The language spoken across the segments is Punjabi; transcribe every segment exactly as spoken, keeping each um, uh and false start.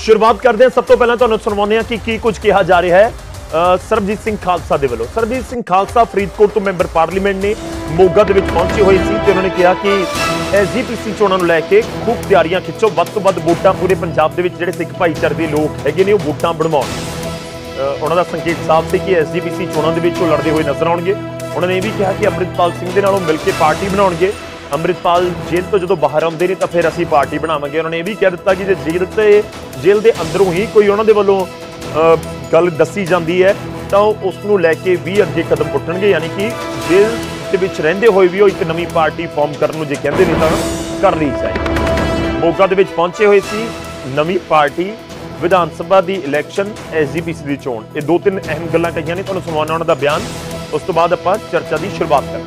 शुरुआत करते हैं। सब तो पहले तुहानूं सुणवाउने कि की कुछ कहा जा रहा है सरबजीत सिंह खालसा दे वल्लों। सरबजीत सिंह खालसा फरीदकोट तो मैंबर पार्लीमेंट ने मोगा दे विच पहुंचे हुए सी ते उन्होंने कहा कि एसजीपीसी चोणां नूं लैके खूब तैयारियां खिच्चो, वध तो वध वोटां पूरे पंजाब दे विच जिहड़े सिख भाईचारे दे लोग हैगे ने वो वोटां बनवाउण। उन्हां दा संकेत साफ सी कि एसजीपीसी चोणां दे विच वो लड़दे हुए नजर आउणगे। उन्होंने ये भी कहा कि अमृतपाल सिंह दे नालों मिल के पार्टी बनाउणगे। अमृतपाल जेल तो जो बाहर आउंदे ने तो फिर असीं पार्टी बनावांगे। उन्होंने ये भी कह दिता कि जे जेल ते जेल दे अंदरों ही कोई उन्हां दे वल्लों गल दसी जाती है तो उसनूं लैके भी अगे कदम पुट्टणगे, यानी कि जेल दे विच रहिंदे होए भी एक नवीं पार्टी फॉर्म करन नूं जे कहंदे ने तां कर ली जाए। मोगा दे विच पहुंचे हुए सी नवीं पार्टी, विधान सभा दी इलैक्शन, एसजीपीसी दी चोण, ये दो तीन अहम गल्लां कहियां ने। तुहानूं सुणाउणा उन्हां दा बयान, उस तो बाद आपां चर्चा की शुरुआत करें।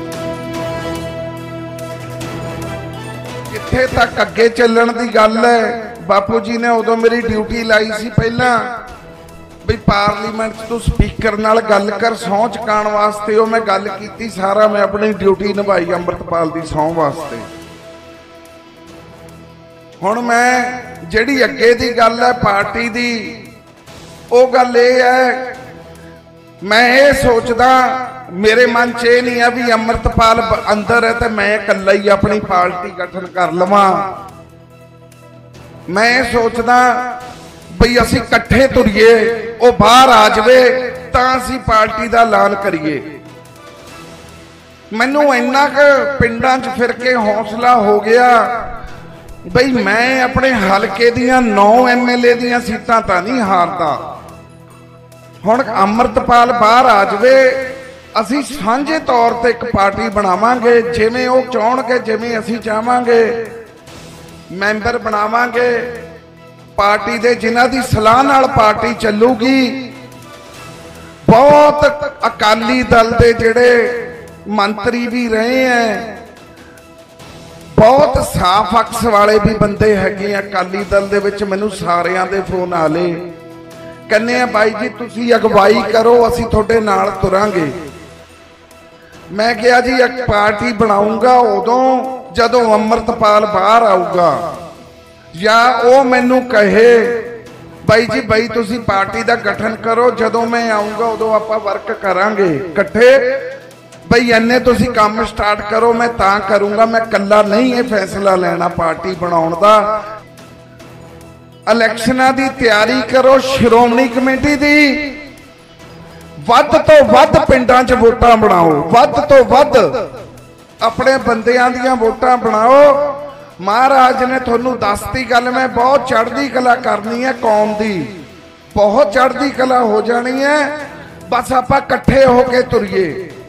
कित्थे तक अगे चलण दी गल है, बापू जी ने उदों मेरी ड्यूटी लाई सी पहला भी पार्लीमेंट तू स्पीकर नाल गल कर सौं चुकाउण वास्ते। वो मैं गल कीती, सारा मैं अपनी ड्यूटी निभाई अमृतपाल दी सौं वास्ते। हुण मैं जिहड़ी अगे दी गल है पार्टी दी, वो गल ये है मैं ये सोचदा, मेरे मन च ये नहीं है भी अमृतपाल अंदर है तो मैं इकल्ला ही अपनी पार्टी गठन कर लवां। मैं ये सोचदा बई असीं इकट्ठे तुरीए, वो बाहर आ जावे तां असीं पार्टी दा ऐलान करिए। मैनूं इन्ना क पिंडां च फिर के हौसला हो गया बई मैं अपने हलके दियां नौ एम एल ए दियां सीटां तां नहीं हारदा। हुण अमृतपाल बाहर आ जावे, असीं सांझे तौर ते एक पार्टी बनावांगे, जिवें वो चाहणगे, जिवें असीं चाहांगे, मैंबर बनावांगे पार्टी दे जिन्हां दी सलाह नाल पार्टी चलूगी। बहुत अकाली दल दे जिहड़े मंत्री भी रहे हैं, बहुत साफ अक्स वाले भी बंदे हैगे अकाली दल दे विच। मैनूं सारियां दे फोन आले, कहने आ बाई जी तुसीं अगवाई करो, असीं तुहाडे नाल तुरांगे। मैं कहा जी एक पार्टी बनाऊंगा उदों जदों अमृतपाल बाहर आऊगा, या वो मैनू कहे बाई जी बाई तुसीं पार्टी दा गठन करो, जदों मैं आऊंगा उदों आपां वर्क करांगे इकट्ठे। बई इन्ने तुसीं काम स्टार्ट करो, मैं तां करूंगा, मैं कल्ला नहीं ये फैसला लेना पार्टी बनाउण दा। इलैक्शनां दी तैयारी करो, श्रोमणी कमेटी दी वध तो वध पिंडां च वोटां बनाओ, वध तो वध अपने बंदियां दियां वोटां बनाओ। महाराज ने थोनू दसती गल, मैं बहुत चढ़दी कला करनी है कौम दी, बहुत चढ़दी कला हो जानी है, बस आपां इकट्ठे होके तुरीए।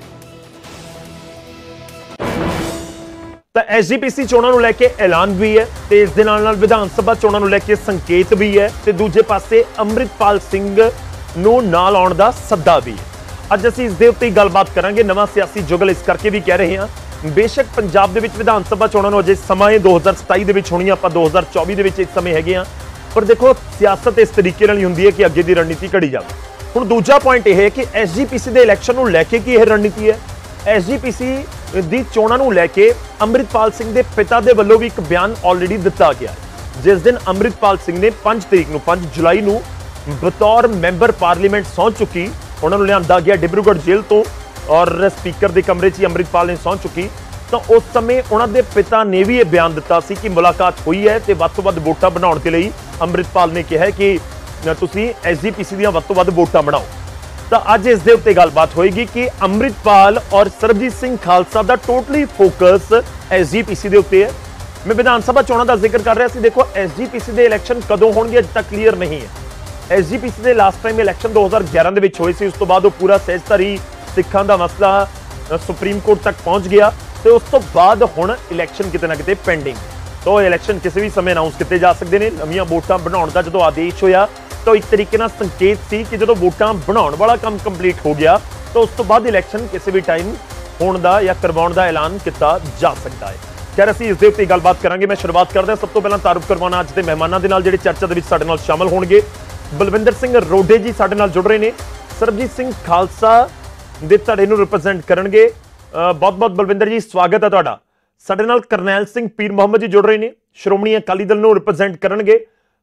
एसजीपीसी चोणां नूं लैके ऐलान भी है ते इस दे नाल नाल विधान सभा चोणां नूं लैके संकेत भी है ते दूजे पासे अमृतपाल सिंह नूं नाल आउण दा सद्दा भी है। अज असीं इस दे उत्ते गलबात करांगे। नवां सियासी जुगल इस करके भी कह रहे हैं, बेशक पंजाब दे विच विधान सभा चोणां नूं अजे समां है दो हज़ार सताई दे विच होणीआं, आपां दो हज़ार चौबी दे विच इस समय हैगे आ, पर देखो सियासत इस तरीके नाल ही हुंदी है कि अगे दी रणनीति घड़ी जावे। हुण दूजा पॉइंट यह है कि एसजीपीसी दे इलैक्शन नूं लैके की यह रणनीति है। एसजीपीसी दी चोणां नूं लैके अमृतपाल सिंह दे पिता दे वल्लों भी एक बयान ऑलरेडी दिता गया है। जिस दिन अमृतपाल सिंह ने पांच तरीक नूं पांच जुलाई नूं बतौर मैंबर पार्लीमेंट सौं चुकी, उन्होंने लियांदा गया डिब्रूगढ़ जेल तो और स्पीकर के कमरे च अमृतपाल ने सौं चुकी, तो उस समय उन्होंने पिता ने भी यह बयान दिता सी कि मुलाकात हुई है तो वध तो वध वोटां बनाउण दे लई अमृतपाल ने कहा कि तुसीं एसजीपीसी दीआं वध तो वध वोटां बनाओ। तो अज इस दे उत्ते गलबात होएगी कि अमृतपाल और सरबजीत सिंह खालसा दा टोटली फोकस एसजीपीसी दे उत्ते है। मैं विधान सभा चोणां दा जिक्र कर रहा सी, देखो एसजीपीसी दे इलैक्शन कदों होणगे अज तक क्लीयर नहीं है। एसजीपीसी दे लास्ट टाइम इलैक्शन दो हज़ार ग्यारह दे विच होए सी, उस तो बाद वो पूरा सहजधारी सिखां दा मसला सुप्रीम कोर्ट तक पहुंच गया तो उस तो बाद हुण इलैक्शन किते ना किते पेंडिंग, तो इलैक्शन किसी भी समय अनाउंस किए जा सकते हैं। नवीं वोटां बनाउण दा जदों आदेश होया तो एक तरीके ना संकेत सी कि जो वोटां बनाउण वाला काम कंप्लीट हो गया तो उस तो बाद इलैक्शन किसी भी टाइम होण दा या करवाउण दा ऐलान किया जा सकता है। खैर असीं इस दे उत्ते गलबात करांगे। मैं शुरुआत करदा सब तो पहलां तारुफ करवाना अज दे मेहमानां दे नाल जिहड़े चर्चा दे विच साडे नाल शामिल होणगे। बलविंदर सिंह रोडे जी साडे नाल जुड़ रहे हैं, सरबजीत सिंह खालसा दे धड़े नूं रिप्रजेंट करनगे। बहुत बहुत बलविंदर जी स्वागत है तुहाडा। साडे नाल करनैल सिंह पीर मुहम्मद जी जुड़ रहे हैं, श्रोमणी अकाली दल नूं रिप्रजेंट करनगे।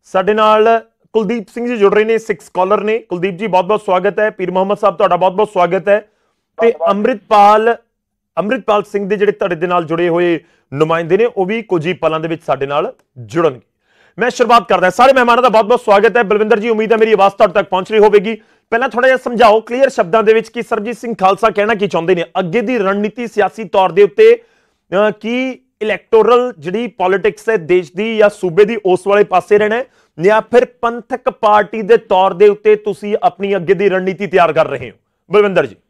ਸਾਡੇ ਨਾਲ ਕੁਲਦੀਪ ਸਿੰਘ ਜੀ ਜੁੜ ਰਹੇ ਨੇ, ਸਿੱਖ ਸਕਾਲਰ ਨੇ। ਕੁਲਦੀਪ ਜੀ ਬਹੁਤ ਬਹੁਤ ਸਵਾਗਤ ਹੈ। ਪੀਰ ਮੁਹੰਮਦ ਸਾਹਿਬ ਤੁਹਾਡਾ ਬਹੁਤ ਬਹੁਤ ਸਵਾਗਤ ਹੈ। ਤੇ ਅੰਮ੍ਰਿਤਪਾਲ ਅੰਮ੍ਰਿਤਪਾਲ ਸਿੰਘ ਦੇ ਜਿਹੜੇ ਤੁਹਾਡੇ ਦੇ ਨਾਲ ਜੁੜੇ ਹੋਏ ਨੁਮਾਇੰਦੇ ਨੇ ਉਹ ਵੀ ਕੁਝ ਹੀ ਪਲਾਂ ਦੇ ਵਿੱਚ ਸਾਡੇ ਨਾਲ ਜੁੜਨਗੇ। ਮੈਂ ਸ਼ੁਰੂਆਤ ਕਰਦਾ ਸਾਰੇ ਮਹਿਮਾਨਾਂ ਦਾ ਬਹੁਤ ਬਹੁਤ ਸਵਾਗਤ ਹੈ। ਬਲਵਿੰਦਰ ਜੀ, ਉਮੀਦ ਹੈ ਮੇਰੀ ਆਵਾਜ਼ ਤੁਹਾਡੇ ਤੱਕ ਪਹੁੰਚ ਰਹੀ ਹੋਵੇਗੀ। ਪਹਿਲਾਂ ਥੋੜਾ ਜਿਹਾ ਸਮਝਾਓ ਕਲੀਅਰ ਸ਼ਬਦਾਂ ਦੇ ਵਿੱਚ ਕਿ ਸਰਬਜੀਤ ਸਿੰਘ ਖਾਲਸਾ ਕਹਿਣਾ ਕੀ ਚਾਹੁੰਦੇ ਨੇ, ਅੱਗੇ ਦੀ ਰਣਨੀਤੀ ਸਿਆਸੀ ਤੌਰ ਦੇ ਉੱਤੇ ਕੀ ਇਲੈਕਟੋਰਲ ਜਿਹੜੀ ਪੋਲਿਟਿਕਸ ਹੈ ਦੇਸ਼ ਦੀ ਜਾਂ ਸੂਬੇ ਦੀ ਉਸ ਵਾਲੇ ਪਾਸੇ ਰਹਿਣਾ ਹੈ, ਜਾਂ ਫਿਰ ਪੰਥਕ ਪਾਰਟੀ ਦੇ ਤੌਰ ਦੇ ਉੱਤੇ ਤੁਸੀਂ ਆਪਣੀ ਅੱਗੇ ਦੀ ਰਣਨੀਤੀ ਤਿਆਰ ਕਰ ਰਹੇ ਹੋ? ਬਲਵਿੰਦਰ ਜੀ।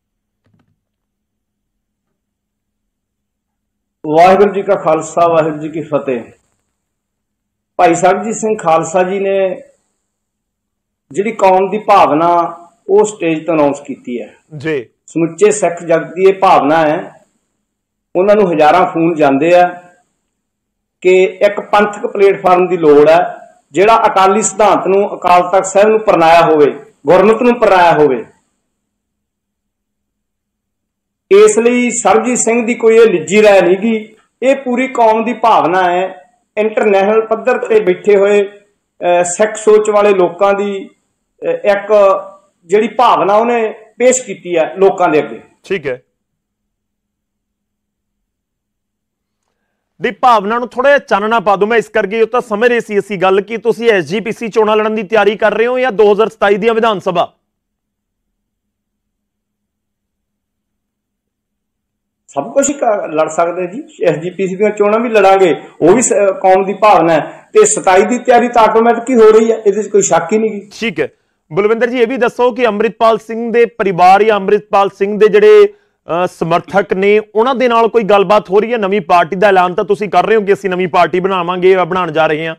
ਵਾਹਿਗੁਰੂ ਜੀ ਕਾ ਖਾਲਸਾ, ਵਾਹਿਗੁਰੂ ਜੀ ਕੀ ਫਤਿਹ। ਭਾਈ ਸਰਬਜੀਤ ਸਿੰਘ ਖਾਲਸਾ ਜੀ ਨੇ ਜਿਹੜੀ ਕੌਮ ਦੀ ਭਾਵਨਾ ਉਹ ਸਟੇਜ ਤੋਂ ਅਨਾਉਂਸ ਕੀਤੀ ਹੈ ਜੀ। ਸਮੁੱਚੇ ਸਿੱਖ ਜਗਤ ਦੀ ਇਹ ਭਾਵਨਾ ਹੈ। ਉਹਨਾਂ ਨੂੰ ਹਜ਼ਾਰਾਂ ਫੋਨ ਜਾਂਦੇ ਆ ਕਿ ਇੱਕ ਪੰਥਕ ਪਲੇਟਫਾਰਮ ਦੀ ਲੋੜ ਹੈ ਜਿਹੜਾ ਅਕਾਲੀ ਸਿਧਾਂਤ ਨੂੰ, ਅਕਾਲ ਤਖਤ ਸਾਹਿਬ ਨੂੰ ਪ੍ਰਣਾਇਆ ਹੋਵੇ, ਗੁਰਮਤਿ ਨੂੰ ਪ੍ਰਣਾਇਆ ਹੋਵੇ। ਇਸ ਲਈ ਸਰਬਜੀਤ ਸਿੰਘ ਦੀ ਕੋਈ ਇਹ ਨਿੱਜੀ ਰਾਏ ਨਹੀਂ ਗੀ, ਇਹ ਪੂਰੀ ਕੌਮ ਦੀ ਭਾਵਨਾ ਹੈ। ਇੰਟਰਨੈਸ਼ਨਲ ਪੱਧਰ ਤੇ ਬੈਠੇ ਹੋਏ ਸਿੱਖ ਸੋਚ ਵਾਲੇ ਲੋਕਾਂ ਦੀ ਇੱਕ ਜਿਹੜੀ ਭਾਵਨਾ ਉਹਨੇ ਪੇਸ਼ ਕੀਤੀ ਹੈ ਲੋਕਾਂ ਦੇ ਅੱਗੇ। ਠੀਕ ਹੈ। ਦੀ ਭਾਵਨਾ ਨੂੰ ਥੋੜਾ ਜਿਹਾ ਚਾਨਣਾ ਪਾ ਦੂੰ ਮੈਂ, ਇਸ ਕਰਕੇ ਉਹ ਤਾਂ ਸਮਝ ਰਹੇ ਸੀ ਅਸੀਂ ਗੱਲ ਕਿ ਤੁਸੀਂ ਐਸਜੀਪੀਸੀ ਚੋਣਾਂ ਲੜਨ ਦੀ ਤਿਆਰੀ ਕਰ ਰਹੇ ਹੋ ਜਾਂ ਦੋ ਹਜ਼ਾਰ ਸਤਾਈ ਦੀਆਂ ਵਿਧਾਨ ਸਭਾ? ਸਭ ਕੁਝ ਲੜ ਸਕਦੇ ਜੀ। ਐਸਜੀਪੀਸੀ ਦੀਆਂ ਚੋਣਾਂ ਵੀ ਲੜਾਂਗੇ, ਉਹ ਵੀ ਕੌਮ ਦੀ ਭਾਵਨਾ ਹੈ। ਤੇ ਸਤਾਈ ਦੀ ਤਿਆਰੀ ਤਾਂ ਆਟੋਮੈਟਿਕ ਹੀ ਹੋ ਰਹੀ ਹੈ, ਇਹਦੇ 'ਚ ਕੋਈ ਸ਼ੱਕ ਹੀ ਨਹੀਂ ਗੀ। ਠੀਕ ਹੈ। ਬਲਵਿੰਦਰ ਜੀ, ਇਹ ਵੀ ਦੱਸੋ ਕਿ ਅੰਮ੍ਰਿਤਪਾਲ ਸਿੰਘ ਦੇ ਪਰਿਵਾਰ ਜਾਂ ਅੰਮ੍ਰਿਤਪਾਲ ਸਿੰਘ ਦੇ ਜਿਹੜੇ ਸਮਰਥਕ ਨੇ ਉਹਨਾਂ ਦੇ ਨਾਲ ਕੋਈ ਗੱਲਬਾਤ ਹੋ ਰਹੀ ਹੈ? ਨਵੀਂ ਪਾਰਟੀ ਦਾ ਐਲਾਨ ਤਾਂ ਤੁਸੀਂ ਕਰ ਰਹੇ ਹੋ ਕਿ ਅਸੀਂ ਨਵੀਂ ਪਾਰਟੀ ਬਣਾਵਾਂਗੇ ਜਾਂ ਬਣਾਉਣ ਜਾ ਰਹੇ ਹਾਂ?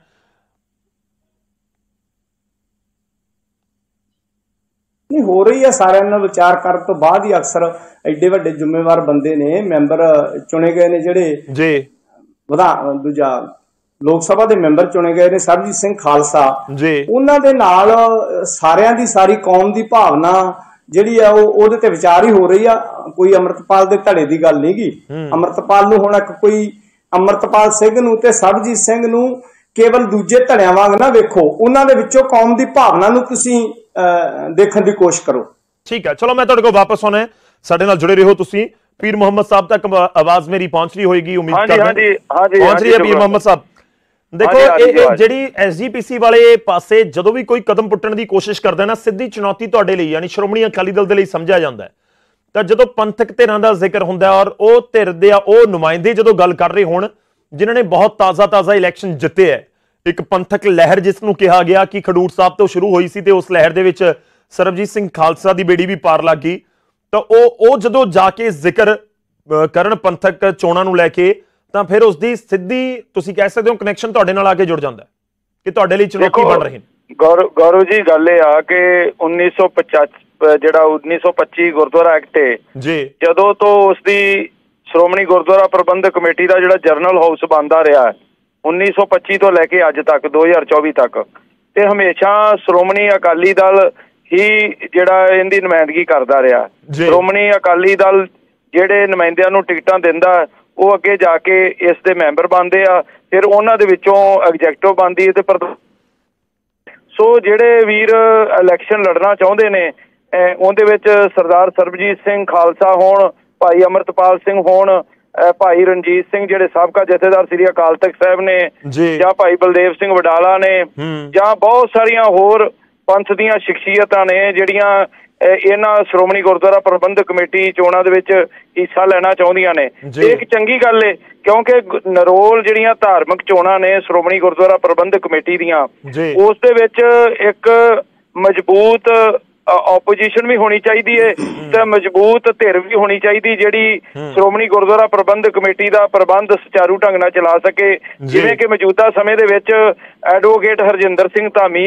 ਨਹੀਂ, ਹੋ ਰਹੀ ਹੈ। ਸਾਰਿਆਂ ਨਾਲ ਵਿਚਾਰ ਕਰਨ ਤੋਂ ਬਾਅਦ ਹੀ ਅਕਸਰ ਐਡੇ ਵੱਡੇ ਜ਼ਿੰਮੇਵਾਰ ਬੰਦੇ ਨੇ, ਮੈਂਬਰ ਚੁਣੇ ਗਏ ਨੇ ਜਿਹੜੇ ਜੀ, ਵਿਧਾਨ ਦੂਜਾ ਲੋਕ ਸਭਾ ਦੇ ਮੈਂਬਰ ਚੁਣੇ ਗਏ ਨੇ ਸਰਬਜੀਤ ਸਿੰਘ ਖਾਲਸਾ ਜੀ, ਉਹਨਾਂ ਦੇ ਨਾਲ ਸਾਰਿਆਂ ਦੀ ਸਾਰੀ ਕੌਮ ਦੀ ਭਾਵਨਾ ਜਿਹੜੀ ਆ ਉਹ ਉਹਦੇ ਤੇ ਵਿਚਾਰ ਹੀ ਹੋ ਰਹੀ ਆ। ਕੋਈ ਅੰਮ੍ਰਿਤਪਾਲ ਦੇ ਧੜੇ ਦੀ ਗੱਲ ਨਹੀਂ ਗੀ। ਅੰਮ੍ਰਿਤਪਾਲ ਨੂੰ ਹੁਣ ਇੱਕ ਕੋਈ ਅੰਮ੍ਰਿਤਪਾਲ ਸਿੰਘ ਨੂੰ ਤੇ ਸਰਬਜੀਤ ਸਿੰਘ ਨੂੰ ਕੇਵਲ ਦੂਜੇ ਧੜਿਆਂ ਵਾਂਗ ਨਾ ਵੇਖੋ, ਉਹਨਾਂ ਦੇ ਵਿੱਚੋਂ ਕੌਮ ਦੀ ਭਾਵਨਾ ਨੂੰ ਤੁਸੀਂ ਦੇਖਣ ਦੀ ਕੋਸ਼ਿਸ਼ ਕਰੋ। ਠੀਕ ਹੈ, ਚਲੋ ਮੈਂ ਤੁਹਾਡੇ ਕੋਲ ਵਾਪਸ ਆਉਣਾ। ਸਾਡੇ ਨਾਲ ਜੁੜੇ ਰਹੋ ਤੁਸੀਂ। ਪੀਰ ਮੁਹੰਮਦ ਸਾਹਿਬ ਤੱਕ ਆਵਾਜ਼ ਮੇਰੀ ਪਹੁੰਚ ਰਹੀ ਹੋਏਗੀ, ਉਮੀਦ ਕਰਦਾ ਹਾਂ ਪਹੁੰਚ ਰਹੀ ਹੈ। ਪੀਰ ਮੁਹੰਮਦ ਸਾਹਿਬ, ਦੇਖੋ ਇਹ ਜਿਹੜੀ ਐਸਜੀਪੀਸੀ ਵਾਲੇ ਪਾਸੇ ਜਦੋਂ ਵੀ ਕੋਈ ਕਦਮ ਪੁੱਟਣ ਦੀ ਕੋਸ਼ਿਸ਼ ਕਰਦਾ ਨਾ, ਸਿੱਧੀ ਚੁਣੌਤੀ ਤੁਹਾਡੇ ਲਈ ਯਾਨੀ ਸ਼੍ਰੋਮਣੀ ਅਕਾਲੀ ਦਲ ਦੇ ਲਈ ਸਮਝਿਆ ਜਾਂਦਾ ਹੈ। ਤਾਂ ਜਦੋਂ ਪੰਥਕ ਧਿਰਾਂ ਦਾ ਜ਼ਿਕਰ ਹੁੰਦਾ ਔਰ ਉਹ ਧਿਰ ਦੇ ਆ ਉਹ ਨੁਮਾਇੰਦੇ ਜਦੋਂ ਗੱਲ ਕਰ ਰਹੇ ਹੋਣ ਜਿਨ੍ਹਾਂ ਨੇ ਬਹੁਤ ਤਾਜ਼ਾ ਤਾਜ਼ਾ ਇਲੈਕਸ਼ਨ ਜਿੱਤੇ ਹੈ, ਇੱਕ ਪੰਥਕ ਲਹਿਰ ਜਿਸ ਨੂੰ ਕਿਹਾ ਗਿਆ ਕਿ ਖਡੂਰ ਸਾਹਿਬ ਤੋਂ ਸ਼ੁਰੂ ਹੋਈ ਸੀ ਤੇ ਉਸ ਲਹਿਰ ਦੇ ਵਿੱਚ ਸਰਬਜੀਤ ਸਿੰਘ ਖਾਲਸਾ ਦੀ ਬੇੜੀ ਵੀ ਪਾਰ ਲੱਗ ਗਈ, ਤਾਂ ਉਹ ਉਹ ਜਦੋਂ ਜਾ ਕੇ ਜ਼ਿਕਰ ਕਰਨ ਪੰਥਕ ਚੋਣਾਂ ਨੂੰ ਲੈ ਕੇ, ਤਾਂ ਫਿਰ ਉਸ ਦੀ ਸਿੱਧੀ ਤੁਸੀਂ ਕਹਿ ਸਕਦੇ ਹੋ ਕਨੈਕਸ਼ਨ ਤੁਹਾਡੇ ਨਾਲ ਆ ਕੇ ਜੁੜ ਜਾਂਦਾ ਕਿ ਤੁਹਾਡੇ ਲਈ ਚੁਣੌਤੀ ਬਣ ਰਹੀ ਨੇ। ਗੌਰਵ ਜੀ, ਗੱਲ ਇਹ ਆ ਕਿ ਉੱਨੀ ਸੌ ਪਚਾਸੀ ਜਿਹੜਾ ਉੱਨੀ ਸੌ ਪੱਚੀ ਗੁਰਦੁਆਰਾ ਐਕਟ ਜੀ, ਜਦੋਂ ਤੋਂ ਉਸ ਦੀ ਸ਼੍ਰੋਮਣੀ ਗੁਰਦੁਆਰਾ ਪ੍ਰਬੰਧਕ ਕਮੇਟੀ ਦਾ ਜਿਹੜਾ ਜਰਨਲ ਹਾਊਸ ਬਣਦਾ ਰਿਹਾ ਉੱਨੀ ਸੌ ਪੱਚੀ ਤੋਂ ਲੈ ਕੇ ਅੱਜ ਤੱਕ ਦੋ ਹਜ਼ਾਰ ਚੌਵੀ ਤੱਕ, ਤੇ ਹਮੇਸ਼ਾ ਸ਼੍ਰੋਮਣੀ ਅਕਾਲੀ ਦਲ ਹੀ ਜਿਹੜਾ ਇਹਦੀ ਨੁਮਾਇੰਦਗੀ ਕਰਦਾ ਰਿਹਾ। ਸ਼੍ਰੋਮਣੀ ਅਕਾਲੀ ਦਲ ਜਿਹੜੇ ਨੁਮਾਇੰਦਿਆਂ ਨੂੰ ਟਿਕਟਾਂ ਦਿੰਦਾ ਉਹ ਅੱਗੇ ਜਾ ਕੇ ਇਸ ਦੇ ਮੈਂਬਰ ਬਣਦੇ ਆ, ਫਿਰ ਉਹਨਾਂ ਦੇ ਵਿੱਚੋਂ ਐਗਜ਼ੈਕਟਿਵ ਬਣਦੀ ਹੈ ਤੇ ਸੋ ਜਿਹੜੇ ਵੀਰ ਇਲੈਕਸ਼ਨ ਲੜਨਾ ਚਾਹੁੰਦੇ ਨੇ ਉਹਦੇ ਵਿੱਚ ਸਰਦਾਰ ਸਰਬਜੀਤ ਸਿੰਘ ਖਾਲਸਾ ਹੋਣ, ਭਾਈ ਅੰਮ੍ਰਿਤਪਾਲ ਸਿੰਘ ਹੋਣ, ਭਾਈ ਰਣਜੀਤ ਸਿੰਘ ਜਿਹੜੇ ਸਾਬਕਾ ਜਥੇਦਾਰ ਸ੍ਰੀ ਅਕਾਲ ਤਖਤ ਸਾਹਿਬ ਨੇ, ਜਾਂ ਭਾਈ ਬਲਦੇਵ ਸਿੰਘ ਵਡਾਲਾ ਨੇ, ਜਾਂ ਬਹੁਤ ਸਾਰੀਆਂ ਹੋਰ ਪੰਥ ਦੀਆਂ ਸ਼ਖਸੀਅਤਾਂ ਨੇ ਜਿਹੜੀਆਂ ਇਹਨਾਂ ਸ਼੍ਰੋਮਣੀ ਗੁਰਦੁਆਰਾ ਪ੍ਰਬੰਧਕ ਕਮੇਟੀ ਚੋਣਾਂ ਦੇ ਵਿੱਚ ਹਿੱਸਾ ਲੈਣਾ ਚਾਹੁੰਦੀਆਂ ਨੇ। ਇਹ ਇੱਕ ਚੰਗੀ ਗੱਲ ਹੈ ਕਿਉਂਕਿ ਨਰੋਲ ਜਿਹੜੀਆਂ ਧਾਰਮਿਕ ਚੋਣਾਂ ਨੇ ਸ਼੍ਰੋਮਣੀ ਗੁਰਦੁਆਰਾ ਪ੍ਰਬੰਧਕ ਕਮੇਟੀ ਦੀਆਂ, ਉਸ ਦੇ ਵਿੱਚ ਇੱਕ ਮਜ਼ਬੂਤ ਆਪੋਜੀਸ਼ਨ ਵੀ ਹੋਣੀ ਚਾਹੀਦੀ ਹੈ ਤੇ ਮਜ਼ਬੂਤ ਧਿਰ ਵੀ ਹੋਣੀ ਚਾਹੀਦੀ ਜਿਹੜੀ ਸ਼੍ਰੋਮਣੀ ਗੁਰਦੁਆਰਾ ਪ੍ਰਬੰਧਕ ਕਮੇਟੀ ਦਾ ਪ੍ਰਬੰਧ ਸੁਚਾਰੂ ਢੰਗ ਨਾਲ ਚਲਾ ਸਕੇ। ਜਿਵੇਂ ਕਿ ਮੌਜੂਦਾ ਸਮੇਂ ਦੇ ਵਿੱਚ ਐਡਵੋਕੇਟ ਹਰਜਿੰਦਰ ਸਿੰਘ ਧਾਮੀ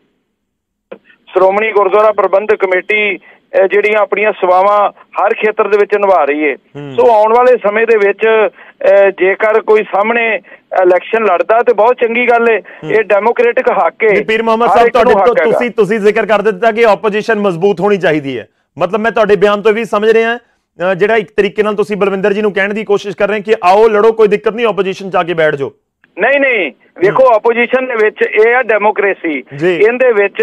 ਸ਼੍ਰੋਮਣੀ ਗੁਰਦੁਆਰਾ ਪ੍ਰਬੰਧਕ ਕਮੇਟੀ ਜਿਹੜੀਆਂ ਆਪਣੀਆਂ ਸੇਵਾਵਾਂ ਹਰ ਖੇਤਰ ਦੇ ਵਿੱਚ ਨਿਭਾ ਰਹੀ ਹੈ। ਸੋ ਆਉਣ ਵਾਲੇ ਸਮੇਂ ਦੇ ਵਿੱਚ ਜੇਕਰ ਕੋਈ ਸਾਹਮਣੇ ਇਲੈਕਸ਼ਨ ਲੜਦਾ ਤੇ ਬਹੁਤ ਚੰਗੀ ਗੱਲ ਹੈ, ਇਹ ਡੈਮੋਕ੍ਰੈਟਿਕ ਹੱਕ ਹੈ। ਪੀਰ ਮੁਹੰਮਦ ਸਾਹਿਬ, ਤੁਹਾਡੇ ਤੁਸੀਂ ਤੁਸੀਂ ਜ਼ਿਕਰ ਕਰ ਦਿੱਤਾ ਕਿ ਆਪੋਜੀਸ਼ਨ ਮਜ਼ਬੂਤ ਹੋਣੀ ਚਾਹੀਦੀ ਹੈ, ਮਤਲਬ ਮੈਂ ਤੁਹਾਡੇ ਬਿਆਨ ਤੋਂ ਵੀ ਸਮਝ ਰਿਹਾ ਜਿਹੜਾ ਇੱਕ ਤਰੀਕੇ ਨਾਲ ਤੁਸੀਂ ਬਲਵਿੰਦਰ ਜੀ ਨੂੰ ਕਹਿਣ ਦੀ ਕੋਸ਼ਿਸ਼ ਕਰ ਰਹੇ ਕਿ ਆਓ ਲੜੋ, ਕੋਈ ਦਿੱਕਤ ਨਹੀਂ, ਆਪੋਜੀਸ਼ਨ ਚ ਆ ਕੇ ਬੈਠ ਜਾਓ। ਨਹੀਂ ਨਹੀਂ ਵੇਖੋ ਆਪੋਜੀਸ਼ਨ ਦੇ ਵਿੱਚ ਇਹ ਆ ਡੈਮੋਕ੍ਰੇਸੀ, ਇਹਦੇ ਵਿੱਚ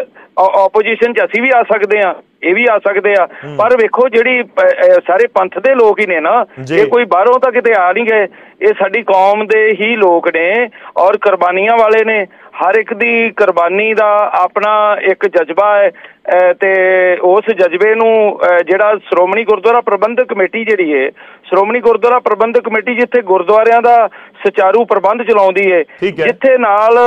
ਆਪੋਜੀਸ਼ਨ ਚ ਅਸੀਂ ਵੀ ਆ ਸਕਦੇ ਆ, ਇਹ ਵੀ ਆ ਸਕਦੇ ਆ, ਪਰ ਵੇਖੋ ਜਿਹੜੀ ਸਾਰੇ ਪੰਥ ਦੇ ਲੋਕ ਹੀ ਨੇ ਨਾ, ਇਹ ਕੋਈ ਬਾਹਰੋਂ ਤਾਂ ਕਿਤੇ ਆ ਨਹੀਂ ਗਏ, ਇਹ ਸਾਡੀ ਕੌਮ ਦੇ ਹੀ ਲੋਕ ਨੇ ਔਰ ਕੁਰਬਾਨੀਆਂ ਵਾਲੇ ਨੇ। ਹਰ ਇੱਕ ਦੀ ਕੁਰਬਾਨੀ ਦਾ ਆਪਣਾ ਇੱਕ ਜਜ਼ਬਾ ਹੈ ਤੇ ਉਸ ਜਜ਼ਬੇ ਨੂੰ ਜਿਹੜਾ ਸ਼੍ਰੋਮਣੀ ਗੁਰਦੁਆਰਾ ਪ੍ਰਬੰਧਕ ਕਮੇਟੀ ਜਿਹੜੀ ਹੈ, ਸ਼੍ਰੋਮਣੀ ਗੁਰਦੁਆਰਾ ਪ੍ਰਬੰਧਕ ਕਮੇਟੀ ਜਿੱਥੇ ਗੁਰਦੁਆਰਿਆਂ ਦਾ ਸੁਚਾਰੂ ਪ੍ਰਬੰਧ ਚਲਾਉਂਦੀ ਹੈ, ਜਿੱਥੇ ਨਾਲ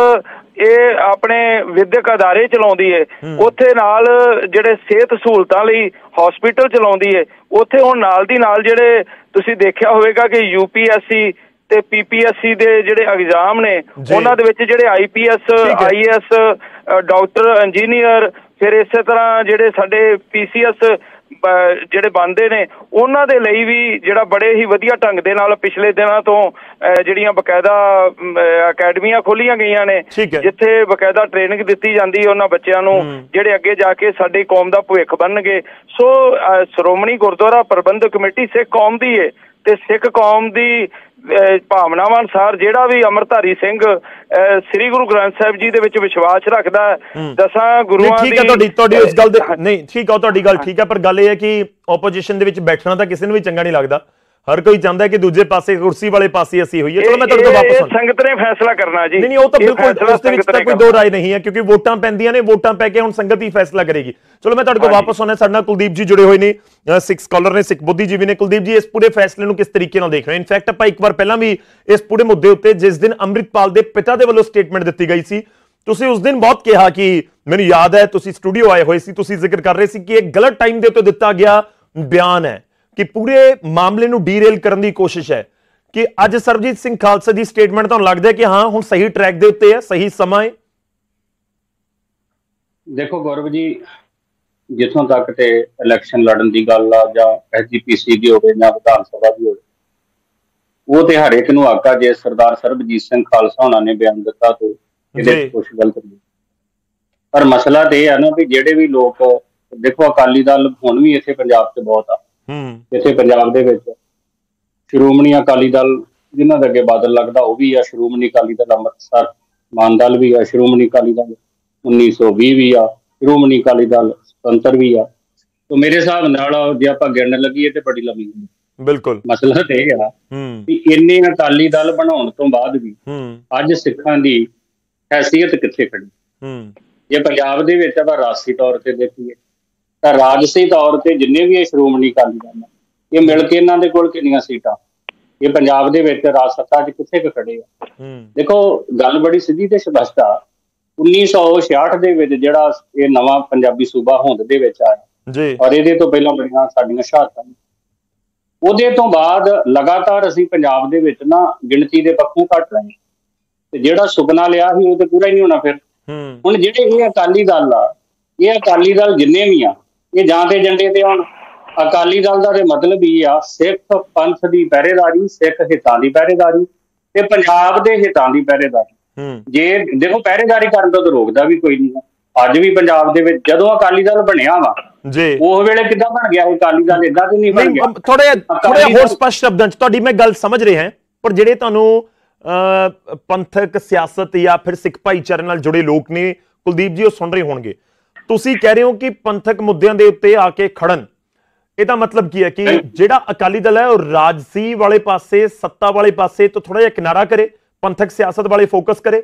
ਇਹ ਆਪਣੇ ਵਿਦਿਅਕ ਅਦਾਰੇ ਚਲਾਉਂਦੀ ਹੈ, ਉੱਥੇ ਨਾਲ ਜਿਹੜੇ ਸਿਹਤ ਸਹੂਲਤਾਂ ਲਈ ਹਸਪੀਟਲ ਚਲਾਉਂਦੀ ਹੈ, ਉੱਥੇ ਹੁਣ ਨਾਲ ਦੀ ਨਾਲ ਜਿਹੜੇ ਤੁਸੀਂ ਦੇਖਿਆ ਹੋਵੇਗਾ ਕਿ ਯੂ ਪੀ ਐਸ ਸੀ ਤੇ ਪੀ ਪੀ ਐਸ ਸੀ ਦੇ ਜਿਹੜੇ ਐਗਜ਼ਾਮ ਨੇ ਉਹਨਾਂ ਦੇ ਵਿੱਚ ਜਿਹੜੇ I P S I A S doctor engineer ਫਿਰ ਇਸੇ ਤਰ੍ਹਾਂ ਜਿਹੜੇ ਸਾਡੇ ਪੀ ਸੀ ਐਸ ਜਿਹੜੇ ਬਣਦੇ ਨੇ ਉਹਨਾਂ ਦੇ ਲਈ ਵੀ ਜਿਹੜਾ ਬੜੇ ਹੀ ਵਧੀਆ ਢੰਗ ਦੇ ਨਾਲ ਪਿਛਲੇ ਦਿਨਾਂ ਤੋਂ ਜਿਹੜੀਆਂ ਬਕਾਇਦਾ ਅਕੈਡਮੀਆਂ ਖੋਲੀਆਂ ਗਈਆਂ ਨੇ ਜਿੱਥੇ ਬਕਾਇਦਾ ਟ੍ਰੇਨਿੰਗ ਦਿੱਤੀ ਜਾਂਦੀ ਹੈ ਉਹਨਾਂ ਬੱਚਿਆਂ ਨੂੰ ਜਿਹੜੇ ਅੱਗੇ ਜਾ ਕੇ ਸਾਡੀ ਕੌਮ ਦਾ ਭਵਿੱਖ ਬਣਨਗੇ। ਸੋ ਸ਼੍ਰੋਮਣੀ ਗੁਰਦੁਆਰਾ ਪ੍ਰਬੰਧਕ ਕਮੇਟੀ ਸਿੱਖ ਕੌਮ ਦੀ ਹੈ ਤੇ ਸਿੱਖ ਕੌਮ ਦੀ ਭਾਵਨਾਵਾਂ ਅਨੁਸਾਰ ਜਿਹੜਾ ਵੀ ਅੰਮ੍ਰਿਤਧਾਰੀ ਸਿੰਘ ਸ੍ਰੀ ਗੁਰੂ ਗ੍ਰੰਥ ਸਾਹਿਬ ਜੀ ਦੇ ਵਿੱਚ ਵਿਸ਼ਵਾਸ ਰੱਖਦਾ ਦਸਾਂ ਗੁਰੂਆਂ ਦੀ। ਠੀਕ ਹੈ ਤੁਹਾਡੀ ਤੁਹਾਡੀ ਉਸ ਗੱਲ ਦੇ ਨਹੀਂ ਠੀਕ ਆ ਤੁਹਾਡੀ ਗੱਲ ਠੀਕ ਹੈ, ਪਰ ਗੱਲ ਇਹ ਹੈ ਕਿ ਆਪੋਜੀਸ਼ਨ ਦੇ ਵਿੱਚ ਬੈਠਣਾ ਤਾਂ ਕਿਸੇ ਨੂੰ ਵੀ ਚੰਗਾ ਨਹੀਂ ਲੱਗਦਾ। ਹਰ ਕੋਈ ਚਾਹੁੰਦਾ ਕਿ ਦੂਜੇ ਪਾਸੇ ਕੁਰਸੀ ਵਾਲੇ ਪਾਸੇ ਅਸੀਂ ਹੋਈਏ। ਚਲੋ ਮੈਂ ਤੁਹਾਡੇ ਤੋਂ ਵਾਪਸ ਆਉਂਦਾ, ਸੰਗਤ ਨੇ ਫੈਸਲਾ ਕਰਨਾ ਜੀ। ਨਹੀਂ ਨਹੀਂ ਉਹ ਤਾਂ ਬਿਲਕੁਲ ਉਸ ਦੇ ਵਿੱਚ ਤਾਂ ਕੋਈ ਦੋ ਰਾਏ ਨਹੀਂ ਹੈ ਕਿਉਂਕਿ ਵੋਟਾਂ ਪੈਂਦੀਆਂ ਨੇ, ਵੋਟਾਂ ਪੈ ਕੇ ਹੁਣ ਸੰਗਤ ਹੀ ਫੈਸਲਾ ਕਰੇਗੀ। ਚਲੋ ਮੈਂ ਤੁਹਾਡੇ ਕੋਲ ਵਾਪਸ ਆਉਣਾ, ਸਾਡੇ ਨਾਲ ਕੁਲਦੀਪ ਜੀ ਜੁੜੇ ਹੋਏ ਨੇ, ਸਿੱਖ ਸਕਾਲਰ ਨੇ, ਸਿੱਖ ਬੁੱਧੀਜੀਵੀ ਨੇ। ਕੁਲਦੀਪ ਜੀ, ਇਸ ਪੂਰੇ ਫੈਸਲੇ ਨੂੰ ਕਿਸ ਤਰੀਕੇ ਨਾਲ ਦੇਖ ਰਹੇ ਹੋ? ਇਨਫੈਕਟ ਆਪਾਂ ਇੱਕ ਵਾਰ ਪਹਿਲਾਂ ਵੀ ਇਸ ਪੂਰੇ ਮੁੱਦੇ ਉੱਤੇ ਜਿਸ ਦਿਨ ਅੰਮ੍ਰਿਤਪਾਲ ਦੇ ਪਿਤਾ ਦੇ ਵੱਲੋਂ ਸਟੇਟਮੈਂਟ ਦਿੱਤੀ ਗਈ ਸੀ, ਤੁਸੀਂ ਉਸ ਦਿਨ ਬਹੁਤ ਕਿਹਾ ਕਿ ਮੈਨੂੰ ਯਾਦ ਹੈ ਤੁਸੀਂ ਸਟੂਡੀਓ ਆਏ ਹੋਏ ਸੀ, ਤੁਸੀਂ ਜ਼ਿਕਰ ਕਰ ਰਹੇ ਸੀ ਕਿ ਇਹ ਗਲਤ ਟਾਈਮ ਦੇ ਉੱਤੇ ਦਿੱਤਾ ਗਿਆ ਬਿਆਨ ਹੈ ਕਿ ਪੂਰੇ ਮਾਮਲੇ ਨੂੰ ਡੀਰੇਲ ਕਰਨ ਦੀ ਕੋਸ਼ਿਸ਼ ਹੈ। ਕਿ ਅੱਜ ਸਰਬਜੀਤ ਸਿੰਘ ਖਾਲਸਾ ਦੀ ਸਟੇਟਮੈਂਟ ਤੁਹਾਨੂੰ ਲੱਗਦਾ ਹੈ ਕਿ ਹਾਂ ਹੁਣ ਸਹੀ ਟਰੈਕ ਦੇ ਉੱਤੇ ਹੈ, ਸਹੀ ਸਮਾਂ ਹੈ? ਦੇਖੋ ਗੌਰਵ ਜੀ, ਜਿੱਥੋਂ ਤੱਕ ਤੇ ਇਲੈਕਸ਼ਨ ਲੜਨ ਦੀ ਗੱਲ ਆ ਜਾਂ ਐਸ ਜੀ ਪੀ ਸੀ ਦੀ ਹੋਵੇ ਜਾਂ ਵਿਧਾਨ ਸਭਾ ਦੀ ਹੋਵੇ, ਉਹ ਤੇ ਹਰ ਇੱਕ ਨੂੰ ਹੱਕ ਆ। ਜੇ ਸਰਦਾਰ ਸਰਬਜੀਤ ਸਿੰਘ ਖਾਲਸਾ ਹੋਣਾ ਨੇ ਬਿਆਨ ਦਿੱਤਾ ਤੇ ਇਹਦੇ ਕੁਝ ਗਲਤ ਨਹੀਂ, ਪਰ ਮਸਲਾ ਤੇ ਇਹ ਆ ਨਾ ਵੀ ਜਿਹੜੇ ਵੀ ਲੋਕ, ਦੇਖੋ ਅਕਾਲੀ ਦਲ ਹੁਣ ਵੀ ਇੱਥੇ ਪੰਜਾਬ 'ਚ ਬਹੁਤ ਆ, ਇੱਥੇ ਪੰਜਾਬ ਦੇ ਵਿੱਚ ਸ਼੍ਰੋਮਣੀ ਅਕਾਲੀ ਦਲ ਜਿਨ੍ਹਾਂ ਦੇ ਅੱਗੇ ਬਾਦਲ ਲੱਗਦਾ ਉਹ ਵੀ ਆ, ਸ਼੍ਰੋਮਣੀ ਅਕਾਲੀ ਦਲ ਅੰਮ੍ਰਿਤਸਰ ਮਾਨ ਦਲ ਵੀ ਆ, ਸ਼੍ਰੋਮਣੀ ਅਕਾਲੀ ਦਲ ਉੱਨੀ ਸੌ ਵੀਹ ਵੀ ਆ, ਸ਼੍ਰੋਮਣੀ ਅਕਾਲੀ ਦਲ ਸੁਤੰਤਰ ਵੀ ਆ। ਤੇ ਮੇਰੇ ਹਿਸਾਬ ਨਾਲ ਜੇ ਆਪਾਂ ਗਿਣਨ ਲੱਗੀਏ ਤੇ ਬੜੀ ਲੰਮੀ ਬਿਲਕੁਲ ਮਸਲਾ ਤੇ ਇਹ ਆ ਵੀ ਇੰਨੇ ਅਕਾਲੀ ਦਲ ਬਣਾਉਣ ਤੋਂ ਬਾਅਦ ਵੀ ਅੱਜ ਸਿੱਖਾਂ ਦੀ ਹੈਸੀਅਤ ਕਿੱਥੇ ਖੜੀ? ਜੇ ਪੰਜਾਬ ਦੇ ਵਿੱਚ ਆਪਾਂ ਰਾਜਸੀ ਤੌਰ ਤੇ ਦੇਖੀਏ ਤਾਂ ਰਾਜਸੀ ਤੌਰ ਤੇ ਜਿੰਨੇ ਵੀ ਇਹ ਸ਼੍ਰੋਮਣੀ ਅਕਾਲੀ ਦਲ ਇਹ ਮਿਲ ਕੇ ਇਹਨਾਂ ਦੇ ਕੋਲ ਕਿੰਨੀਆਂ ਸੀਟਾਂ, ਇਹ ਪੰਜਾਬ ਦੇ ਵਿੱਚ ਰਾਜ ਸੱਤਾ 'ਚ ਕਿੱਥੇ ਕੁ ਖੜੇ ਆ? ਦੇਖੋ ਗੱਲ ਬੜੀ ਸਿੱਧੀ ਤੇ ਸਪਸ਼ਟ ਆ। ਉੱਨੀ ਸੌ ਛਿਆਹਠ ਦੇ ਵਿੱਚ ਜਿਹੜਾ ਇਹ ਨਵਾਂ ਪੰਜਾਬੀ ਸੂਬਾ ਹੋਂਦ ਦੇ ਵਿੱਚ ਆਇਆ ਔਰ ਇਹਦੇ ਤੋਂ ਪਹਿਲਾਂ ਬੜੀਆਂ ਸਾਡੀਆਂ ਸ਼ਹਾਦਤਾਂ, ਉਹਦੇ ਤੋਂ ਬਾਅਦ ਲਗਾਤਾਰ ਅਸੀਂ ਪੰਜਾਬ ਦੇ ਵਿੱਚ ਨਾ ਗਿਣਤੀ ਦੇ ਪੱਖੋਂ ਘੱਟ ਰਹੇ ਤੇ ਜਿਹੜਾ ਸੁਪਨਾ ਲਿਆ ਸੀ ਉਹ ਤੇ ਪੂਰਾ ਹੀ ਨਹੀਂ ਹੋਣਾ। ਫਿਰ ਹੁਣ ਜਿਹੜੇ ਇਹ ਅਕਾਲੀ ਦਲ ਆ, ਇਹ ਅਕਾਲੀ ਦਲ ਜਿੰਨੇ ਵੀ ਆ ਇਹ ਜਾਂ ਤੇ ਏਜੰਡੇ ਤੇ ਆਉਣ। ਅਕਾਲੀ ਦਲ ਦਾ ਤੇ ਮਤਲਬ ਹੀ ਆ ਸਿੱਖ ਪੰਥ ਦੀ ਪਹਿਰੇਦਾਰੀ, ਸਿੱਖ ਹਿੱਤਾਂ ਦੀ ਪਹਿਰੇਦਾਰੀ ਤੇ ਪੰਜਾਬ ਦੇ ਹਿੱਤਾਂ ਦੀ ਪਹਿਰੇਦਾਰੀ। ਜੇ ਦੇਖੋ ਪਹਿਰੇਦਾਰੀ ਕਰਨ ਤੋਂ ਤਾਂ ਰੋਕਦਾ ਵੀ ਕੋਈ ਨਹੀਂ। ਅੱਜ ਵੀ ਪੰਜਾਬ ਦੇ ਵਿੱਚ ਜਦੋਂ ਅਕਾਲੀ ਦਲ ਬਣਿਆ ਵਾ ਉਸ ਵੇਲੇ ਕਿੱਦਾਂ ਬਣ ਗਿਆ ਅਕਾਲੀ ਦਲ? ਏਦਾਂ ਤੇ ਨਹੀਂ ਬਣ ਗਿਆ। ਥੋੜੇ ਥੋੜੇ ਹੋਰ ਸਪਸ਼ਟ ਸ਼ਬਦਾਂ 'ਚ ਤੁਹਾਡੀ ਮੈਂ ਗੱਲ ਸਮਝ ਰਿਹਾ ਹਾਂ, ਪਰ ਜਿਹੜੇ ਤੁਹਾਨੂੰ ਪੰਥਕ ਸਿਆਸਤ ਜਾਂ ਫਿਰ ਸਿੱਖ ਭਾਈਚਾਰੇ ਨਾਲ ਜੁੜੇ ਲੋਕ ਨੇ ਕੁਲਦੀਪ ਜੀ, ਉਹ ਸੁਣ ਰਹੇ ਹੋਣਗੇ। ਤੁਸੀਂ ਕਹਿ ਰਹੇ ਹੋ ਕਿ ਪੰਥਕ ਮੁੱਦਿਆਂ ਦੇ ਉੱਤੇ ਆ ਕੇ ਖੜਨ, ਇਹਦਾ ਮਤਲਬ ਕੀ ਹੈ ਕਿ ਜਿਹੜਾ ਅਕਾਲੀ ਦਲ ਹੈ ਉਹ ਰਾਜਸੀ ਵਾਲੇ ਪਾਸੇ, ਸੱਤਾ ਵਾਲੇ ਪਾਸੇ ਤੋਂ ਥੋੜਾ ਜਿਹਾ ਕਿਨਾਰਾ ਕਰੇ, ਪੰਥਕ ਸਿਆਸਤ ਵਾਲੇ ਫੋਕਸ ਕਰੇ?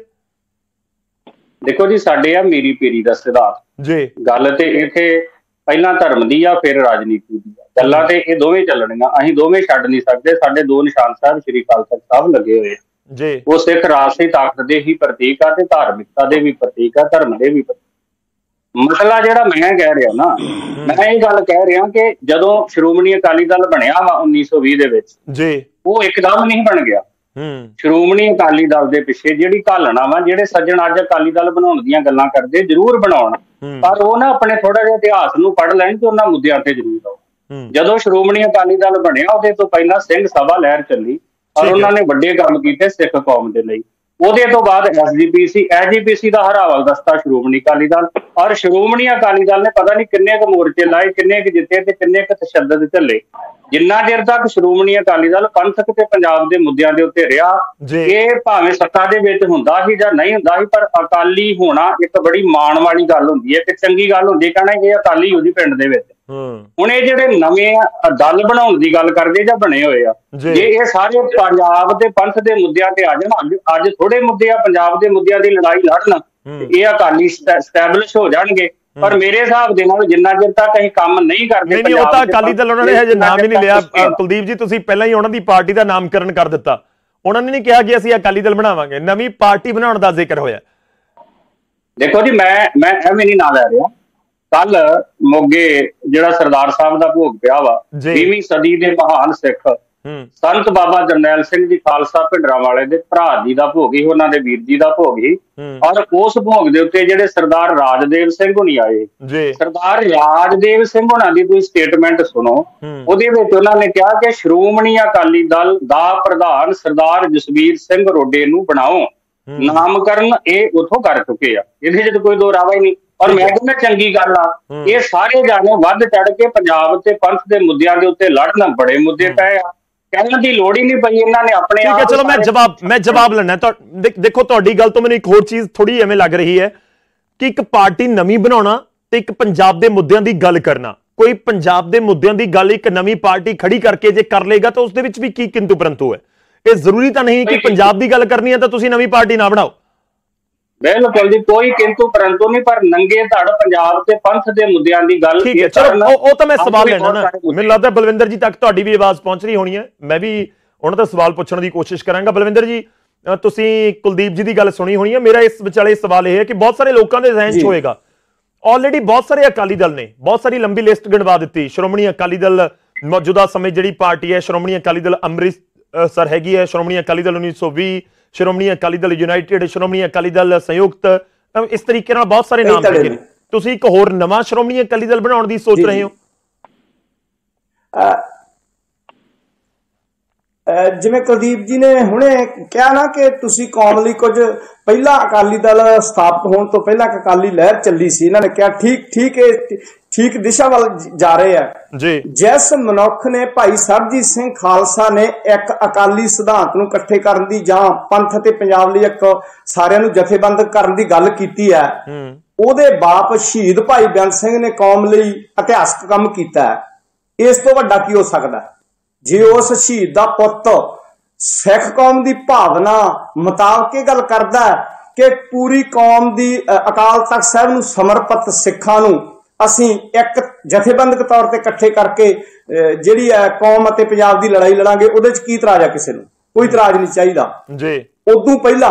ਦੇਖੋ ਜੀ, ਸਾਡੇ ਆ ਮੇਰੀ ਪੀਰੀ ਦਾ ਸਿਧਾਂਤ ਜੀ, ਗੱਲ ਤੇ ਇੱਥੇ ਪਹਿਲਾਂ ਧਰਮ ਦੀ ਆ ਫਿਰ ਰਾਜਨੀਤੀ ਦੀ ਆ। ਗੱਲਾਂ ਤੇ ਇਹ ਦੋਵੇਂ ਚੱਲਣੀਆਂ, ਅਸੀਂ ਦੋਵੇਂ ਛੱਡ ਨਹੀਂ ਸਕਦੇ। ਸਾਡੇ ਦੋ ਨਿਸ਼ਾਨ ਸਾਹਿਬ ਸ੍ਰੀ ਅਕਾਲ ਤਖਤ ਸਾਹਿਬ ਲੱਗੇ ਹੋਏ ਜੀ, ਉਹ ਸਿੱਖ ਰਾਜਸੀ ਤਾਕਤ ਦੇ ਹੀ ਪ੍ਰਤੀਕ ਆ ਤੇ ਧਾਰਮਿਕਤਾ ਦੇ ਵੀ ਪ੍ਰਤੀਕ ਆ, ਧਰਮ ਦੇ ਵੀ ਪ੍ਰਤੀਕ। ਮਸਲਾ ਜਿਹੜਾ ਮੈਂ ਕਹਿ ਰਿਹਾ ਨਾ, ਮੈਂ ਇਹ ਗੱਲ ਕਹਿ ਰਿਹਾ ਕਿ ਜਦੋਂ ਸ਼੍ਰੋਮਣੀ ਅਕਾਲੀ ਦਲ ਬਣਿਆ ਵਾ ਉੱਨੀ ਸੌ ਵੀਹ ਦੇ ਵਿੱਚ ਜੀ, ਉਹ ਇੱਕਦਮ ਨਹੀਂ ਬਣ ਗਿਆ। ਸ਼੍ਰੋਮਣੀ ਅਕਾਲੀ ਦਲ ਦੇ ਪਿੱਛੇ ਜਿਹੜੀ ਘਾਲਣਾ ਵਾ, ਜਿਹੜੇ ਸੱਜਣ ਅੱਜ ਅਕਾਲੀ ਦਲ ਬਣਾਉਣ ਦੀਆਂ ਗੱਲਾਂ ਕਰਦੇ ਜ਼ਰੂਰ ਬਣਾਉਣ, ਪਰ ਉਹ ਨਾ ਆਪਣੇ ਥੋੜਾ ਜਿਹਾ ਇਤਿਹਾਸ ਨੂੰ ਪੜ੍ਹ ਲੈਣ ਤੇ ਉਹਨਾਂ ਮੁੱਦਿਆਂ ਤੇ ਜ਼ਰੂਰ ਆਓ। ਜਦੋਂ ਸ਼੍ਰੋਮਣੀ ਅਕਾਲੀ ਦਲ ਬਣਿਆ ਉਹਦੇ ਤੋਂ ਪਹਿਲਾਂ ਸਿੰਘ ਸਭਾ ਲਹਿਰ ਚੱਲੀ ਔਰ ਉਹਨਾਂ ਨੇ ਵੱਡੇ ਕੰਮ ਕੀਤੇ ਸਿੱਖ ਕੌਮ ਦੇ ਲਈ। ਉਹਦੇ ਤੋਂ ਬਾਅਦ ਐਸ ਜੀ ਪੀ ਸੀ ਐਸ ਜੀ ਪੀ ਸੀ ਦਾ ਹਰਾਵਲ ਦਸਤਾ ਸ਼੍ਰੋਮਣੀ ਅਕਾਲੀ ਦਲ, ਔਰ ਸ਼੍ਰੋਮਣੀ ਅਕਾਲੀ ਦਲ ਨੇ ਪਤਾ ਨਹੀਂ ਕਿੰਨੇ ਕੁ ਮੋਰਚੇ ਲਾਏ, ਕਿੰਨੇ ਕੁ ਜਿੱਤੇ ਤੇ ਕਿੰਨੇ ਕੁ ਤਸ਼ੱਦਦ ਝੱਲੇ। ਜਿੰਨਾ ਚਿਰ ਤੱਕ ਸ਼੍ਰੋਮਣੀ ਅਕਾਲੀ ਦਲ ਪੰਥਕ ਤੇ ਪੰਜਾਬ ਦੇ ਮੁੱਦਿਆਂ ਦੇ ਉੱਤੇ ਰਿਹਾ, ਇਹ ਭਾਵੇਂ ਸੱਤਾ ਦੇ ਵਿੱਚ ਹੁੰਦਾ ਸੀ ਜਾਂ ਨਹੀਂ ਹੁੰਦਾ ਸੀ, ਪਰ ਅਕਾਲੀ ਹੋਣਾ ਇੱਕ ਬੜੀ ਮਾਣ ਵਾਲੀ ਗੱਲ ਹੁੰਦੀ ਹੈ, ਇੱਕ ਚੰਗੀ ਗੱਲ ਹੁੰਦੀ ਹੈ ਕਹਿਣਾ ਇਹ ਅਕਾਲੀ ਹੋ ਜੀ ਪਿੰਡ ਦੇ ਵਿੱਚ। ਹੁਣ ਇਹ ਜਿਹੜੇ ਨਵੇਂ ਦਲ ਬਣਾਉਣ ਦੀ ਗੱਲ ਕਰਦੇ ਜਾਂ ਬਣੇ ਹੋਏ ਆ, ਜੇ ਇਹ ਸਾਰੇ ਪੰਜਾਬ ਦੇ ਪੰਥ ਦੇ ਮੁੱਦਿਆਂ ਤੇ ਆ ਜਾਣ, ਅੱਜ ਥੋੜੇ ਮੁੱਦੇ ਆ ਪੰਜਾਬ ਦੇ ਮੁੱਦਿਆਂ ਦੀ ਲੜਾਈ ਲੜਨ, ਇਹ ਅਕਾਲੀ ਸਟੈਬਲਿਸ਼ ਹੋ ਜਾਣਗੇ। ਪਰ ਮੇਰੇ ਹਿਸਾਬ ਦੇ ਨਾਲ ਜਿੰਨਾ ਚਿਰ ਤੱਕ ਅਸੀਂ ਕੰਮ ਨਹੀਂ ਕਰਦੇ, ਨਹੀਂ ਉਹ ਤਾਂ ਅਕਾਲੀ ਦਲ ਉਹਨਾਂ ਨੇ ਹਜੇ ਨਾਮ ਹੀ ਨਹੀਂ ਲਿਆ। ਕੁਲਦੀਪ ਜੀ ਤੁਸੀਂ ਪਹਿਲਾਂ ਹੀ ਉਹਨਾਂ ਦੀ ਪਾਰਟੀ ਦਾ ਨਾਮਕਰਨ ਕਰ ਦਿੱਤਾ, ਉਹਨਾਂ ਨੇ ਨਹੀਂ ਕਿਹਾ ਕਿ ਅਸੀਂ ਅਕਾਲੀ ਦਲ ਬਣਾਵਾਂਗੇ, ਨਵੀਂ ਪਾਰਟੀ ਬਣਾਉਣ ਦਾ ਜ਼ਿਕਰ ਹੋਇਆ। ਦੇਖੋ ਜੀ ਮੈਂ ਮੈਂ ਐਵੇਂ ਨਹੀਂ ਨਾ ਲੈ ਰਿਹਾ, ਕੱਲ ਮੋਗੇ ਜਿਹੜਾ ਸਰਦਾਰ ਸਾਹਿਬ ਦਾ ਭੋਗ ਪਿਆ ਵਾ, ਵੀਹਵੀਂ ਸਦੀ ਦੇ ਮਹਾਨ ਸਿੱਖ ਸੰਤ ਬਾਬਾ ਜਰਨੈਲ ਸਿੰਘ ਜੀ ਖਾਲਸਾ ਭਿੰਡਰਾਂਵਾਲੇ ਦੇ ਭਰਾ ਜੀ ਦਾ ਭੋਗ ਹੀ, ਉਹਨਾਂ ਦੇ ਵੀਰ ਜੀ ਦਾ ਭੋਗ ਹੀ, ਔਰ ਉਸ ਭੋਗ ਦੇ ਉੱਤੇ ਜਿਹੜੇ ਸਰਦਾਰ ਰਾਜਦੇਵ ਸਿੰਘ ਹੁਣੀ ਆਏ, ਸਰਦਾਰ ਰਾਜਦੇਵ ਸਿੰਘ ਹੁਣਾਂ ਦੀ ਤੁਸੀਂ ਸਟੇਟਮੈਂਟ ਸੁਣੋ। ਉਹਦੇ ਵਿੱਚ ਉਹਨਾਂ ਨੇ ਕਿਹਾ ਕਿ ਸ਼੍ਰੋਮਣੀ ਅਕਾਲੀ ਦਲ ਦਾ ਪ੍ਰਧਾਨ ਸਰਦਾਰ ਜਸਵੀਰ ਸਿੰਘ ਰੋਡੇ ਨੂੰ ਬਣਾਓ, ਨਾਮਕਰਨ ਇਹ ਉਥੋਂ ਕਰ ਚੁੱਕੇ ਆ, ਇਹਦੇ ਚ ਕੋਈ ਦੋ ਰਾਵਾ ਹੀ ਨਹੀਂ। ਔਰ ਮੈਂ ਕਹਿੰਦਾ ਚੰਗੀ ਗੱਲ ਆ, ਇਹ ਸਾਰੇ ਜਾਣੇ ਵੱਧ ਚੜ ਕੇ ਪੰਜਾਬ ਤੇ ਪੰਥ ਦੇ ਮੁੱਦਿਆਂ ਦੇ ਉੱਤੇ ਲੜਨ, ਬੜੇ ਮੁੱਦੇ ਪਏ ਆ, ਕਹਿਣ ਦੀ ਲੋੜ ਹੀ ਨਹੀਂ ਪਈ, ਇਹਨਾਂ ਨੇ ਆਪਣੇ ਆਪ। ਚਲੋ ਮੈਂ ਜਵਾਬ ਮੈਂ ਜਵਾਬ ਲੈਣਾ। ਦੇਖੋ ਤੁਹਾਡੀ ਗੱਲ ਤੋਂ ਮੈਨੂੰ ਇੱਕ ਹੋਰ ਚੀਜ਼ ਥੋੜੀ ਐਵੇਂ ਲੱਗ ਰਹੀ ਹੈ ਕਿ ਇੱਕ ਪਾਰਟੀ ਨਵੀਂ ਬਣਾਉਣਾ ਤੇ ਇੱਕ ਪੰਜਾਬ ਦੇ ਮੁੱਦਿਆਂ ਦੀ ਗੱਲ ਕਰਨਾ, ਕੋਈ ਪੰਜਾਬ ਦੇ ਮੁੱਦਿਆਂ ਦੀ ਗੱਲ ਇੱਕ ਨਵੀਂ ਪਾਰਟੀ ਖੜੀ ਕਰਕੇ ਜੇ ਕਰ ਲੇਗਾ ਤਾਂ ਉਸਦੇ ਵਿੱਚ ਵੀ ਕੀ ਕਿੰਤੂ ਪਰੰਤੂ ਹੈ। ਇਹ ਜ਼ਰੂਰੀ ਤਾਂ ਨਹੀਂ ਕਿ ਪੰਜਾਬ ਦੀ ਗੱਲ ਕਰਨੀ ਹੈ ਤਾਂ ਤੁਸੀਂ ਨਵੀਂ ਪਾਰਟੀ ਨਾ ਬਣਾਓ। ਬਿਲਕੁਲ ਜੀ, ਕੋਈ ਕਿੰਤੂ ਪਰੰਤੂ ਨਹੀਂ, ਪਰ ਨੰਗੇ ਧੜ ਪੰਜਾਬ ਤੇ ਪੰਥ ਦੇ ਮੁੱਦਿਆਂ ਦੀ ਗੱਲ। ਠੀਕ ਹੈ, ਚਲੋ ਉਹ ਤਾਂ ਮੈਂ ਸਵਾਲ ਲੈਣਾ ਨਾ, ਮੈਨੂੰ ਲੱਗਦਾ ਬਲਵਿੰਦਰ ਜੀ ਤੱਕ ਤੁਹਾਡੀ ਵੀ ਆਵਾਜ਼ ਪਹੁੰਚ ਰਹੀ ਹੋਣੀ ਹੈ, ਮੈਂ ਵੀ ਉਹਨਾਂ ਦਾ ਸਵਾਲ ਪੁੱਛਣ ਦੀ ਕੋਸ਼ਿਸ਼ ਕਰਾਂਗਾ। ਬਲਵਿੰਦਰ ਜੀ ਤੁਸੀਂ ਕੁਲਦੀਪ ਜੀ ਦੀ ਗੱਲ ਸੁਣੀ ਹੋਣੀ ਹੈ, ਮੇਰਾ ਇਸ ਵਿਚਾਲੇ ਸਵਾਲ ਇਹ ਹੈ ਕਿ ਬਹੁਤ ਸਾਰੇ ਲੋਕਾਂ ਦੇ ਜ਼ਿਹਨ 'ਚ ਹੋਏਗਾ ਆਲਰੇਡੀ ਬਹੁਤ ਸਾਰੇ ਅਕਾਲੀ ਦਲ ਨੇ ਬਹੁਤ ਸਾਰੀ ਲੰਬੀ ਲਿਸਟ ਗਿਣਵਾ ਦਿੱਤੀ। ਸ਼੍ਰੋਮਣੀ ਅਕਾਲੀ ਦਲ ਮੌਜੂਦਾ ਸਮੇਂ ਜਿਹੜੀ ਪਾਰਟੀ ਹੈ, ਸ਼੍ਰੋਮਣੀ ਅਕਾਲੀ ਦਲ ਅੰਮ੍ਰਿਤਸਰ ਹੈਗੀ ਹੈ, ਸ਼੍ਰੋਮਣੀ ਅਕਾਲੀ ਦਲ ਉੱਨੀ ਸੌ ਵੀਹ, ਸ਼੍ਰੋਮਣੀ ਅਕਾਲੀ ਦਲ ਯੂਨਾਈਟਿਡ, ਸ਼੍ਰੋਮਣੀ ਅਕਾਲੀ ਦਲ ਸੰਯੁਕਤ, ਇਸ ਤਰੀਕੇ ਨਾਲ ਬਹੁਤ ਸਾਰੇ ਨਾਮ ਹੈਗੇ ਨੇ। ਤੁਸੀਂ ਇੱਕ ਹੋਰ ਨਵਾਂ ਸ਼੍ਰੋਮਣੀ ਅਕਾਲੀ ਦਲ ਬਣਾਉਣ ਦੀ ਸੋਚ ਰਹੇ ਹੋ? ਜਿਵੇਂ ਕੁਲਦੀਪ ਜੀ ਨੇ ਹੁਣੇ ਕਿਹਾ ਨਾ ਕਿ ਤੁਸੀਂ ਕੌਮ ਲਈ ਕੁਝ, ਪਹਿਲਾਂ ਅਕਾਲੀ ਦਲ ਸਥਾਪਿਤ ਹੋਣ ਤੋਂ ਪਹਿਲਾਂ ਇੱਕ ਅਕਾਲੀ ਲਹਿਰ ਚੱਲੀ ਸੀ, ਇਹਨਾਂ ਨੇ ਕਿਹਾ ਠੀਕ ਠੀਕ ਹੈ, ਠੀਕ ਦਿਸ਼ਾ ਵੱਲ ਜਾ ਰਹੇ ਆ ਜੀ। ਜਿਸ ਮਨੁੱਖ ਨੇ ਭਾਈ ਸਰਬਜੀਤ ਸਿੰਘ ਖਾਲਸਾ ਨੇ ਇੱਕ ਅਕਾਲੀ ਸਿਧਾਂਤ ਨੂੰ ਇਕੱਠੇ ਕਰਨ ਦੀ ਜਾਂ ਪੰਥ ਤੇ ਪੰਜਾਬ ਲਈ ਇੱਕ ਸਾਰਿਆਂ ਨੂੰ ਜਥੇਬੰਦ ਕਰਨ ਦੀ ਗੱਲ ਕੀਤੀ ਹੈ, ਉਹਦੇ ਬਾਪ ਸ਼ਹੀਦ ਭਾਈ ਬੇਅੰਤ ਸਿੰਘ ਨੇ ਕੌਮ ਲਈ ਇਤਿਹਾਸਕ ਕੰਮ ਕੀਤਾ ਹੈ। ਇਸ ਤੋਂ ਵੱਡਾ ਕੀ ਹੋ ਸਕਦਾ ਜੇ ਉਸ ਸ਼ਹੀਦ ਦਾ ਪੁੱਤ ਸਿੱਖ ਕੌਮ ਦੀ ਭਾਵਨਾ ਮੁਤਾਬਕ ਇਹ ਗੱਲ ਕਰਦਾ ਕਿ ਪੂਰੀ ਕੌਮ ਦੀ ਅਕਾਲ ਤਖਤ ਸਾਹਿਬ ਨੂੰ ਸਮਰਪਿਤ ਸਿੱਖਾਂ ਨੂੰ ਅਸੀਂ ਇੱਕ ਜਥੇਬੰਦਕ ਤੌਰ ਤੇ ਇਕੱਠੇ ਕਰਕੇ ਜਿਹੜੀ ਹੈ ਕੌਮ ਅਤੇ ਪੰਜਾਬ ਦੀ ਲੜਾਈ ਲੜਾਂਗੇ, ਉਹਦੇ ਚ ਕੀ ਇਤਰਾਜ਼ ਆ? ਕਿਸੇ ਨੂੰ ਕੋਈ ਇਤਰਾਜ਼ ਨਹੀਂ ਚਾਹੀਦਾ ਜੀ। ਉਦੋਂ ਪਹਿਲਾਂ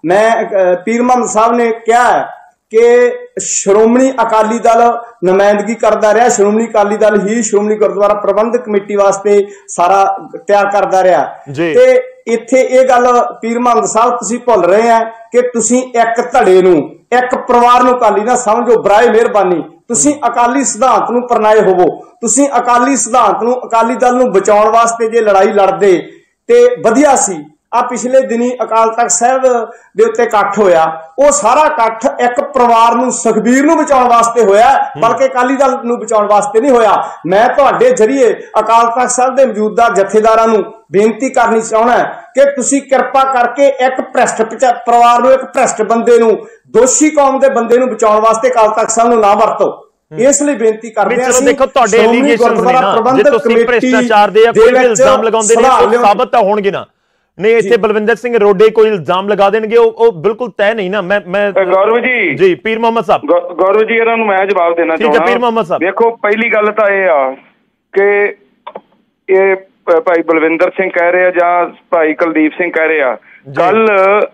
ਮੈਂ ਪੀਰ ਮੁਹੰਮਦ ਸਾਹਿਬ ਨੇ ਕਿਹਾ ਕਿ ਸ਼੍ਰੋਮਣੀ ਅਕਾਲੀ ਦਲ ਨੁਮਾਇੰਦਗੀ ਕਰਦਾ ਰਿਹਾ, ਸ਼੍ਰੋਮਣੀ ਅਕਾਲੀ ਦਲ ਹੀ ਸ਼੍ਰੋਮਣੀ ਗੁਰਦੁਆਰਾ ਪ੍ਰਬੰਧਕ ਕਮੇਟੀ ਵਾਸਤੇ ਸਾਰਾ ਤਿਆਰ ਕਰਦਾ ਰਿਹਾ। ਤੇ ਇੱਥੇ ਇਹ ਗੱਲ ਪੀਰ ਮੁਹੰਮਦ ਸਾਹਿਬ ਤੁਸੀਂ ਭੁੱਲ ਰਹੇ ਆ ਕਿ ਤੁਸੀਂ ਇੱਕ ਧੜੇ ਨੂੰ, ਇੱਕ ਪਰਿਵਾਰ ਨੂੰ ਅਕਾਲੀ ਨਾ ਸਮਝੋ, ਬਰਾਏ ਮਿਹਰਬਾਨੀ। ਤੁਸੀਂ ਅਕਾਲੀ ਸਿਧਾਂਤ ਨੂੰ ਪਰਨਾਏ ਹੋਵੋ, ਤੁਸੀਂ ਅਕਾਲੀ ਸਿਧਾਂਤ ਨੂੰ, ਅਕਾਲੀ ਦਲ ਨੂੰ ਬਚਾਉਣ ਵਾਸਤੇ ਜੇ ਲੜਾਈ ਲੜਦੇ ਤੇ ਵਧੀਆ ਸੀ। ਆ ਪਿਛਲੇ ਦਿਨੀ ਅਕਾਲ ਤਖਤ ਸਾਹਿਬ ਦੇ ਉੱਤੇ ਇਕੱਠ ਹੋਇਆ, ਉਹ ਸਾਰਾ ਇਕੱਠ ਇੱਕ ਪਰਿਵਾਰ ਨੂੰ, ਸੁਖਬੀਰ ਨੂੰ ਬਚਾਉਣ ਵਾਸਤੇ ਹੋਇਆ, ਬਲਕਿ ਅਕਾਲੀ ਦਲ ਨੂੰ ਬਚਾਉਣ ਵਾਸਤੇ ਨਹੀਂ ਹੋਇਆ। ਮੈਂ ਤੁਹਾਡੇ ਜਰੀਏ ਅਕਾਲ ਤਖਤ ਸਾਹਿਬ ਦੇ ਮੌਜੂਦਾ ਜਥੇਦਾਰਾਂ ਨੂੰ ਬੇਨਤੀ ਕਰਨੀ ਚਾਹੁੰਦਾ ਕਿ ਤੁਸੀਂ ਕਿਰਪਾ ਕਰਕੇ ਇੱਕ ਭ੍ਰਿਸ਼ਟ ਪਰਿਵਾਰ ਨੂੰ, ਇੱਕ ਭ੍ਰਿਸ਼ਟ ਬੰਦੇ ਨੂੰ, ਦੋਸ਼ੀ ਕੌਮ ਦੇ ਬੰਦੇ ਨੂੰ ਬਚਾਉਣ ਵਾਸਤੇ ਅਕਾਲ ਤਖਤ ਸਾਹਿਬ ਨੂੰ ਨਾ ਵਰਤੋ। ਇਸ ਲਈ ਬੇਨਤੀ ਕਰਦੇ ਹਾਂ ਅਸੀਂ। ਦੇਖੋ ਤੁਹਾਡੇ ਐਲੀਗੇਸ਼ਨਸ ਨੇ ਨਾ, ਜੇ ਤੁਸੀਂ ਭ੍ਰਿਸ਼ਟਾਚਾਰ ਦੇ ਜਾਂ ਕੋਈ ਵੀ ਇਲਜ਼ਾਮ ਲਗਾਉਂਦੇ ਨੇ ਉਹ ਸਾਬਤ ਤਾਂ ਹੋਣਗੇ ਨਾ। ਨਹੀਂ ਇੱਥੇ ਬਲਵਿੰਦਰ ਸਿੰਘ ਰੋਡੇ ਕੋਈ ਇਲਜ਼ਾਮ ਲਗਾ ਦੇਣਗੇ, ਉਹ ਬਿਲਕੁਲ ਤੈਅ ਨਹੀਂ ਨਾ। ਮੈਂ ਮੈਂ ਗੌਰਵ ਜੀ ਜੀ ਪੀਰ ਮੁਹੰਮਦ ਸਾਹਿਬ, ਗੌਰਵ ਜੀ ਇਹਨਾਂ ਨੂੰ ਮੈਂ ਜਵਾਬ ਦੇਣਾ ਚਾਹੁੰਦਾ। ਠੀਕ ਹੈ ਪੀਰ ਮੁਹੰਮਦ ਸਾਹਿਬ, ਦੇਖੋ ਪਹਿਲੀ ਗੱਲ ਤਾਂ ਇਹ ਆ ਕਿ ਇਹ ਭਾਈ ਬਲਵਿੰਦਰ ਸਿੰਘ ਕਹਿ ਰਹੇ ਆ ਜਾਂ ਭਾਈ ਕੁਲਦੀਪ ਸਿੰਘ ਕਹਿ ਰਹੇ ਆ, ਕੱਲ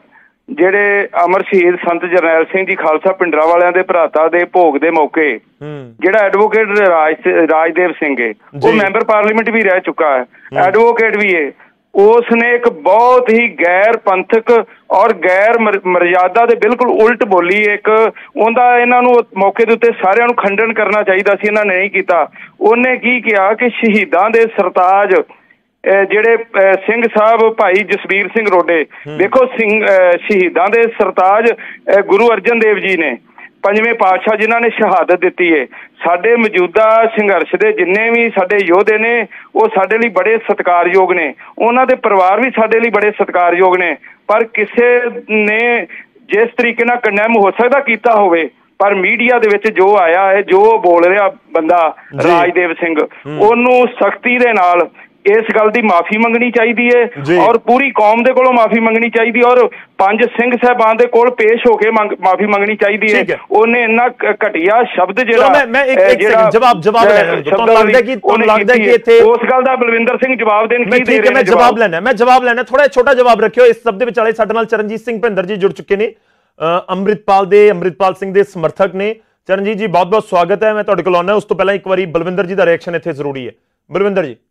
ਜਿਹੜੇ ਅਮਰ ਸ਼ਹੀਦ ਸੰਤ ਜਰਨੈਲ ਸਿੰਘ ਜੀ ਖਾਲਸਾ ਭਿੰਡਰਾਂਵਾਲਿਆਂ ਦੇ ਭਰਾਤਾ ਦੇ ਭੋਗ ਦੇ ਮੌਕੇ ਜਿਹੜਾ ਐਡਵੋਕੇਟ ਰਾਜ ਰਾਜਦੇਵ ਸਿੰਘ ਹੈ, ਉਹ ਮੈਂਬਰ ਪਾਰਲੀਮੈਂਟ ਵੀ ਰਹਿ ਚੁੱਕਾ ਹੈ, ਐਡਵੋਕੇਟ ਵੀ ਹੈ, ਉਸ ਨੇ ਇੱਕ ਬਹੁਤ ਹੀ ਗੈਰ ਪੰਥਕ ਔਰ ਗੈਰ ਮਰਜ਼ਾਦਾ ਦੇ ਬਿਲਕੁਲ ਉਲਟ ਬੋਲੀ। ਇੱਕ ਉਹਦਾ ਇਹਨਾਂ ਨੂੰ ਮੌਕੇ ਦੇ ਉੱਤੇ ਸਾਰਿਆਂ ਨੂੰ ਖੰਡਨ ਕਰਨਾ ਚਾਹੀਦਾ ਸੀ, ਇਹਨਾਂ ਨੇ ਨਹੀਂ ਕੀਤਾ। ਉਹਨੇ ਕੀ ਕਿਹਾ ਕਿ ਸ਼ਹੀਦਾਂ ਦੇ ਸਰਤਾਜ ਜਿਹੜੇ ਸਿੰਘ ਸਾਹਿਬ ਭਾਈ ਜਸਵੀਰ ਸਿੰਘ ਰੋਡੇ, ਦੇਖੋ ਸਿੰਘ ਸ਼ਹੀਦਾਂ ਦੇ ਸਰਤਾਜ ਗੁਰੂ ਅਰਜਨ ਦੇਵ ਜੀ ਨੇ, ਪੰਜਵੇਂ ਪਾਤਸ਼ਾਹ ਜਿਨ੍ਹਾਂ ਨੇ ਸ਼ਹਾਦਤ ਦਿੱਤੀ ਹੈ। ਸਾਡੇ ਮੌਜੂਦਾ ਸੰਘਰਸ਼ ਦੇ ਜਿੰਨੇ ਵੀ ਸਾਡੇ ਯੋਧੇ ਨੇ ਉਹ ਸਾਡੇ ਲਈ ਬੜੇ ਸਤਿਕਾਰਯੋਗ ਨੇ, ਉਹਨਾਂ ਦੇ ਪਰਿਵਾਰ ਵੀ ਸਾਡੇ ਲਈ ਬੜੇ ਸਤਿਕਾਰਯੋਗ ਨੇ, ਪਰ ਕਿਸੇ ਨੇ ਜਿਸ ਤਰੀਕੇ ਨਾਲ ਕੰਡੈਮ ਹੋ ਸਕਦਾ ਕੀਤਾ ਹੋਵੇ, ਪਰ ਮੀਡੀਆ ਦੇ ਵਿੱਚ ਜੋ ਆਇਆ ਹੈ, ਜੋ ਬੋਲ ਰਿਹਾ ਬੰਦਾ ਰਾਜਦੇਵ ਸਿੰਘ, ਉਹਨੂੰ ਸਖਤੀ ਦੇ ਨਾਲ ਇਸ ਗੱਲ ਦੀ ਮਾਫੀ ਮੰਗਣੀ ਚਾਹੀਦੀ ਹੈ ਔਰ ਪੂਰੀ ਕੌਮ ਦੇ ਕੋਲੋਂ ਮਾਫੀ ਮੰਗਣੀ ਚਾਹੀਦੀ ਔਰ ਪੰਜ ਸਿੰਘ ਸਾਹਿਬਾਨ ਦੇ ਕੋਲ ਪੇਸ਼ ਹੋ ਕੇ ਮਾਫੀ ਮੰਗਣੀ ਚਾਹੀਦੀ ਹੈ। ਉਹਨੇ ਇੰਨਾ ਘਟੀਆ ਸ਼ਬਦ ਜਿਹੜਾ ਮੈਂ ਇੱਕ ਇੱਕ ਸੈਕਿੰਡ ਜਵਾਬ ਜਵਾਬ ਲੈਣਾ, ਤੁਹਾਨੂੰ ਲੱਗਦਾ ਕਿ ਤੁਹਾਨੂੰ ਲੱਗਦਾ ਕਿ ਇੱਥੇ ਉਸ ਗੱਲ ਦਾ ਬਲਵਿੰਦਰ ਸਿੰਘ ਜਵਾਬ ਦੇਣ ਕੀ ਦੇ ਰਹੇ ਨੇ? ਮੈਂ ਜਵਾਬ ਲੈਣਾ ਮੈਂ ਜਵਾਬ ਲੈਣਾ ਥੋੜਾ ਛੋਟਾ ਜਵਾਬ ਰੱਖਿਓ। ਇਸ ਸਭ ਦੇ ਵਿਚਾਲੇ ਸਾਡੇ ਨਾਲ ਚਰਨਜੀਤ ਸਿੰਘ ਭਿੰਦਰ ਜੀ ਜੁੜ ਚੁੱਕੇ ਨੇ, ਅੰਮ੍ਰਿਤਪਾਲ ਦੇ ਅੰਮ੍ਰਿਤਪਾਲ ਸਿੰਘ ਦੇ ਸਮਰਥਕ ਨੇ। ਚਰਨਜੀਤ ਜੀ ਬਹੁਤ ਬਹੁਤ ਸਵਾਗਤ ਹੈ, ਮੈਂ ਤੁਹਾਡੇ ਕੋਲ ਆਉਣਾ। ਉਸ ਤੋਂ ਪਹਿਲਾਂ ਇੱਕ ਵਾਰੀ ਬਲਵਿੰਦਰ ਜੀ ਦਾ ਰਿਐਕਸ਼ਨ ਇੱਥੇ ਜ਼ਰੂਰੀ ਹੈ। ਬਲਵਿੰਦਰ ਜੀ।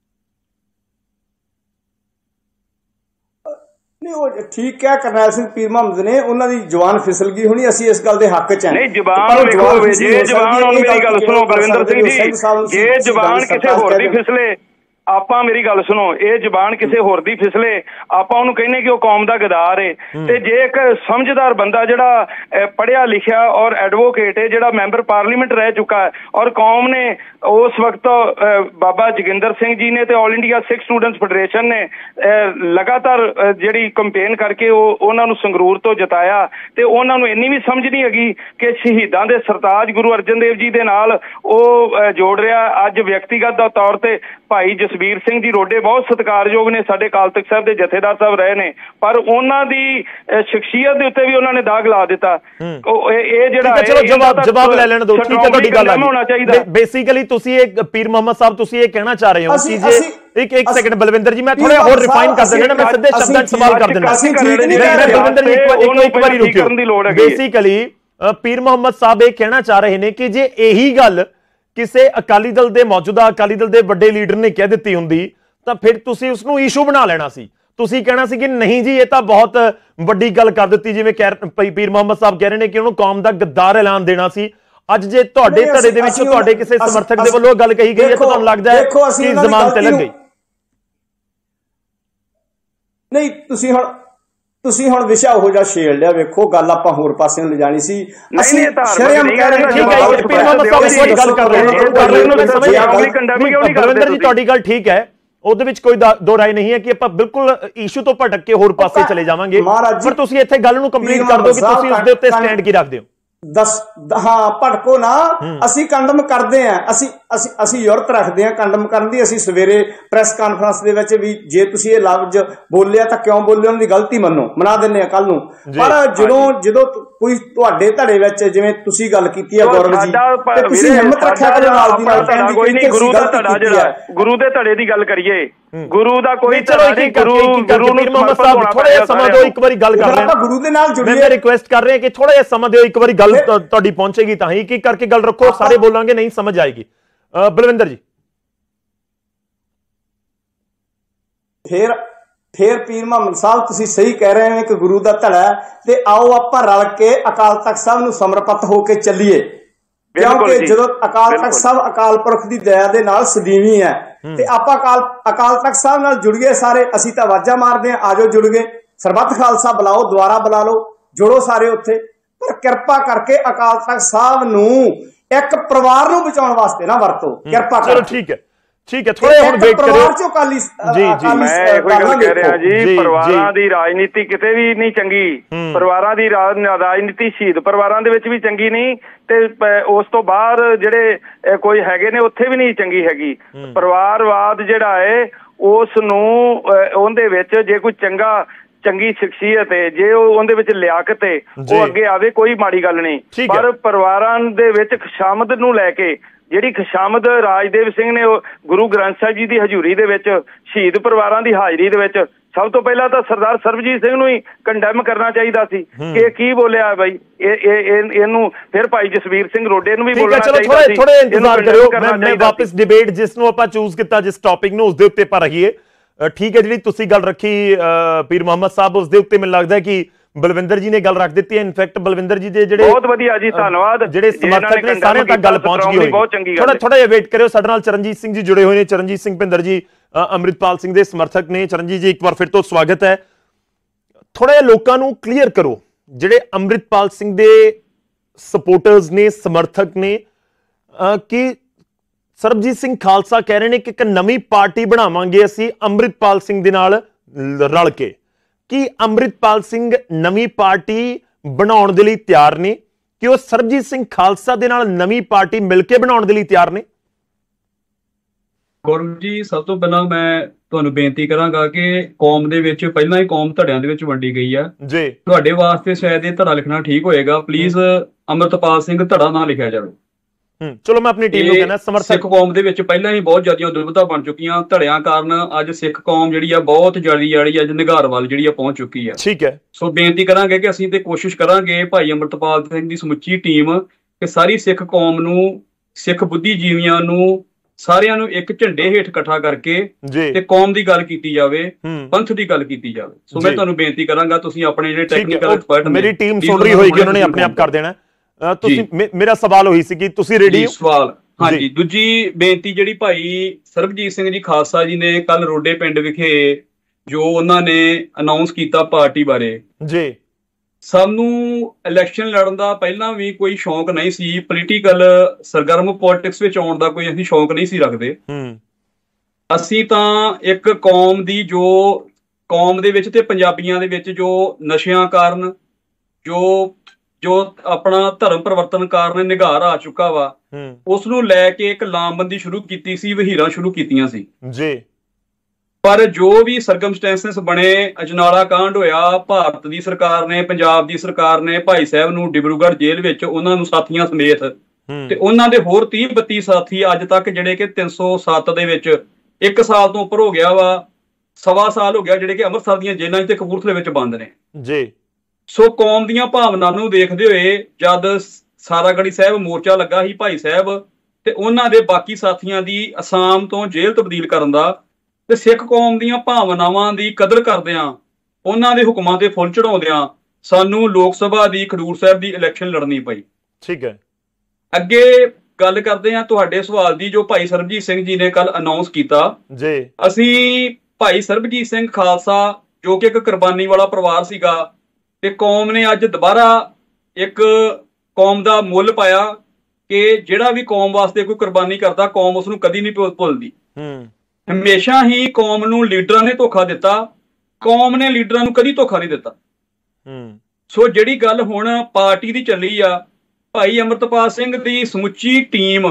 ਨਹੀਂ ਉਹ ਠੀਕ ਹੈ, ਕਰਨੈਲ ਸਿੰਘ ਪੀਰ ਮੁਹੰਮਦ ਨੇ ਉਹਨਾਂ ਦੀ ਜ਼ੁਬਾਨ ਫਿਸਲ ਗਈ ਹੋਣੀ, ਅਸੀਂ ਇਸ ਗੱਲ ਦੇ ਹੱਕ 'ਚ ਹਾਂ। ਨਹੀਂ ਜ਼ੁਬਾਨ ਵੇਖੋ, ਜੇ ਜ਼ੁਬਾਨ ਹੁਣ ਮੇਰੀ ਗੱਲ ਸੁਣੋ ਬਲਵਿੰਦਰ ਸਿੰਘ ਜੀ, ਜੇ ਜ਼ੁਬਾਨ ਕਿਸੇ ਹੋਰ ਦੀ ਫਿਸਲੇ, ਆਪਾਂ ਮੇਰੀ ਗੱਲ ਸੁਣੋ, ਇਹ ਜ਼ੁਬਾਨ ਕਿਸੇ ਹੋਰ ਦੀ ਫਿਸਲੇ ਆਪਾਂ ਉਹਨੂੰ ਕਹਿੰਦੇ ਕਿ ਉਹ ਕੌਮ ਦਾ ਗਦਾਰ ਏ। ਤੇ ਜੇ ਇੱਕ ਸਮਝਦਾਰ ਬੰਦਾ ਜਿਹੜਾ ਪੜ੍ਹਿਆ ਲਿਖਿਆ ਔਰ ਐਡਵੋਕੇਟ ਹੈ, ਜਿਹੜਾ ਮੈਂਬਰ ਪਾਰਲੀਮੈਂਟ ਰਹਿ ਚੁੱਕਾ ਹੈ ਔਰ ਕੌਮ ਨੇ ਉਸ ਵਕਤ ਬਾਬਾ ਜੋਗਿੰਦਰ ਸਿੰਘ ਜੀ ਨੇ ਤੇ All India Sikh students federation ਨੇ ਲਗਾਤਾਰ ਜਿਹੜੀ ਕੰਪੇਨ ਕਰਕੇ ਉਹ ਉਹਨਾਂ ਨੂੰ ਸੰਗਰੂਰ ਤੋਂ ਜਿਤਾਇਆ, ਤੇ ਉਹਨਾਂ ਨੂੰ ਇੰਨੀ ਵੀ ਸਮਝ ਨਹੀਂ ਹੈਗੀ ਕਿ ਸ਼ਹੀਦਾਂ ਦੇ ਸਰਤਾਜ ਗੁਰੂ ਅਰਜਨ ਦੇਵ ਜੀ ਦੇ ਨਾਲ ਉਹ ਜੋੜ ਰਿਹਾ। ਅੱਜ ਵਿਅਕਤੀਗਤ ਦਾ ਤੌਰ ਤੇ ਭਾਈ ਜਸਵੀਰ ਸਿੰਘ ਜੀ ਰੋਡੇ ਬਹੁਤ ਸਤਿਕਾਰਯੋਗ ਨੇ, ਸਾਡੇ ਅਕਾਲ ਤਖਤ ਸਾਹਿਬ ਦੇ ਜਥੇਦਾਰ ਸਾਹਿਬ ਰਹੇ ਨੇ, ਪਰ ਉਹਨਾਂ ਦੀ ਸ਼ਖਸੀਅਤ ਦੇ ਉੱਤੇ ਵੀ ਉਹਨਾਂ ਨੇ ਦਾਗ ਲਾ ਦਿੱਤਾ। ਇਹ ਜਿਹੜਾ ਚਲੋ ਜਵਾਬ ਜਵਾਬ ਲੈ ਲੈਣ ਦਿਓ, ਠੀਕ ਹੈ, ਤੁਹਾਡੀ ਗੱਲ ਹੋਣਾ ਚਾਹੀਦਾ। ਬੇਸਿਕਲੀ ਤੁਸੀਂ ਇਹ ਪੀਰ ਮੁਹੰਮਦ ਸਾਹਿਬ ਤੁਸੀਂ ਇਹ ਕਹਿਣਾ ਚਾਹ ਰਹੇ ਹੋ ਕਿ ਜੇ ਇੱਕ ਇੱਕ ਸੈਕਿੰਡ ਬਲਵਿੰਦਰ ਜੀ, ਮੈਂ ਥੋੜਾ ਹੋਰ ਰਿਫਾਈਨ ਕਰ ਦੇਣਾ, ਮੈਂ ਸਿੱਧੇ ਸ਼ਬਦਾਂ 'ਚ ਸਵਾਲ ਕਰ ਦੇਣਾ। ਬਲਵਿੰਦਰ ਜੀ ਇੱਕ ਵਾਰੀ ਰੁਕਿਓ। ਬੇਸਿਕਲੀ ਪੀਰ ਮੁਹੰਮਦ ਸਾਹਿਬ ਇਹ ਕਹਿਣਾ ਚਾਹ ਰਹੇ ਨੇ ਕਿ ਜੇ ਇਹੀ ਗੱਲ ਕਿਸੇ ਅਕਾਲੀ ਦਲ ਦੇ ਮੌਜੂਦਾ ਅਕਾਲੀ ਦਲ ਦੇ ਵੱਡੇ ਲੀਡਰ ਨੇ ਕਹਿ ਦਿੱਤੀ ਹੁੰਦੀ ਤਾਂ ਫਿਰ ਤੁਸੀਂ ਉਸ ਨੂੰ ਇਸ਼ੂ ਬਣਾ ਲੈਣਾ ਸੀ। ਤੁਸੀਂ ਕਹਿਣਾ ਸੀ ਕਿ ਨਹੀਂ ਜੀ ਇਹ ਤਾਂ ਬਹੁਤ ਵੱਡੀ ਗੱਲ ਕਰ ਦਿੱਤੀ, ਜਿਵੇਂ ਪੀਰ ਮੁਹੰਮਦ ਸਾਹਿਬ ਕਹਿ ਰਹੇ ਨੇ ਕਿ ਉਹਨੂੰ ਕੌਮ ਦਾ ਗੱਦਾਰ ਐਲਾਨ ਦੇਣਾ ਸੀ। ਅੱਜ ਜੇ ਤੁਹਾਡੇ ਧੜੇ ਦੇ ਵਿੱਚ ਤੁਹਾਡੇ ਕਿਸੇ ਸਮਰਥਕ ਦੇ ਵੱਲੋਂ ਗੱਲ ਕਹੀ ਗਈ ਹੈ ਤਾਂ ਤੁਹਾਨੂੰ ਲੱਗਦਾ ਹੈ ਕਿ ਜ਼ਮਾਨਤ ਤੇ ਲੱਗ ਗਈ? ਨਹੀਂ, ਤੁਸੀਂ ਹੁਣ ਤੁਸੀਂ ਹੁਣ ਵਿਸ਼ਾ ਉਹੋ ਜਿਹਾ ਛੇੜ ਲਿਆ। ਵੇਖੋ ਗੱਲ ਆਪਾਂ ਹੋਰ ਪਾਸੇ ਨੂੰ ਲਿਜਾਣੀ ਸੀ। ਅਸੀਂ ਸ਼ਰਮ ਕਹਿ ਰਹੇ ਹਾਂ, ਠੀਕ ਹੈ, ਪੀਰ ਮੁਹੰਮਦ ਸਾਹਿਬ ਇਸ ਵਾਰੀ ਗੱਲ ਕਰ ਰਹੇ ਨੇ, ਬਲਵਿੰਦਰ ਜੀ ਤੁਹਾਡੀ ਗੱਲ ਠੀਕ ਹੈ, ਉਹਦੇ ਵਿੱਚ ਕੋਈ ਦੋ ਰਾਏ ਨਹੀਂ ਹੈ ਕਿ ਆਪਾਂ ਬਿਲਕੁਲ ਇਸ਼ੂ ਤੋਂ ਭਟਕ ਕੇ ਹੋਰ ਪਾਸੇ ਚਲੇ ਜਾਵਾਂਗੇ, ਪਰ ਤੁਸੀਂ ਇੱਥੇ ਗੱਲ ਨੂੰ ਕੰਪਲੀਟ ਕਰ ਦਿਓ ਕਿ ਤੁਸੀਂ ਉਸ ਦੇ ਉੱਤੇ ਸਟੈਂਡ ਕੀ ਰੱਖਦੇ ਹੋ। ਦਸ ਹਾਂ ਭਟਕੋ ਨਾ, ਅਸੀਂ ਕੰਡਮ ਕਰਦੇ ਆਂ, ਅਸੀਂ ਅਸੀਂ ਅਸੀਂ ਯੁਰਤ ਰੱਖਦੇ ਆਂ ਕੰਡਮ ਕਰਨ ਦੀ। ਅਸੀਂ ਸਵੇਰੇ ਪ੍ਰੈਸ ਕਾਨਫਰੰਸ ਦੇ ਵਿੱਚ ਵੀ ਜੇ ਤੁਸੀਂ ਇਹ ਲਫ਼ਜ਼ ਬੋਲਿਆ ਤਾਂ ਕਿਉਂ ਬੋਲਿਆ ਉਹਨਾਂ ਦੀ ਗਲਤੀ ਮੰਨੋ, ਮਨਾ ਦਿੰਦੇ ਆ ਕੱਲ ਨੂੰ। ਪਰ ਜਦੋਂ ਜਦੋਂ ਕੋਈ ਤੁਹਾਡੇ ਧੜੇ ਵਿੱਚ ਜਿਵੇਂ ਤੁਸੀਂ ਗੱਲ ਕੀਤੀ ਹੈ ਗੌਰਵ ਜੀ, ਤੇ ਤੁਸੀਂ ਹਿੰਮਤ ਰੱਖਿਆ ਕਰੋ ਨਾਲ ਦੀ ਨਾਲ ਕਹਿਣ ਦੀ ਕੋਈ ਨਹੀਂ, ਗੁਰੂ ਦਾ ਧੜਾ ਜਿਹੜਾ ਗੁਰੂ ਦੇ ਧੜੇ ਦੀ ਗੱਲ ਕਰੀਏ, ਗੁਰੂ ਦਾ ਕੋਈ ਧੜਾ ਨਹੀਂ। ਗੁਰੂ ਗੁਰੂ ਨੂੰ ਮੁਹੰਮਦ ਸਾਹਿਬ ਥੋੜਾ ਜਿਹਾ ਸਮਾਂ ਦਿਓ, ਇੱਕ ਵਾਰੀ ਗੱਲ ਕਰ ਰਹੇ ਹਾਂ, ਗੁਰੂ ਦੇ ਨਾਲ ਜੁੜੀਏ। ਮੈਂ ਰਿਕੁਐਸਟ ਕਰ ਰਿਹਾ ਕਿ ਥੋੜਾ ਜਿਹਾ ਸਮਾਂ ਦਿਓ, ਇੱਕ ਵਾਰੀ ਗੱਲ ਤੁਹਾਡੀ ਪਹੁੰਚੇਗੀ ਤਾਂ ਹੀ, ਕੀ ਕਰਕੇ ਗੱਲ ਰੱਖੋ, ਸਾਰੇ ਬੋਲਾਂਗੇ ਨਹੀਂ ਸਮਝ ਆਏਗੀ। ਬਲਵਿੰਦਰ ਜੀ। ਫੇਰ ਫੇਰ ਪੀਰ ਮੁਹੰਮਦ ਸਾਹਿਬ ਤੁਸੀਂ ਸਹੀ ਕਹਿ ਰਹੇ ਹੋ ਕਿ ਗੁਰੂ ਦਾ ਧੜਾ, ਤੇ ਆਓ ਆਪਾਂ ਰਲ ਕੇ ਅਕਾਲ ਤਖਤ ਸਾਹਿਬ ਨੂੰ ਸਮਰਪਿਤ ਹੋ ਕੇ ਚੱਲੀਏ, ਕਿਉਂਕਿ ਜਦੋਂ ਅਕਾਲ ਤਖਤ ਸਾਹਿਬ ਅਕਾਲ ਪੁਰਖ ਦੀ ਦਇਆ ਦੇ ਨਾਲ ਸਦੀਵੀ ਹੈ, ਤੇ ਆਪਾਂ ਅਕਾਲ ਅਕਾਲ ਤਖਤ ਸਾਹਿਬ ਨਾਲ ਜੁੜ ਗਏ ਸਾਰੇ। ਅਸੀਂ ਤਾਂ ਆਵਾਜ਼ਾਂ ਮਾਰਦੇ ਹਾਂ ਆਜੋ ਜੁੜ ਗਏ, ਸਰਬੱਤ ਖਾਲਸਾ ਬੁਲਾਓ, ਦੁਆਰਾ ਬੁਲਾ ਲਓ, ਜੁੜੋ ਸਾਰੇ ਉੱਥੇ। ਪਰ ਕਿਰਪਾ ਕਰਕੇ ਅਕਾਲ ਤਖਤ ਸਾਹਿਬ ਨੂੰ ਇੱਕ ਪਰਿਵਾਰ ਨੂੰ ਬਚਾਉਣ ਵਾਸਤੇ ਨਾ ਵਰਤੋ, ਕਿਰਪਾ ਕਰੋ। ਚਲੋ ਠੀਕ ਹੈ, ਠੀਕ ਹੈ, ਥੋੜੇ ਹੁਣ ਵੇਟ ਕਰਿਓ। ਜੀ ਜੀ ਮੈਂ ਇਹੋ ਗੱਲ ਕਹਿ ਰਿਹਾ ਜੀ, ਪਰਿਵਾਰਾਂ ਦੀ ਰਾਜਨੀਤੀ ਕਿਤੇ ਵੀ ਨਹੀਂ ਚੰਗੀ, ਪਰਿਵਾਰਾਂ ਦੀ ਰਾਜਨੀਤੀ ਸ਼ਹੀਦ ਪਰਿਵਾਰਾਂ ਦੇ ਵਿੱਚ ਵੀ ਚੰਗੀ ਨਹੀਂ, ਤੇ ਉਸ ਤੋਂ ਬਾਹਰ ਜਿਹੜੇ ਕੋਈ ਹੈਗੇ ਨੇ ਉੱਥੇ ਵੀ ਨਹੀਂ ਚੰਗੀ ਹੈਗੀ। ਪਰਿਵਾਰਵਾਦ ਜਿਹੜਾ ਹੈ ਉਸ ਨੂੰ ਉਹਦੇ ਵਿੱਚ ਜੇ ਕੋਈ ਚੰਗਾ ਚੰਗੀ ਸ਼ਖਸੀਅਤ ਹੈ, ਜੇ ਉਹ ਉਹਦੇ ਵਿੱਚ ਲਿਆਕਤ ਹੈ, ਉਹ ਅੱਗੇ ਆਵੇ, ਕੋਈ ਮਾੜੀ ਗੱਲ ਨਹੀਂ। ਪਰ ਪਰਿਵਾਰਾਂ ਦੇ ਵਿੱਚ ਖੁਸ਼ਾਮਦ ਨੂੰ ਲੈ ਕੇ ਜਿਹੜੀ ਖੁਸ਼ਾਮਦ ਰਾਜਦੇਵ ਸਿੰਘ ਨੇ ਉਹ ਗੁਰੂ ਗ੍ਰੰਥ ਸਾਹਿਬ ਜੀ ਦੀ ਹਜ਼ੂਰੀ ਦੇ ਵਿੱਚ ਸ਼ਹੀਦ ਪਰਿਵਾਰਾਂ ਦੀ ਹਾਜ਼ਰੀ ਦੇ ਵਿੱਚ ਸਭ ਤੋਂ ਪਹਿਲਾਂ ਤਾਂ ਸਰਦਾਰ ਸਰਬਜੀਤ ਸਿੰਘ ਨੂੰ ਹੀ ਕੰਡੈਮ ਕਰਨਾ ਚਾਹੀਦਾ ਸੀ ਕਿ ਕੀ ਬੋਲਿਆ ਬਾਈ, ਇਹ ਇਹਨੂੰ ਫਿਰ ਭਾਈ ਜਸਵੀਰ ਸਿੰਘ ਰੋਡੇ ਨੂੰ ਵੀ ਬੋਲਣਾ ਚਾਹੀਦਾ ਸੀ। ਥੋੜੇ ਇੰਤਜ਼ਾਰ ਕਰਿਓ, ਮੈਂ ਵਾਪਸ ਡਿਬੇਟ ਜਿਸ ਨੂੰ ਆਪਾਂ ਚੂਜ਼ ਕੀਤਾ, ਜਿਸ ਟੌਪਿਕ ਨੂੰ, ਉਸ ਦੇ ਉੱਤੇ ਆਪਾਂ ਰਹੀਏ। ਠੀਕ ਹੈ, ਜਿਹੜੀ ਤੁਸੀਂ ਗੱਲ ਰੱਖੀ ਪੀਰ ਮੁਹੰਮਦ ਸਾਹਿਬ, ਉਸ ਦੇ ਉੱਤੇ ਮੈਨੂੰ ਲੱਗਦਾ ਕਿ ਬਲਵਿੰਦਰ ਜੀ ਨੇ ਗੱਲ ਰੱਖ ਦਿੱਤੀ ਹੈ। ਇਨਫੈਕਟ ਬਲਵਿੰਦਰ ਜੀ ਦੇ ਜਿਹੜੇ ਬਹੁਤ ਵਧੀਆ ਜੀ, ਧੰਨਵਾਦ, ਜਿਹੜੇ ਸਮਰਥਕ ਨੇ ਸਾਰਿਆਂ ਤੱਕ ਗੱਲ ਪਹੁੰਚ ਗਈ ਹੋਈ। ਥੋੜਾ ਥੋੜਾ ਜਿਹਾ ਵੇਟ ਕਰਿਓ, ਸਾਡੇ ਨਾਲ ਚਰਨਜੀਤ ਸਿੰਘ ਜੀ ਜੁੜੇ ਹੋਏ ਨੇ। ਚਰਨਜੀਤ ਸਿੰਘ ਭਿੰਦਰ ਜੀ, ਅੰਮ੍ਰਿਤਪਾਲ ਸਿੰਘ ਦੇ ਸਮਰਥਕ ਨੇ। ਚਰਨਜੀਤ ਜੀ, ਇੱਕ ਵਾਰ ਫਿਰ ਤੋਂ ਸਵਾਗਤ ਹੈ। ਥੋੜਾ ਜਿਹਾ ਲੋਕਾਂ ਨੂੰ ਕਲੀਅਰ ਕਰੋ, ਜਿਹੜੇ ਅੰਮ੍ਰਿਤਪਾਲ ਸਿੰਘ ਦੇ ਸਪੋਰਟਰਸ ਨੇ, ਸਮਰਥਕ ਨੇ, ਕਿ ਸਰਬਜੀਤ ਸਿੰਘ ਖਾਲਸਾ ਕਹਿ ਰਹੇ ਨੇ ਕਿ ਇੱਕ ਨਵੀਂ ਪਾਰਟੀ ਬਣਾਵਾਂਗੇ ਅਸੀਂ ਅੰਮ੍ਰਿਤਪਾਲ ਸਿੰਘ ਦੇ ਨਾਲ ਰਲ ਕੇ। ਕੀ ਅੰਮ੍ਰਿਤਪਾਲ ਸਿੰਘ ਨਵੀਂ ਪਾਰਟੀ ਬਣਾਉਣ ਦੇ ਲਈ ਤਿਆਰ ਨੇ? ਕਿ ਉਹ ਸਰਬਜੀਤ ਸਿੰਘ ਖਾਲਸਾ ਦੇ ਨਾਲ ਨਵੀਂ ਪਾਰਟੀ ਮਿਲ ਕੇ ਬਣਾਉਣ ਦੇ ਲਈ ਤਿਆਰ ਨੇ? ਗੌਰਵ ਜੀ, ਸਭ ਤੋਂ ਪਹਿਲਾਂ ਮੈਂ ਤੁਹਾਨੂੰ ਬੇਨਤੀ ਕਰਾਂਗਾ ਕਿ ਕੌਮ ਦੇ ਵਿੱਚ ਪਹਿਲਾਂ ਹੀ ਕੌਮ ਧੜਿਆਂ ਦੇ ਵਿੱਚ ਵੰਡੀ ਗਈ ਆ ਜੀ। ਤੁਹਾਡੇ ਵਾਸਤੇ ਸ਼ਾਇਦ ਇਹ ਧੜਾ ਲਿਖਣਾ ਠੀਕ ਹੋਏਗਾ। ਪਲੀਜ਼ ਅੰਮ੍ਰਿਤਪਾਲ ਸਿੰਘ ਧੜਾ ਨਾ ਲਿਖਿਆ ਜਾਵੇ। ਹੂੰ, ਚਲੋ ਮੈਂ ਆਪਣੀ ਟੀਮ ਨੂੰ ਕਹਿੰਦਾ ਸਮਰਥਕ। ਸਿੱਖ ਕੌਮ ਦੇ ਵਿੱਚ ਪਹਿਲਾਂ ਹੀ ਬਹੁਤ ਜ਼ਿਆਦੀਆਂ ਦੁਰਵਿਧਾ ਬਣ ਚੁੱਕੀਆਂ ਧੜਿਆਂ ਕਾਰਨ। ਅੱਜ ਸਿੱਖ ਕੌਮ ਜਿਹੜੀ ਆ ਬਹੁਤ ਜੜੀ ਜਿਹੜੀ ਅੱਜ ਨਿਗਾਰ ਵੱਲ ਜਿਹੜੀ ਆ ਪਹੁੰਚ ਚੁੱਕੀ ਆ। ਠੀਕ ਹੈ। ਸੋ ਬੇਨਤੀ ਕਰਾਂਗੇ ਕਿ ਅਸੀਂ ਤੇ ਕੋਸ਼ਿਸ਼ ਕਰਾਂਗੇ ਭਾਈ ਅੰਮ੍ਰਿਤਪਾਲ ਸਿੰਘ ਦੀ ਸਮੁੱਚੀ ਟੀਮ ਕਿ ਸਾਰੀ ਸਿੱਖ ਕੌਮ ਨੂੰ, ਸਿੱਖ ਬੁੱਧੀਜੀਵੀਆਂ ਨੂੰ, ਸਾਰਿਆਂ ਨੂੰ ਇੱਕ ਝੰਡੇ ਹੇਠ ਇਕੱਠਾ ਕਰਕੇ ਤੇ ਕੌਮ ਦੀ ਗੱਲ ਕੀਤੀ ਜਾਵੇ, ਪੰਥ ਦੀ ਗੱਲ ਕੀਤੀ ਜਾਵੇ। ਸੋ ਮੈਂ ਤੁਹਾਨੂੰ ਬੇਨਤੀ ਕਰਾਂਗਾ, ਤੁਸੀਂ ਆਪਣੇ ਜਿਹੜੇ ਟੈਕਨੀਕਲ ਐਕਸਪਰਟ ਨੇ, ਮੇਰੀ ਟੀਮ ਸੁਣ ਰਹੀ ਹੋਏਗੀ, ਉਹਨਾਂ ਨੇ ਆਪਣੇ ਆਪ ਕਰ ਦੇਣਾ। ਤੁਸੀਂ, ਮੇਰਾ ਸਵਾਲ ਹੋਈ ਸੀ ਕਿ ਤੁਸੀਂ ਰੈਡੀ ਹੋ? ਸਵਾਲ, ਹਾਂਜੀ। ਦੂਜੀ ਬੇਨਤੀ ਜਿਹੜੀ ਭਾਈ ਸਰਬਜੀਤ ਸਿੰਘ ਜੀ ਖਾਲਸਾ ਜੀ ਨੇ ਕੱਲ ਰੋਡੇ ਪਿੰਡ ਵਿਖੇ ਜੋ ਉਹਨਾਂ ਨੇ ਅਨਾਉਂਸ ਕੀਤਾ ਪਾਰਟੀ ਬਾਰੇ ਜੀ, ਸਾਨੂੰ ਇਲੈਕਸ਼ਨ ਲੜਨ ਦਾ ਪਹਿਲਾਂ ਵੀ ਕੋਈ ਸ਼ੌਂਕ ਨਹੀਂ ਸੀ। ਪੋਲੀਟੀਕਲ ਸਰਗਰਮ ਪੋਲਿਟਿਕਸ ਵਿੱਚ ਆਉਣ ਦਾ ਕੋਈ ਅਸੀਂ ਸ਼ੌਂਕ ਨਹੀਂ ਸੀ ਰੱਖਦੇ। ਅਸੀਂ ਤਾਂ ਇੱਕ ਕੌਮ ਦੀ, ਜੋ ਕੌਮ ਦੇ ਵਿੱਚ ਤੇ ਪੰਜਾਬੀਆਂ ਦੇ ਵਿੱਚ ਜੋ ਨਸ਼ਿਆਂ ਕਾਰਨ, ਜੋ ਜੋ ਆਪਣਾ ਧਰਮ ਪਰਿਵਰਤਨ ਕਾਰਨ ਨਿਗਾਰ ਆ ਚੁੱਕਾ ਵਾ, ਉਸ ਨੂੰ ਲੈ ਕੇ ਇੱਕ ਲਾਮਬੰਦੀ ਸ਼ੁਰੂ ਕੀਤੀ ਸੀ, ਵਹੀਰਾਂ ਸ਼ੁਰੂ ਕੀਤੀਆਂ ਸੀ ਜੀ। ਪਰ ਜੋ ਵੀ ਸਰਕਮਸਟੈਂਸਸ ਬਣੇ, ਅਜਨਾਲਾ ਕਾਂਡ ਹੋਇਆ, ਭਾਰਤ ਦੀ ਸਰਕਾਰ ਨੇ, ਪੰਜਾਬ ਦੀ ਸਰਕਾਰ ਨੇ ਭਾਈ ਸਾਹਿਬ ਨੂੰ ਡਿਬਰੂਗੜ੍ਹ ਜੇਲ੍ਹ ਵਿੱਚ ਉਹਨਾਂ ਨੂੰ ਸਾਥੀਆਂ ਸਮੇਤ ਤੇ ਉਹਨਾਂ ਦੇ ਹੋਰ ਤੀਹ ਬੱਤੀ ਸਾਥੀ ਅੱਜ ਤੱਕ ਜਿਹੜੇ ਕਿ ਤਿੰਨ ਸੌ ਸੱਤ ਦੇ ਵਿੱਚ ਇੱਕ ਸਾਲ ਤੋਂ ਉੱਪਰ ਹੋ ਗਿਆ ਵਾ, ਸਵਾ ਸਾਲ ਹੋ ਗਿਆ, ਜਿਹੜੇ ਕਿ ਅੰਮ੍ਰਿਤਸਰ ਦੀਆਂ ਜੇਲ੍ਹਾਂ 'ਚ ਤੇ ਕਪੂਰਥਲੇ ਵਿੱਚ ਬੰਦ ਨੇ ਜੀ। ਸੋ ਕੌਮ ਦੀਆਂ ਭਾਵਨਾਵਾਂ ਨੂੰ ਦੇਖਦੇ ਹੋਏ ਜਦ ਸਾਰਾਗੜ੍ਹੀ ਸਾਹਿਬ ਮੋਰਚਾ ਲੱਗਾ ਸੀ ਭਾਈ ਸਾਹਿਬ ਤੇ ਉਹਨਾਂ ਦੇ ਬਾਕੀ ਸਾਥੀਆਂ ਦੀ ਅਸਾਮ ਤੋਂ ਜੇਲ੍ਹ ਤਬਦੀਲ ਕਰਨ ਦਾ, ਤੇ ਸਿੱਖ ਕੌਮ ਦੀਆਂ ਭਾਵਨਾਵਾਂ ਦੀ ਕਦਰ ਕਰਦਿਆਂ, ਉਹਨਾਂ ਦੇ ਹੁਕਮਾਂ ਤੇ ਫੁੱਲ ਚੜਾਉਂਦਿਆਂ ਸਾਨੂੰ ਲੋਕ ਸਭਾ ਦੀ ਖਡੂਰ ਸਾਹਿਬ ਦੀ ਇਲੈਕਸ਼ਨ ਲੜਨੀ ਪਈ। ਠੀਕ ਹੈ। ਅੱਗੇ ਗੱਲ ਕਰਦੇ ਹਾਂ ਤੁਹਾਡੇ ਸਵਾਲ ਦੀ, ਜੋ ਭਾਈ ਸਰਬਜੀਤ ਸਿੰਘ ਜੀ ਨੇ ਕੱਲ ਅਨਾਉਂਸ ਕੀਤਾ ਜੀ। ਅਸੀਂ ਭਾਈ ਸਰਬਜੀਤ ਸਿੰਘ ਖਾਲਸਾ, ਜੋ ਕਿ ਇੱਕ ਕੁਰਬਾਨੀ ਵਾਲਾ ਪਰਿਵਾਰ ਸੀਗਾ, ਤੇ ਕੌਮ ਨੇ ਅੱਜ ਦੁਬਾਰਾ ਇੱਕ ਕੌਮ ਦਾ ਮੁੱਲ ਪਾਇਆ ਕਿ ਜਿਹੜਾ ਵੀ ਕੌਮ ਵਾਸਤੇ ਕੋਈ ਕੁਰਬਾਨੀ ਕਰਦਾ, ਕੌਮ ਉਸ ਨੂੰ ਕਦੀ ਨਹੀਂ ਭੁੱਲਦੀ। ਹਮੇਸ਼ਾ ਹੀ ਕੌਮ ਨੂੰ ਲੀਡਰਾਂ ਨੇ ਧੋਖਾ ਦਿੱਤਾ, ਕੌਮ ਨੇ ਲੀਡਰਾਂ ਨੂੰ ਕਦੀ ਧੋਖਾ ਨਹੀਂ ਦਿੱਤਾ। ਸੋ ਜਿਹੜੀ ਗੱਲ ਹੁਣ ਪਾਰਟੀ ਦੀ ਚੱਲੀ ਆ, ਭਾਈ ਅੰਮ੍ਰਿਤਪਾਲ ਸਿੰਘ ਦੀ ਸਮੁੱਚੀ ਟੀਮ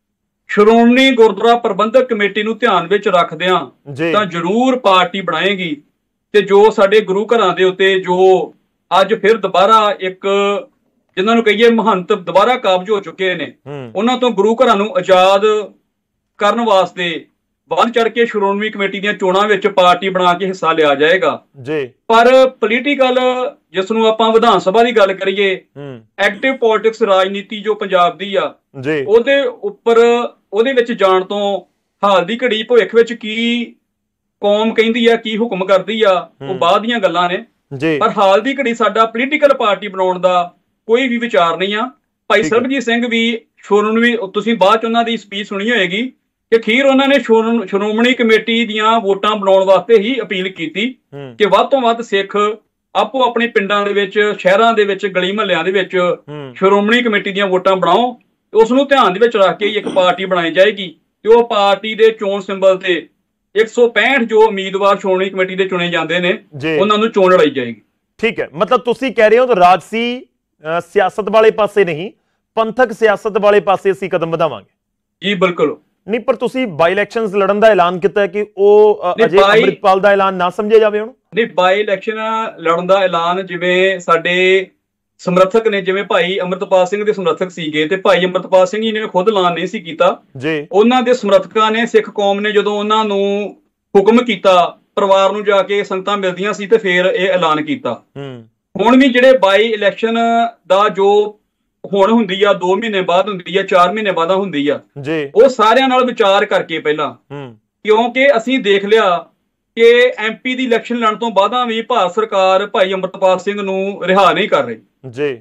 ਸ਼੍ਰੋਮਣੀ ਗੁਰਦੁਆਰਾ ਪ੍ਰਬੰਧਕ ਕਮੇਟੀ ਨੂੰ ਧਿਆਨ ਵਿੱਚ ਰੱਖਦਿਆਂ ਤਾਂ ਜ਼ਰੂਰ ਪਾਰਟੀ ਬਣਾਏਗੀ। ਤੇ ਜੋ ਸਾਡੇ ਗੁਰੂ ਘਰਾਂ ਦੇ ਉੱਤੇ ਜੋ ਅੱਜ ਫਿਰ ਦੁਬਾਰਾ ਇੱਕ, ਜਿਨ੍ਹਾਂ ਨੂੰ ਕਹੀਏ ਮਹੰਤ ਦੁਬਾਰਾ ਕਾਬਜ ਹੋ ਚੁੱਕੇ ਨੇ, ਉਹਨਾਂ ਤੋਂ ਗੁਰੂ ਘਰਾਂ ਨੂੰ ਆਜ਼ਾਦ ਕਰਨ ਵਾਸਤੇ ਵੱਧ ਚੜ ਕੇ ਸ਼੍ਰੋਮਣੀ ਕਮੇਟੀ ਦੀਆਂ ਚੋਣਾਂ ਵਿੱਚ ਪਾਰਟੀ ਬਣਾ ਕੇ ਹਿੱਸਾ ਲਿਆ ਜਾਏਗਾ ਜੀ। ਪਰ ਪੋਲੀਟੀਕਲ, ਜਿਸ ਨੂੰ ਆਪਾਂ ਵਿਧਾਨ ਸਭਾ ਦੀ ਗੱਲ ਕਰੀਏ, ਐਕਟਿਵ ਪੋਲਿਟਿਕਸ ਰਾਜਨੀਤੀ ਜੋ ਪੰਜਾਬ ਦੀ ਆ, ਉਹਦੇ ਉੱਪਰ, ਉਹਦੇ ਵਿੱਚ ਜਾਣ ਤੋਂ ਹਾਲ ਦੀ ਘੜੀ ਭਵਿੱਖ ਵਿੱਚ ਕੀ ਕੌਮ ਕਹਿੰਦੀ ਆ, ਕੀ ਹੁਕਮ ਕਰਦੀ ਆ, ਉਹ ਬਾਅਦ ਦੀਆਂ ਗੱਲਾਂ ਨੇ। ਪਰ ਹਾਲ ਦੀ ਘੜੀ ਸਾਡਾ ਪੋਲੀਟੀਕਲ ਪਾਰਟੀ ਬਣਾਉਣ ਦਾ ਕੋਈ ਵੀ ਵਿਚਾਰ ਨਹੀਂ ਆ। ਭਾਈ ਸਰਬਜੀਤ ਸਿੰਘ ਵੀ ਸ਼੍ਰੋਮਣੀ, ਤੁਸੀਂ ਬਾਅਦ ਚ ਉਹਨਾਂ ਦੀ ਸਪੀਚ ਸੁਣੀ ਹੋਏਗੀ ਕਿ ਅਖੀਰ ਉਹਨਾਂ ਨੇ ਸ਼੍ਰੋਮਣੀ ਕਮੇਟੀ ਦੀਆਂ ਵੋਟਾਂ ਬਣਾਉਣ ਵਾਸਤੇ ਹੀ ਅਪੀਲ ਕੀਤੀ ਕਿ ਵੱਧ ਤੋਂ ਵੱਧ ਸਿੱਖ ਆਪੋ ਆਪਣੇ ਪਿੰਡਾਂ ਦੇ ਵਿੱਚ, ਸ਼ਹਿਰਾਂ ਦੇ ਵਿੱਚ, ਗਲੀ ਮਹੱਲਿਆਂ ਦੇ ਵਿੱਚ ਸ਼੍ਰੋਮਣੀ ਕਮੇਟੀ ਦੀਆਂ ਵੋਟਾਂ ਬਣਾਓ, ਉਸ ਨੂੰ ਧਿਆਨ ਦੇ ਵਿੱਚ ਰੱਖ ਕੇ ਇੱਕ ਪਾਰਟੀ ਬਣਾਈ ਜਾਏਗੀ ਤੇ ਉਹ ਪਾਰਟੀ ਦੇ ਚੋਣ ਸਿੰਬਲ ਤੇ ਇੱਕ ਸੌ ਪੈਂਹਠ ਜੋ ਉਮੀਦਵਾਰ ਸ਼੍ਰੋਮਣੀ ਕਮੇਟੀ ਦੇ ਚੁਣੇ ਜਾਂਦੇ ਨੇ, ਉਹਨਾਂ ਨੂੰ ਚੋਣ ਲੜਾਈ ਜਾਏਗੀ। ਠੀਕ ਹੈ, ਮਤਲਬ ਤੁਸੀਂ ਕਹਿ ਰਹੇ ਹੋ ਰਾਜਸੀ ਸਿਆਸਤ ਵਾਲੇ ਪਾਸੇ ਨਹੀਂ, ਪੰਥਕ ਸਿਆਸਤ ਵਾਲੇ ਪਾਸੇ ਅਸੀਂ ਕਦਮ ਵਧਾਵਾਂਗੇ ਜੀ। ਬਿਲਕੁਲ ਨਹੀਂ, ਪਰ ਤੁਸੀਂ ਬਾਈ ਇਲੈਕਸ਼ਨਸ ਲੜਨ ਦਾ ਐਲਾਨ ਕੀਤਾ ਕਿ ਉਹ ਅਜੇ ਅੰਮ੍ਰਿਤਪਾਲ ਦਾ ਐਲਾਨ ਨਾ ਸਮਝਿਆ ਜਾਵੇ ਹੁਣ? ਨਹੀਂ, ਬਾਈ ਇਲੈਕਸ਼ਨ ਲੜਨ ਦਾ ਐਲਾਨ ਜਿਵੇਂ ਸਾਡੇ ਸਮਰਥਕ ਨੇ, ਜਿਵੇਂ ਭਾਈ ਅੰਮ੍ਰਿਤਪਾਲ ਸਿੰਘ ਦੇ ਸਮਰਥਕ ਸੀਗੇ, ਤੇ ਭਾਈ ਅੰਮ੍ਰਿਤਪਾਲ ਸਿੰਘ ਜੀ ਨੇ ਖੁਦ ਐਲਾਨ ਨਹੀਂ ਸੀ ਕੀਤਾ ਜੀ। ਉਹਨਾਂ ਦੇ ਸਮਰਥਕਾਂ ਨੇ, ਸਿੱਖ ਕੌਮ ਨੇ ਜਦੋਂ ਉਹਨਾਂ ਨੂੰ ਹੁਕਮ ਕੀਤਾ, ਪਰਿਵਾਰ ਨੂੰ ਜਾ ਕੇ ਸੰਗਤਾਂ ਮਿਲਦੀਆਂ ਸੀ, ਤੇ ਫਿਰ ਇਹ ਐਲਾਨ ਕੀਤਾ। ਹੁਣ ਵੀ ਜਿਹੜੇ ਬਾਈ ਇਲੈਕਸ਼ਨ ਦਾ ਜੋ ਹੁਣ ਹੁੰਦੀ ਆ, ਦੋ ਮਹੀਨੇ ਬਾਅਦ ਹੁੰਦੀ ਆ, ਚਾਰ ਮਹੀਨੇ ਬਾਅਦ ਹੁੰਦੀ ਆ ਜੀ, ਉਹ ਸਾਰਿਆਂ ਨਾਲ ਵਿਚਾਰ ਕਰਕੇ ਪਹਿਲਾਂ, ਕਿਉਂਕਿ ਅਸੀਂ ਦੇਖ ਲਿਆ ਕਿ ਐਮਪੀ ਦੀ ਇਲੈਕਸ਼ਨ ਲੜਨ ਤੋਂ ਬਾਅਦਾਂ ਵੀ ਭਾਰਤ ਸਰਕਾਰ ਭਾਈ ਅੰਮ੍ਰਿਤਪਾਲ ਸਿੰਘ ਨੂੰ ਰਿਹਾ ਨਹੀਂ ਕਰ ਰਹੀ ਜੀ।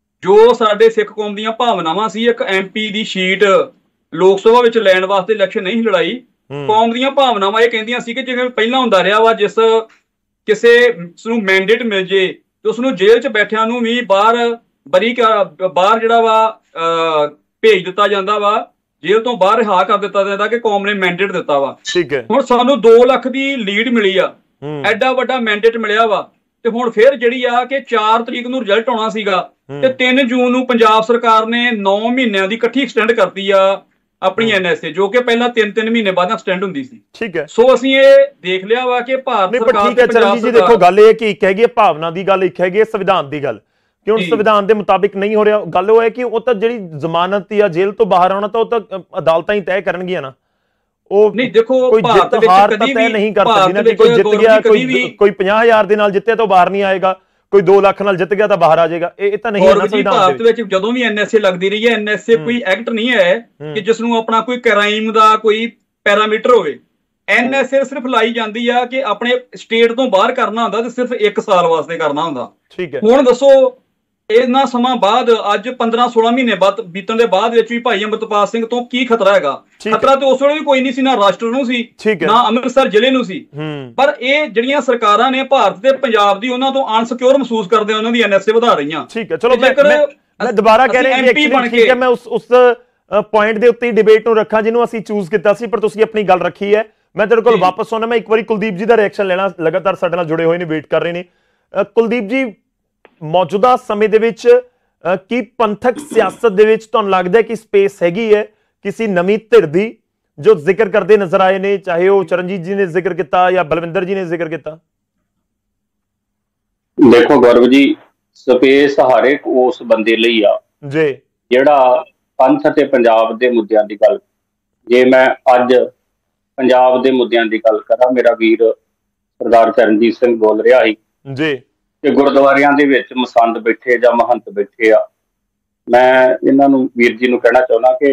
ਜੋ ਸਾਡੇ ਸਿੱਖ ਕੌਮ ਦੀਆਂ ਭਾਵਨਾਵਾਂ ਸੀ, ਇੱਕ ਐਮਪੀ ਦੀ ਸੀਟ ਲੋਕ ਸਭਾ ਵਿੱਚ ਲੈਣ ਵਾਸਤੇ ਇਲੈਕਸ਼ਨ ਨਹੀਂ ਲੜਾਈ, ਕੌਮ ਦੀਆਂ ਭਾਵਨਾਵਾਂ ਇਹ ਕਹਿੰਦੀਆਂ ਸੀ ਕਿ ਜਿਵੇਂ ਪਹਿਲਾਂ ਹੁੰਦਾ ਰਿਹਾ ਵਾ, ਜਿਸ ਕਿਸੇ ਨੂੰ ਮੈਂਡੇਟ ਮਿਲ ਜੇ ਤੇ ਉਸਨੂੰ ਜੇਲ੍ਹ 'ਚ ਬੈਠਿਆਂ ਨੂੰ ਵੀ ਬਾਹਰ ਬਰੀ ਬਾਹਰ ਜਿਹੜਾ ਵਾ ਭੇਜ ਦਿੱਤਾ ਜਾਂਦਾ ਵਾ, ਜੇਲ੍ਹ ਤੋਂ ਬਾਹਰ ਰਿਹਾ ਕਰ ਦਿੱਤਾ ਜਾਂਦਾ ਕਿ ਕੌਮ ਨੇ ਮੈਂਡੇਟ ਦਿੱਤਾ ਵਾ। ਠੀਕ ਹੈ, ਹੁਣ ਸਾਨੂੰ ਦੋ ਲੱਖ ਦੀ ਲੀਡ ਮਿਲੀ ਆ, ਐਡਾ ਵੱਡਾ ਮੈਂਡੇਟ ਮਿਲਿਆ ਵਾ, ਤੇ ਹੁਣ ਫਿਰ ਜਿਹੜੀ ਆ ਕਿ ਚਾਰ ਤਰੀਕ ਨੂੰ ਰਿਜ਼ਲਟ ਆਉਣਾ ਸੀਗਾ ਤੇ ਤਿੰਨ ਜੂਨ ਨੂੰ ਪੰਜਾਬ ਸਰਕਾਰ ਨੇ ਨੌ ਮਹੀਨਿਆਂ ਦੀ ਇਕੱਠੀ ਐਕਸਟੈਂਡ ਕਰਤੀ ਆ ਆਪਣੀ ਐਨ ਐਸ ਏ, ਜੋ ਕਿ ਪਹਿਲਾਂ ਤਿੰਨ ਤਿੰਨ ਮਹੀਨੇ ਬਾਅਦ ਐਕਸਟੈਂਡ ਹੁੰਦੀ ਸੀ। ਠੀਕ ਹੈ, ਸੋ ਅਸੀਂ ਇਹ ਦੇਖ ਲਿਆ ਵਾ ਕਿ ਭਾਰਤ ਸਰਕਾਰ ਤੇ ਪੰਜਾਬ ਜੀ ਦੇਖੋ ਗੱਲ ਇਹ ਕਿ ਇੱਕ ਹੈਗੀ ਭਾਵਨਾ ਦੀ ਗੱਲ, ਇੱਕ ਹੈਗੀ ਸੰਵਿਧਾਨ ਦੀ ਗੱਲ, ਕਿ ਹੁਣ ਸੰਵਿਧਾਨ ਦੇ ਮੁਤਾਬਿਕ ਨਹੀਂ ਹੋ ਰਿਹਾ। ਗੱਲ ਉਹ ਹੈ ਕਿ ਉਹ ਤਾਂ ਜਿਹੜੀ ਜ਼ਮਾਨਤ ਜਾਂ ਜੇਲ੍ਹ ਤੋਂ ਬਾਹਰ ਆਉਣਾ ਤਾਂ ਉਹ ਤਾਂ ਅਦਾਲਤਾਂ ਹੀ ਤੈਅ ਕਰਨਗੀਆਂ ਨਾ। ਉਹ ਨਹੀਂ ਦੇਖੋ ਕੋਈ ਜਿੱਤ ਹਾਰ ਤਾਂ ਤੈਅ ਨਹੀਂ ਕਰ ਸਕਦੀ ਨਾ, ਕਿ ਕੋਈ ਜਿੱਤ ਗਿਆ, ਕੋਈ ਕੋਈ ਪੰਜਾਹ ਹਜ਼ਾਰ ਦੇ ਨਾਲ ਜਿੱਤਿਆ ਤਾਂ ਬਾਹਰ ਨਹੀਂ ਆਏਗਾ, ਕੋਈ ਦੋ ਲੱਖ ਨਾਲ ਜਿੱਤ ਗਿਆ ਤਾਂ ਬਾਹਰ ਆ ਜਾਏਗਾ। ਇਹ ਤਾਂ ਨਹੀਂ ਹੋਣਾ ਸੰਵਿਧਾਨ ਦੇ ਭਾਰਤ ਵਿੱਚ। ਜਦੋਂ ਵੀ ਐਨ ਐਸ ਏ ਲੱਗਦੀ ਰਹੀ ਹੈ, ਐਨ ਐਸ ਏ ਕੋਈ ਐਕਟ ਨਹੀਂ ਹੈ ਕਿ ਜਿਸ ਨੂੰ ਆਪਣਾ ਕੋਈ ਕ੍ਰਾਈਮ ਦਾ ਕੋਈ ਪੈਰਾਮੀਟਰ ਹੋਵੇ। ਐਨ ਐਸ ਏ ਸਿਰਫ ਲਾਈ ਜਾਂਦੀ ਆ ਕਿ ਆਪਣੇ ਸਟੇਟ ਤੋਂ ਬਾਹਰ ਕਰਨਾ ਹੁੰਦਾ ਤੇ ਸਿਰਫ ਇੱਕ ਸਾਲ ਵਾਸਤੇ ਕਰਨਾ ਹੁੰਦਾ। ਠੀਕ ਹੈ, ਹੁਣ ਦੱਸੋ ਇੰਨਾ ਸਮਾਂ ਬਾਅਦ, ਅੱਜ ਪੰਦਰਾਂ ਸੋਲਾਂ ਮਹੀਨੇ ਬਾਅਦ ਬੀਤਣ ਦੇ ਬਾਅਦ ਵਿੱਚ ਵੀ ਭਾਈ ਅੰਮ੍ਰਿਤਪਾਲ ਸਿੰਘ ਤੋਂ ਕੀ ਖਤਰਾ ਹੈਗਾ? ਖਤਰਾ ਤੇ ਉਸ ਵੇਲੇ ਵੀ ਕੋਈ ਨਹੀਂ ਸੀ, ਨਾ ਰਾਸ਼ਟਰ ਨੂੰ ਸੀ, ਨਾ ਅੰਮ੍ਰਿਤਸਰ ਜ਼ਿਲ੍ਹੇ ਨੂੰ ਸੀ। ਪਰ ਇਹ ਜਿਹੜੀਆਂ ਸਰਕਾਰਾਂ ਨੇ ਭਾਰਤ ਤੇ ਪੰਜਾਬ ਦੀ, ਉਹਨਾਂ ਤੋਂ ਅਨਸਿਕਿਉਰ ਮਹਿਸੂਸ ਕਰਦੇ ਉਹਨਾਂ ਦੀ ਐਨ ਐਸ ਏ ਵਧਾ ਰਹੀਆਂ। ਠੀਕ ਹੈ, ਚਲੋ ਮੈਂ ਦੁਬਾਰਾ ਕਹਿ ਰਿਹਾ ਕਿ ਠੀਕ ਹੈ, ਮੈਂ ਉਸ ਉਸ ਪੁਆਇੰਟ ਦੇ ਉੱਤੇ ਡਿਬੇਟ ਨੂੰ ਰੱਖਾਂ ਜਿਹਨੂੰ ਅਸੀਂ ਚੂਜ਼ ਕੀਤਾ ਸੀ, ਪਰ ਤੁਸੀਂ ਆਪਣੀ ਗੱਲ ਰੱਖੀ ਹੈ। ਮੈਂ ਤੇਰੇ ਕੋਲ ਵਾਪਸ ਆਉਣਾ, ਮੈਂ ਇੱਕ ਵਾਰੀ ਕੁਲਦੀਪ ਜੀ ਦਾ ਰਿਐਕਸ਼ਨ ਲੈਣਾ, ਲਗਾਤਾਰ ਸਾਡੇ ਨਾਲ ਜੁੜੇ ਹੋਏ ਨੇ, ਵੇਟ ਕਰ ਰਹੇ ਨੇ। ਕੁਲਦੀਪ ਜੀ, ਮੌਜੂਦਾ ਸਮੇਂ ਦੇ ਵਿੱਚ ਕੀ ਪੰਥਕ ਸਿਆਸਤ ਦੇ ਵਿੱਚ ਤੁਹਾਨੂੰ ਲੱਗਦਾ ਕਿ ਸਪੇਸ ਹੈਗੀ ਹੈ ਕਿਸੇ ਨਵੀਂ ਧਿਰ ਦੀ ਜੋ ਜ਼ਿਕਰ ਕਰਦੇ ਨਜ਼ਰ ਆਏ ਨੇ, ਚਾਹੇ ਉਹ ਚਰਨਜੀਤ ਜੀ ਨੇ ਜ਼ਿਕਰ ਕੀਤਾ ਜਾਂ ਬਲਵਿੰਦਰ ਜੀ ਨੇ ਜ਼ਿਕਰ ਕੀਤਾ? ਦੇਖੋ ਗੌਰਵ ਜੀ, ਸਪੇਸ ਹਰ ਇੱਕ ਉਸ ਬੰਦੇ ਲਈ ਆ ਜੀ ਜਿਹੜਾ ਪੰਥ ਅਤੇ ਪੰਜਾਬ ਦੇ ਮੁੱਦਿਆਂ ਦੀ ਗੱਲ। ਜੇ ਮੈਂ ਅੱਜ ਪੰਜਾਬ ਦੇ ਮੁੱਦਿਆਂ ਦੀ ਗੱਲ ਕਰਾਂ, ਮੇਰਾ ਵੀਰ ਸਰਦਾਰ ਚਰਨਜੀਤ ਸਿੰਘ ਬੋਲ ਰਿਹਾ ਸੀ ਜੀ ਕਿ ਗੁਰਦੁਆਰਿਆਂ ਦੇ ਵਿੱਚ ਮਸੰਦ ਬੈਠੇ ਜਾਂ ਮਹੰਤ ਬੈਠੇ ਆ। ਮੈਂ ਇਹਨਾਂ ਨੂੰ ਵੀਰ ਜੀ ਨੂੰ ਕਹਿਣਾ ਚਾਹੁੰਦਾ ਕਿ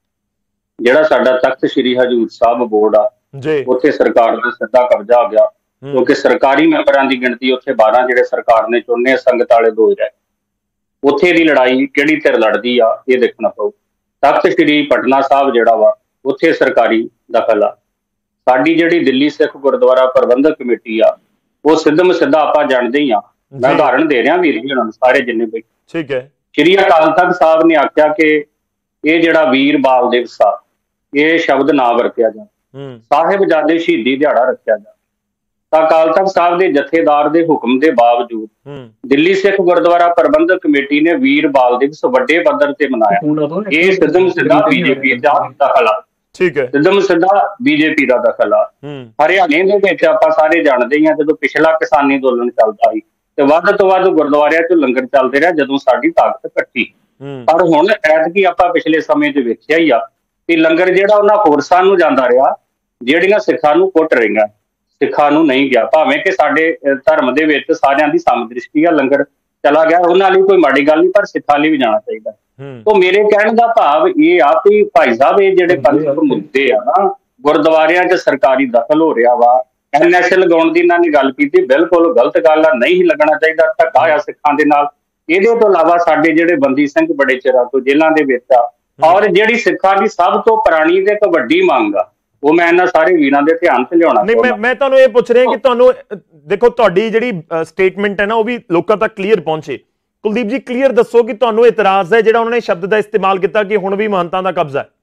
ਜਿਹੜਾ ਸਾਡਾ ਤਖਤ ਸ੍ਰੀ ਹਜ਼ੂਰ ਸਾਹਿਬ ਬੋਰਡ ਆ, ਉੱਥੇ ਸਰਕਾਰ ਦਾ ਸਿੱਧਾ ਕਬਜ਼ਾ ਆ ਗਿਆ, ਕਿਉਂਕਿ ਸਰਕਾਰੀ ਮੈਂਬਰਾਂ ਦੀ ਗਿਣਤੀ ਉੱਥੇ ਬਾਰਾਂ ਜਿਹੜੇ ਸਰਕਾਰ ਨੇ ਚੁਣਨੇ, ਸੰਗਤ ਵਾਲੇ ਦੋ ਹੀ ਰਹੇ। ਉੱਥੇ ਦੀ ਲੜਾਈ ਕਿਹੜੀ ਧਿਰ ਲੜਦੀ ਆ ਇਹ ਦੇਖਣਾ ਪਊ। ਤਖਤ ਸ੍ਰੀ ਪਟਨਾ ਸਾਹਿਬ ਜਿਹੜਾ ਵਾ, ਉੱਥੇ ਸਰਕਾਰੀ ਦਖਲ ਆ। ਸਾਡੀ ਜਿਹੜੀ ਦਿੱਲੀ ਸਿੱਖ ਗੁਰਦੁਆਰਾ ਪ੍ਰਬੰਧਕ ਕਮੇਟੀ ਆ, ਉਹ ਸਿੱਧਮ ਸਿੱਧਾ ਆਪਾਂ ਜਾਣਦੇ ਹੀ ਆ। ਮੈਂ ਉਦਾਹਰਣ ਦੇ ਰਿਹਾ ਵੀਰ ਜੀ ਉਹਨਾਂ ਨੂੰ, ਸਾਰੇ ਜਿੰਨੇ ਬੈਠੇ। ਠੀਕ ਹੈ, ਸ਼੍ਰੀ ਅਕਾਲ ਤਖਤ ਸਾਹਿਬ ਨੇ ਆਖਿਆ ਕਿ ਇਹ ਜਿਹੜਾ ਵੀਰ ਬਾਲ ਦਿਵਸ ਆ, ਇਹ ਸ਼ਬਦ ਨਾ ਵਰਤਿਆ ਜਾ, ਸਾਹਿਬਜ਼ਾਦੇ ਸ਼ਹੀਦੀ ਦਿਹਾੜਾ ਰੱਖਿਆ ਜਾ। ਤਾਂ ਅਕਾਲ ਤਖਤ ਸਾਹਿਬ ਦੇ ਜਥੇਦਾਰ ਦੇ ਹੁਕਮ ਦੇ ਬਾਵਜੂਦ ਦਿੱਲੀ ਸਿੱਖ ਗੁਰਦੁਆਰਾ ਪ੍ਰਬੰਧਕ ਕਮੇਟੀ ਨੇ ਵੀਰ ਬਾਲ ਦਿਵਸ ਵੱਡੇ ਪੱਧਰ ਤੇ ਮਨਾਇਆ। ਇਹ ਸਿੱਧਮ ਸਿੱਧਾ ਬੀਜੇਪੀ ਦਾ ਦਖਲ ਆ। ਠੀਕ ਹੈ, ਸਿੱਧਮ ਸਿੱਧਾ ਬੀਜੇਪੀ ਦਾ ਦਖਲ ਆ। ਹਰਿਆਣੇ ਦੇ ਵਿੱਚ ਆਪਾਂ ਸਾਰੇ ਜਾਣਦੇ ਹੀ ਆ, ਜਦੋਂ ਪਿਛਲਾ ਕਿਸਾਨੀ ਅੰਦੋਲਨ ਚੱਲਦਾ ਸੀ ਤੇ ਵੱਧ ਤੋਂ ਵੱਧ ਗੁਰਦੁਆਰਿਆਂ ਚ ਲੰਗਰ ਚੱਲਦੇ ਰਿਹਾ ਜਦੋਂ ਸਾਡੀ ਤਾਕਤ ਘਟੀ। ਪਰ ਹੁਣ ਐਤਕੀ ਆਪਾਂ ਪਿਛਲੇ ਸਮੇਂ ਚ ਵੇਖਿਆ ਹੀ ਆ ਕਿ ਲੰਗਰ ਜਿਹੜਾ ਉਹਨਾਂ ਫੋਰਸਾਂ ਨੂੰ ਜਾਂਦਾ ਰਿਹਾ ਜਿਹੜੀਆਂ ਸਿੱਖਾਂ ਨੂੰ ਕੁੱਟ ਰਹੀਆਂ, ਸਿੱਖਾਂ ਨੂੰ ਨਹੀਂ ਗਿਆ। ਭਾਵੇਂ ਕਿ ਸਾਡੇ ਧਰਮ ਦੇ ਵਿੱਚ ਸਾਰਿਆਂ ਦੀ ਸਮਦ੍ਰਿਸ਼ਟੀ ਆ, ਲੰਗਰ ਚਲਾ ਗਿਆ, ਉਹਨਾਂ ਲਈ ਕੋਈ ਮਾੜੀ ਗੱਲ ਨਹੀਂ, ਪਰ ਸਿੱਖਾਂ ਲਈ ਵੀ ਜਾਣਾ ਚਾਹੀਦਾ। ਤਾਂ ਮੇਰੇ ਕਹਿਣ ਦਾ ਭਾਵ ਇਹ ਆ ਕਿ ਭਾਈ ਸਾਹਿਬ ਇਹ ਜਿਹੜੇ ਪੰਥਕ ਮੁੱਦੇ ਆ ਨਾ, ਗੁਰਦੁਆਰਿਆਂ ਚ ਸਰਕਾਰੀ ਦਖਲ ਹੋ ਰਿਹਾ ਵਾ, ਐਨ ਐਸ ਏ ਲਗਾਉਣ ਦੀ ਇਹਨਾਂ ਨੇ ਗੱਲ ਕੀਤੀ, ਬਿਲਕੁਲ ਗਲਤ ਗੱਲ ਆ, ਨਹੀਂ ਲੱਗਣਾ ਚਾਹੀਦਾ, ਧੱਕਾ ਆ ਸਿੱਖਾਂ ਦੇ ਨਾਲ। ਇਹਦੇ ਤੋਂ ਇਲਾਵਾ ਸਾਡੇ ਜਿਹੜੇ ਬੰਦੀ ਸਿੰਘ ਬੜੇ ਚਿਰਾਂ ਤੋਂ ਜੇਲ੍ਹਾਂ ਦੇ ਵਿੱਚ ਆ, ਔਰ ਜਿਹੜੀ ਸਿੱਖਾਂ ਦੀ ਸਭ ਤੋਂ ਪੁਰਾਣੀ ਤੇ ਇੱਕ ਵੱਡੀ ਮੰਗ ਆ, ਉਹ ਮੈਂ ਇਹਨਾਂ ਸਾਰੇ ਵੀਰਾਂ ਦੇ ਧਿਆਨ ਤੇ ਲਿਆਉਣਾ ਨਹੀਂ। ਮੈਂ ਮੈਂ ਤੁਹਾਨੂੰ ਇਹ ਪੁੱਛ ਰਿਹਾ ਕਿ ਤੁਹਾਨੂੰ ਦੇਖੋ ਤੁਹਾਡੀ ਜਿਹੜੀ ਸਟੇਟਮੈਂਟ ਹੈ ਨਾ, ਉਹ ਵੀ ਲੋਕਾਂ ਤੱਕ ਕਲੀਅਰ ਪਹੁੰਚੇ। ਕੁਲਦੀਪ ਜੀ, ਕਲੀਅਰ ਦੱਸੋ ਕਿ ਤੁਹਾਨੂੰ ਇਤਰਾਜ਼ ਹੈ ਜਿਹੜਾ ਉਹਨਾਂ ਨੇ ਸ਼ਬਦ ਦਾ ਇਸਤੇਮਾਲ ਕੀਤਾ ਕਿ ਹੁਣ ਵੀ ਮਹੰਤਾਂ ਦਾ ਕਬਜ਼ਾ ਹੈ?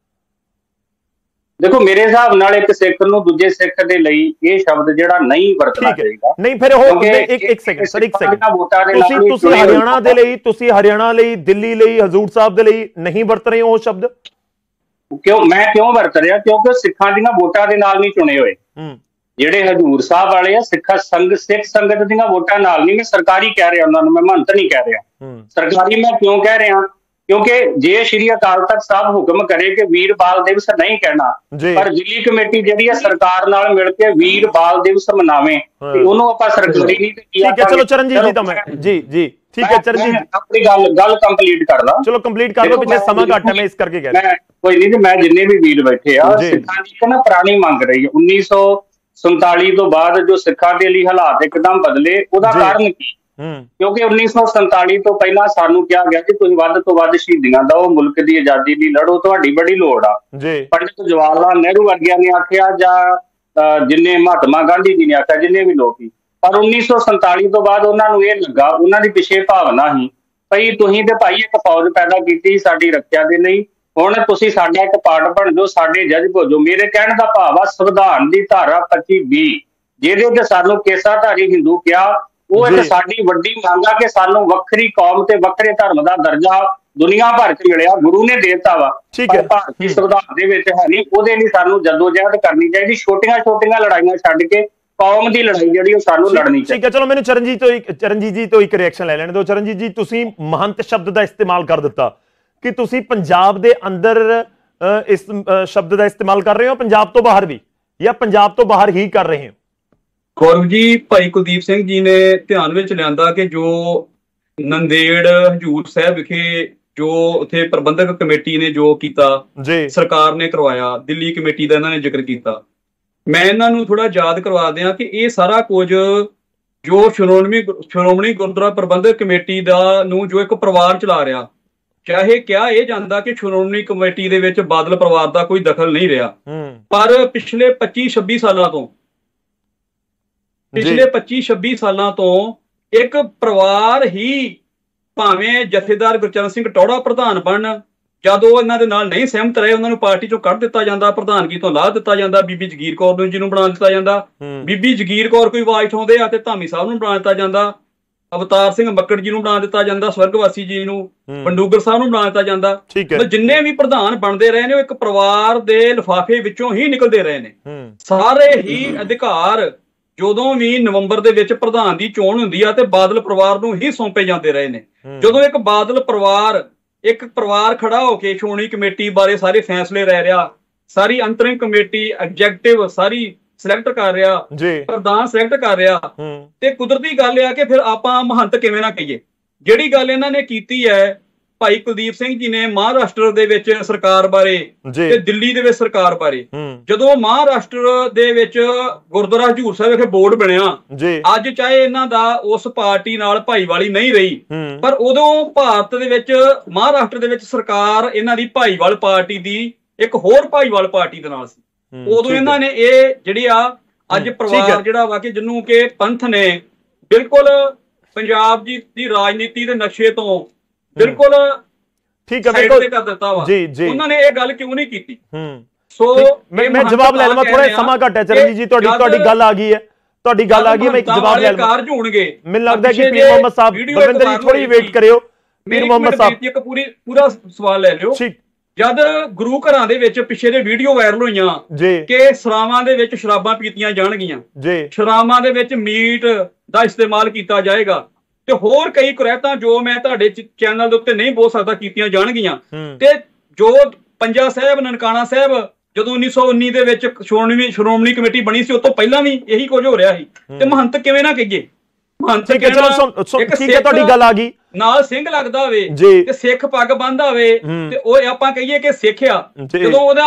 ਦੇਖੋ ਮੇਰੇ ਹਿਸਾਬ ਨਾਲ ਇੱਕ ਸਿੱਖ ਨੂੰ ਦੂਜੇ ਸਿੱਖ ਦੇ ਲਈ ਇਹ ਸ਼ਬਦ ਜਿਹੜਾ ਨਹੀਂ ਵਰਤਣਾ ਚਾਹੀਦਾ। ਨਹੀਂ ਫਿਰ ਉਹ ਇੱਕ ਇੱਕ ਸੈਕਿੰਡ ਸਰ, ਇੱਕ ਸੈਕਿੰਡ, ਤੁਸੀਂ ਤੁਸੀਂ ਹਰਿਆਣਾ ਦੇ ਲਈ, ਤੁਸੀਂ ਹਰਿਆਣਾ ਲਈ, ਦਿੱਲੀ ਲਈ, ਹਜ਼ੂਰ ਸਾਹਿਬ ਦੇ ਲਈ ਨਹੀਂ ਵਰਤ ਰਹੇ ਉਹ ਸ਼ਬਦ? ਕਿਉਂ ਮੈਂ ਕਿਉਂ ਵਰਤ ਰਿਹਾ? ਕਿਉਂਕਿ ਸਿੱਖਾਂ ਦੀਆਂ ਵੋਟਾਂ ਦੇ ਨਾਲ ਨਹੀਂ ਚੁਣੇ ਹੋਏ। ਜਿਹੜੇ ਹਜ਼ੂਰ ਸਾਹਿਬ ਵਾਲੇ ਆ, ਸਿੱਖਾ ਸੰਗ ਸਿੱਖ ਸੰਗਤ ਦੀਆਂ ਵੋਟਾਂ ਨਾਲ ਨਹੀਂ। ਮੈਂ ਸਰਕਾਰੀ ਕਹਿ ਰਿਹਾ ਉਹਨਾਂ ਨੂੰ, ਮੈਂ ਮਹੰਤ ਨਹੀਂ ਕਹਿ ਰਿਹਾ। ਸਰਕਾਰੀ ਮੈਂ ਕਿਉਂ ਕਹਿ ਰਿਹਾ? ਕਿਉਂਕਿ ਜੇ ਸ਼੍ਰੀ ਅਕਾਲ ਤਖਤ ਸਾਹਿਬ ਹੁਕਮ ਕਰੇ ਕਿ ਵੀਰ ਬਾਲ ਦਿਵਸ ਨਹੀਂ ਕਹਿਣਾ, ਪਰ ਦਿੱਲੀ ਕਮੇਟੀ ਜਿਹੜੀ ਆ ਸਰਕਾਰ ਨਾਲ ਮਿਲ ਕੇ ਵੀਰ ਬਾਲ ਦਿਵਸ ਮਨਾਵੇ, ਤੇ ਉਹਨੂੰ ਆਪਾਂ ਸਰਕਾਰੀ ਨਹੀਂ ਤੇ ਕੀ? ਠੀਕ ਹੈ, ਚਲੋ ਚਰਨਜੀਤ ਜੀ, ਤਾਂ ਮੈਂ ਜੀ ਜੀ ਠੀਕ ਹੈ ਚਰਨਜੀਤ, ਆਪਣੀ ਗੱਲ ਗੱਲ ਕੰਪਲੀਟ ਕਰ ਲਾਂ। ਚਲੋ ਕੰਪਲੀਟ ਕਰ ਲਓ, ਪਿੱਛੇ ਸਮਾਂ ਘੱਟ ਹੈ, ਮੈਂ ਇਸ ਕਰਕੇ ਕਹਿ ਰਿਹਾ। ਕੋਈ ਨਹੀਂ, ਮੈਂ ਜਿੰਨੇ ਵੀ ਵੀਰ ਬੈਠੇ ਆ, ਸਿੱਖਾਂ ਦੀ ਇੱਕ ਨਾ ਪੁਰਾਣੀ ਮੰਗ ਰਹੀ ਹੈ ਉੱਨੀ ਸੌ ਸੰਤਾਲੀ ਤੋਂ ਬਾਅਦ ਜੋ ਸਿੱਖਾਂ ਦੇ ਲਈ ਹਾਲਾਤ ਇੱਕਦਮ ਬਦਲੇ, ਉਹਦਾ ਕਾਰਨ ਕੀ? ਕਿਉਂਕਿ ਉੱਨੀ ਸੌ ਸੰਤਾਲੀ ਤੋਂ ਪਹਿਲਾਂ ਸਾਨੂੰ ਕਿਹਾ ਗਿਆ ਕਿ ਤੁਸੀਂ ਵੱਧ ਤੋਂ ਵੱਧ ਸ਼ਹੀਦੀਆਂ ਦਿਓ, ਮੁਲਕ ਦੀ ਆਜ਼ਾਦੀ ਲਈ ਲੜੋ, ਤੁਹਾਡੀ ਬੜੀ ਲੋੜ ਆ। ਪੰਡਿਤ ਜਵਾਹਰ ਲਾਲ ਨਹਿਰੂ ਵਰਗਿਆਂ ਨੇ ਆਖਿਆ, ਜਾਂ ਜਿੰਨੇ ਮਹਾਤਮਾ ਗਾਂਧੀ ਜੀ ਨੇ ਆਖਿਆ, ਜਿੰਨੇ ਵੀ ਲੋਕ ਸੀ। ਪਰ ਉੱਨੀ ਸੌ ਸੰਤਾਲੀ ਤੋਂ ਬਾਅਦ ਉਹਨਾਂ ਨੂੰ ਇਹ ਲੱਗਾ, ਉਹਨਾਂ ਦੀ ਪਿੱਛੇ ਭਾਵਨਾ ਸੀ ਭਈ ਤੁਸੀਂ ਤੇ ਭਾਈ ਇੱਕ ਫੌਜ ਪੈਦਾ ਕੀਤੀ ਸਾਡੀ ਰੱਖਿਆ ਦੇ ਲਈ, ਹੁਣ ਤੁਸੀਂ ਸਾਡਾ ਇੱਕ ਪਾਰਟ ਬਣ ਜਾਓ, ਸਾਡੇ ਜੱਜ ਹੋ ਜਾਓ। ਮੇਰੇ ਕਹਿਣ ਦਾ ਭਾਵ ਆ ਸੰਵਿਧਾਨ ਦੀ ਧਾਰਾ ਪੱਚੀ ਵੀਹ ਜਿਹਦੇ ਤੇ ਸਾਨੂੰ ਕੇਸਾਧਾਰੀ ਹਿੰਦੂ ਕਿਹਾ, ਉਹ ਇੱਕ ਸਾਡੀ ਵੱਡੀ ਮੰਗ ਆ ਕਿ ਸਾਨੂੰ ਵੱਖਰੀ ਕੌਮ ਤੇ ਵੱਖਰੇ ਧਰਮ ਦਾ ਦਰਜਾ ਦੁਨੀਆ ਭਰ ਚ ਮਿਲਿਆ, ਗੁਰੂ ਨੇ ਦੇ ਦਿੱਤਾ ਵਾ, ਪਰ ਭਾਰਤੀ ਸੰਵਿਧਾਨ ਦੇ ਵਿੱਚ ਹੈ ਨਹੀਂ। ਉਹਦੇ ਲਈ ਸਾਨੂੰ ਜਦੋਜਹਿਦ ਕਰਨੀ ਚਾਹੀਦੀ, ਛੋਟੀਆਂ ਛੋਟੀਆਂ ਲੜਾਈਆਂ ਛੱਡ ਕੇ ਕੌਮ ਦੀ ਲੜਾਈ ਜਿਹੜੀ ਉਹ ਸਾਨੂੰ ਲੜਨੀ ਚਾਹੀਦੀ। ਠੀਕ ਹੈ, ਚਲੋ ਮੈਨੂੰ ਚਰਨਜੀਤ ਤੋਂ ਇੱਕ ਚਰਨਜੀਤ ਜੀ ਤੋਂ ਇੱਕ ਰਿਐਕਸ਼ਨ ਲੈ ਲੈਣ ਦਿਓ। ਚਰਨਜੀਤ ਜੀ, ਤੁਸੀਂ ਮਹੰਤ ਸ਼ਬਦ ਦਾ ਇਸਤੇਮਾਲ ਕਰ ਦਿੱਤਾ ਕਿ ਤੁਸੀਂ ਪੰਜਾਬ ਦੇ ਅੰਦਰ ਇਸ ਸ਼ਬਦ ਦਾ ਇਸਤੇਮਾਲ ਕਰ ਰਹੇ ਹੋ, ਪੰਜਾਬ ਤੋਂ ਬਾਹਰ ਵੀ, ਜਾਂ ਪੰਜਾਬ ਤੋਂ ਬਾਹਰ ਹੀ ਕਰ ਰਹੇ ਹੋ? ਗੌਰਵ ਜੀ, ਭਾਈ ਕੁਲਦੀਪ ਸਿੰਘ ਜੀ ਨੇ ਧਿਆਨ ਵਿੱਚ ਲਿਆਂਦਾ ਕਿ ਜੋ ਨੰਦੇੜ ਹਜੂਰ ਸਾਹਿਬ ਵਿਖੇ ਜੋ ਉੱਥੇ ਪ੍ਰਬੰਧਕ ਕਮੇਟੀ ਨੇ ਜੋ ਕੀਤਾ, ਸਰਕਾਰ ਨੇ ਕਰਵਾਇਆ, ਦਿੱਲੀ ਕਮੇਟੀ ਦਾ ਇਹਨਾਂ ਨੇ ਜ਼ਿਕਰ ਕੀਤਾ। ਮੈਂ ਇਹਨਾਂ ਨੂੰ ਥੋੜਾ ਯਾਦ ਕਰਵਾ ਦਿਆਂ ਕਿ ਇਹ ਸਾਰਾ ਕੁਝ ਜੋ ਸ਼੍ਰੋਮਣੀ ਸ਼੍ਰੋਮਣੀ ਗੁਰਦੁਆਰਾ ਪ੍ਰਬੰਧਕ ਕਮੇਟੀ ਦਾ ਨੂੰ ਜੋ ਇੱਕ ਪਰਿਵਾਰ ਚਲਾ ਰਿਹਾ, ਚਾਹੇ ਕਿਹਾ ਇਹ ਜਾਂਦਾ ਕਿ ਸ਼੍ਰੋਮਣੀ ਕਮੇਟੀ ਦੇ ਵਿੱਚ ਬਾਦਲ ਪਰਿਵਾਰ ਦਾ ਕੋਈ ਦਖਲ ਨਹੀਂ ਰਿਹਾ, ਪਰ ਪਿਛਲੇ ਪੱਚੀ ਛੱਬੀ ਸਾਲਾਂ ਤੋਂ ਪਿਛਲੇ ਪੱਚੀ ਛੱਬੀ ਸਾਲਾਂ ਤੋਂ ਇੱਕ ਪਰਿਵਾਰ ਹੀ, ਭਾਵੇਂ ਜਥੇਦਾਰ ਗੁਰਚਰਨ ਸਿੰਘ ਟੌੜਾ ਪ੍ਰਧਾਨ ਬਣਨ, ਜਦ ਉਹ ਇਹਨਾਂ ਦੇ ਨਾਲ ਨਹੀਂ ਸਹਿਮਤ ਰਹੇ ਉਹਨਾਂ ਨੂੰ ਪਾਰਟੀ ਚੋਂ ਕੱਢ ਦਿੱਤਾ ਜਾਂਦਾ, ਪ੍ਰਧਾਨਗੀ ਤੋਂ ਲਾਹ ਦਿੱਤਾ ਜਾਂਦਾ, ਬੀਬੀ ਜਗੀਰ ਕੌਰ ਨੂੰ ਜਿਹਨੂੰ ਬਣਾ ਦਿੱਤਾ ਜਾਂਦਾ, ਬੀਬੀ ਜਗੀਰ ਕੌਰ ਕੋਈ ਆਵਾਜ਼ ਉਠਾਉਂਦੇ ਆ ਤੇ ਧਾਮੀ ਸਾਹਿਬ ਨੂੰ ਬਣਾ ਦਿੱਤਾ ਜਾਂਦਾ, ਅਵਤਾਰ ਸਿੰਘ ਮੱਕੜ ਜੀ ਨੂੰ ਬਣਾ ਦਿੱਤਾ ਜਾਂਦਾ, ਸਵਰਗਵਾਸੀ ਜੀ ਨੂੰ, ਪੰਡੂਗਰ ਸਾਹਿਬ ਨੂੰ ਬਣਾ ਦਿੱਤਾ ਜਾਂਦਾ। ਜਿੰਨੇ ਵੀ ਪ੍ਰਧਾਨ ਬਣਦੇ ਰਹੇ ਨੇ ਉਹ ਇੱਕ ਪਰਿਵਾਰ ਦੇ ਲਿਫਾਫੇ ਵਿੱਚੋਂ ਹੀ ਨਿਕਲਦੇ ਰਹੇ ਨੇ। ਸਾਰੇ ਹੀ ਅਧਿਕਾਰ ਜਦੋਂ ਵੀ ਨਵੰਬਰ ਦੇ ਵਿੱਚ ਪ੍ਰਧਾਨ ਦੀ ਚੋਣ ਹੁੰਦੀ ਆ ਤੇ ਬਾਦਲ ਪਰਿਵਾਰ ਨੂੰ ਹੀ ਸੌਂਪੇ ਜਾਂਦੇ ਰਹੇ ਨੇ। ਜਦੋਂ ਇੱਕ ਬਾਦਲ ਪਰਿਵਾਰ ਇੱਕ ਪਰਿਵਾਰ ਖੜਾ ਹੋ ਕੇ ਸ਼੍ਰੋਮਣੀ ਕਮੇਟੀ ਬਾਰੇ ਸਾਰੇ ਫੈਸਲੇ ਲੈ ਰਿਹਾ, ਸਾਰੀ ਅੰਤਰਿਮ ਕਮੇਟੀ ਐਗਜ਼ੈਕਟਿਵ ਸਾਰੀ ਸਿਲੈਕਟ ਕਰ ਰਿਹਾ, ਪ੍ਰਧਾਨ ਸਿਲੈਕਟ ਕਰ ਰਿਹਾ, ਤੇ ਕੁਦਰਤੀ ਗੱਲ ਆ ਕਿ ਫਿਰ ਆਪਾਂ ਮਹੰਤ ਕਿਵੇਂ ਨਾ ਕਹੀਏ। ਜਿਹੜੀ ਗੱਲ ਇਹਨਾਂ ਨੇ ਕੀਤੀ ਹੈ ਭਾਈ ਕੁਲਦੀਪ ਸਿੰਘ ਜੀ ਨੇ ਮਹਾਰਾਸ਼ਟਰ ਦੇ ਵਿੱਚ ਸਰਕਾਰ ਬਾਰੇ ਤੇ ਦਿੱਲੀ ਦੇ ਵਿੱਚ ਸਰਕਾਰ ਬਾਰੇ, ਜਦੋਂ ਮਹਾਰਾਸ਼ਟਰ ਦੇ ਵਿੱਚ ਗੁਰਦੁਆਰਾ ਹਜੂਰ ਸਾਹਿਬ ਵਿਖੇ ਬੋਰਡ ਬਣਿਆ, ਅੱਜ ਚਾਹੇ ਇਹਨਾਂ ਦਾ ਉਸ ਪਾਰਟੀ ਨਾਲ ਭਾਈਵਾਲੀ ਨਹੀਂ ਰਹੀ, ਪਰ ਉਦੋਂ ਭਾਰਤ ਦੇ ਵਿੱਚ ਮਹਾਰਾਸ਼ਟਰ ਦੇ ਵਿੱਚ ਸਰਕਾਰ ਇਹਨਾਂ ਦੀ ਭਾਈਵਾਲ ਪਾਰਟੀ ਦੀ ਇੱਕ ਹੋਰ ਭਾਈਵਾਲ ਪਾਰਟੀ ਦੇ ਨਾਲ ਸੀ। ਉਦੋਂ ਇਹਨਾਂ ਨੇ ਇਹ ਜਿਹੜੀ ਆ ਅੱਜ ਪਰਿਵਾਰ ਜਿਹੜਾ ਵਾ ਕਿ ਜਿਹਨੂੰ ਕਿ ਪੰਥ ਨੇ ਬਿਲਕੁਲ ਪੰਜਾਬ ਜੀ ਦੀ ਰਾਜਨੀਤੀ ਦੇ ਨਕਸ਼ੇ ਤੋਂ ਬਿਲਕੁਲ ਠੀਕ ਹੈ ਕਰ ਦਿੱਤਾ ਵਾ। ਉਹਨਾਂ ਨੇ ਇਹ ਗੱਲ ਕਿਉਂ ਨਹੀਂ ਕੀਤੀ? ਸੋ ਮੈਂ ਜਵਾਬ ਲੈ ਲਵਾਂ, ਥੋੜਾ ਸਮਾਂ ਘੱਟ ਹੈ ਚਰਨਜੀਤ ਜੀ, ਤੁਹਾਡੀ ਤੁਹਾਡੀ ਗੱਲ ਆ ਗਈ ਹੈ, ਤੁਹਾਡੀ ਗੱਲ ਆ ਗਈ, ਮੈਂ ਇੱਕ ਜਵਾਬ ਲੈ ਲਵਾਂ। ਕਾਰਜ ਹੋਣਗੇ, ਮੈਨੂੰ ਲੱਗਦਾ ਕਿ ਪੀਰ ਮੁਹੰਮਦ ਸਾਹਿਬ, ਬਲਵਿੰਦਰ ਜੀ ਥੋੜੀ ਵੇਟ ਕਰਿਓ। ਪੀਰ ਮੁਹੰਮਦ ਸਾਹਿਬ ਇੱਕ ਪੂਰੀ ਪੂਰਾ ਸਵਾਲ ਲੈ ਲਿਓ। ਜਦ ਗੁਰੂ ਘਰਾਂ ਦੇ ਵਿੱਚ ਪਿੱਛੇ ਦੇ ਵੀਡੀਓ ਵਾਇਰਲ ਹੋਈਆਂ ਕਿ ਸਰਾਵਾਂ ਦੇ ਵਿੱਚ ਸ਼ਰਾਬਾਂ ਪੀਤੀਆਂ ਜਾਣਗੀਆਂ, ਸ਼ਰਾਬਾਂ ਦੇ ਵਿੱਚ ਮੀਟ ਦਾ ਇਸਤੇਮਾਲ ਕੀਤਾ ਜਾਏਗਾ, ਤੇ ਹੋਰ ਕਈ ਕੁਰੈਤਾਂ ਜੋ ਮੈਂ ਤੁਹਾਡੇ ਚੈਨਲ ਦੇ ਉੱਤੇ ਨਹੀਂ ਬੋਲ ਸਕਦਾ ਕੀਤੀਆਂ ਜਾਣਗੀਆਂ, ਤੇ ਜੋ ਪੰਜਾ ਸਾਹਿਬ ਨਨਕਾਣਾ ਸਾਹਿਬ ਜਦੋਂ ਉੱਨੀ ਸੌ ਉੱਨੀ ਦੇ ਵਿੱਚ ਸ਼੍ਰੋਮਣੀ ਸ਼੍ਰੋਮਣੀ ਕਮੇਟੀ ਬਣੀ ਸੀ, ਉਸ ਤੋਂ ਪਹਿਲਾਂ ਵੀ ਇਹੀ ਕੁਝ ਹੋ ਰਿਹਾ ਸੀ, ਤੇ ਮਹੰਤ ਕਿਵੇਂ ਨਾ ਕਹੀਏ? ਮਹੰਤ ਠੀਕ ਹੈ, ਤੁਹਾਡੀ ਗੱਲ ਆ ਗਈ। ਨਾਲ ਸਿੰਘ ਲੱਗਦਾ ਹੋਵੇ ਤੇ ਸਿੱਖ ਪੱਗ ਬੰਨ੍ਹਦਾ ਹੋਵੇ ਤੇ ਉਹ ਆਪਾਂ ਕਹੀਏ ਕਿ ਸਿੱਖ ਆ। ਜਦੋਂ ਉਹਦਾ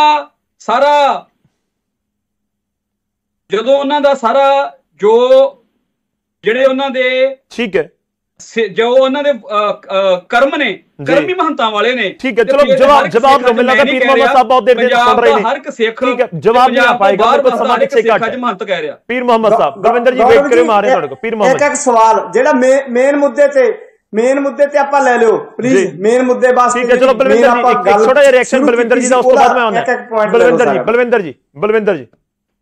ਸਾਰਾ ਜਦੋਂ ਉਹਨਾਂ ਦਾ ਸਾਰਾ ਜੋ ਜਿਹੜੇ ਉਹਨਾਂ ਦੇ ਠੀਕ ਹੈ ਜੋ ਉਹਨਾਂ ਦੇ ਕਰਮ ਨੇ, ਕਰਮੀ ਮਹੰਤਾਂ ਵਾਲੇ ਨੇ। ਠੀਕ ਹੈ, ਚਲੋ ਜਵਾਬ ਜਵਾਬ ਦਿਓ। ਮੈਨੂੰ ਲੱਗਦਾ ਪੀਰ ਮੁਹੰਮਦ ਸਾਹਿਬ ਬਹੁਤ ਦੇਰ ਦੇ ਸੁਣ ਰਹੇ ਨੇ। ਹਰ ਇੱਕ ਸਿੱਖ ਠੀਕ ਹੈ, ਜਵਾਬ ਨਹੀਂ ਆ ਪਾਏਗਾ, ਮੇਰੇ ਕੋਲ ਸਮਾਂ ਪਿੱਛੇ ਘੱਟ ਹੈ। ਮਹੰਤ ਕਹਿ ਰਿਹਾ ਪੀਰ ਮੁਹੰਮਦ ਸਾਹਿਬ, ਬਲਵਿੰਦਰ ਜੀ ਵੇਟ ਕਰਿਓ, ਮਾਰੇ ਤੁਹਾਡੇ ਕੋਲ। ਪੀਰ ਮੁਹੰਮਦ ਇੱਕ ਇੱਕ ਸਵਾਲ ਜਿਹੜਾ ਮੇਨ ਮੁੱਦੇ ਤੇ ਮੇਨ ਮੁੱਦੇ ਤੇ ਆਪਾਂ ਲੈ ਲਿਓ ਪਲੀਜ਼, ਮੇਨ ਮੁੱਦੇ ਵਾਸਤੇ। ਠੀਕ ਹੈ, ਚਲੋ ਬਲਵਿੰਦਰ ਜੀ ਇੱਕ ਛੋਟਾ ਜਿਹਾ ਰਿਐਕਸ਼ਨ ਬਲਵਿੰਦਰ ਜੀ ਦਾ, ਉਸ ਤੋਂ ਬਾਅਦ ਮੈਂ ਆਉਣਾ। ਬਲਵਿੰਦਰ ਜੀ ਬਲਵਿੰਦਰ ਜੀ ਬਲਵਿੰਦਰ ਜੀ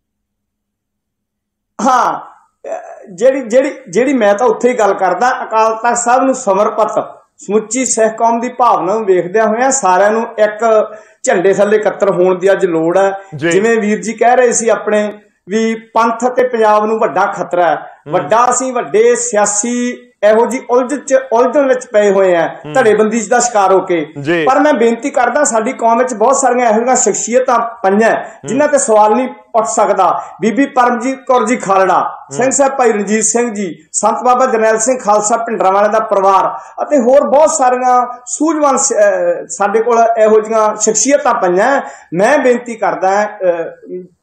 ਹਾਂ, ਜਿਹੜੀ ਜਿਹੜੀ ਜਿਹੜੀ ਮੈਂ ਤਾਂ ਉੱਥੇ ਹੀ ਗੱਲ ਕਰਦਾ, ਅਕਾਲ ਤਖਤ ਸਾਹਿਬ ਨੂੰ ਸਮਰਪਿਤ ਸਮੁੱਚੀ ਸਿੱਖ ਕੌਮ ਦੀ ਭਾਵਨਾ ਨੂੰ ਵੇਖਦਿਆਂ ਹੋਇਆਂ ਸਾਰਿਆਂ ਨੂੰ ਇੱਕ ਝੰਡੇ ਥੱਲੇ ਇਕੱਤਰ ਹੋਣ ਦੀ ਅੱਜ ਲੋੜ ਹੈ। ਜਿਵੇਂ ਵੀਰ ਜੀ ਕਹਿ ਰਹੇ ਸੀ ਆਪਣੇ ਵੀ ਪੰਥ ਅਤੇ ਪੰਜਾਬ ਨੂੰ ਵੱਡਾ ਖਤਰਾ ਹੈ, ਵੱਡਾ ਅਸੀਂ ਵੱਡੇ ਸਿਆਸੀ ਇਹੋ ਜੀ ਉਲਝ ਚ ਉਲਝਣ ਵਿੱਚ ਪਏ ਹੋਏ ਆ, ਧੜੇਬੰਦੀ ਦਾ ਸ਼ਿਕਾਰ ਹੋ ਕੇ। ਪਰ ਮੈਂ ਬੇਨਤੀ ਕਰਦਾ, ਸਾਡੀ ਕੌਮ ਵਿੱਚ ਬਹੁਤ ਸਾਰੀਆਂ ਇਹੋ ਜਿਹੀਆਂ ਸ਼ਖਸੀਅਤਾਂ ਪਈਆਂ ਜਿਨ੍ਹਾਂ ਤੇ ਸਵਾਲ ਨਹੀਂ ਉੱਠ ਸਕਦਾ। ਬੀਬੀ ਪਰਮਜੀਤ ਕੌਰ ਜੀ ਖਾਲੜਾ, ਸਿੰਘ ਸਾਹਿਬ ਭਾਈ ਰਣਜੀਤ ਸਿੰਘ ਜੀ, ਸੰਤ ਬਾਬਾ ਜਰਨੈਲ ਸਿੰਘ ਖਾਲਸਾ ਭਿੰਡਰਾਂਵਾਲੇ ਦਾ ਪਰਿਵਾਰ ਅਤੇ ਹੋਰ ਬਹੁਤ ਸਾਰੀਆਂ ਸੂਝਵਾਨ ਸਾਡੇ ਕੋਲ ਇਹੋ ਜਿਹੀਆਂ ਸ਼ਖਸੀਅਤਾਂ ਪਈਆਂ। ਮੈਂ ਬੇਨਤੀ ਕਰਦਾ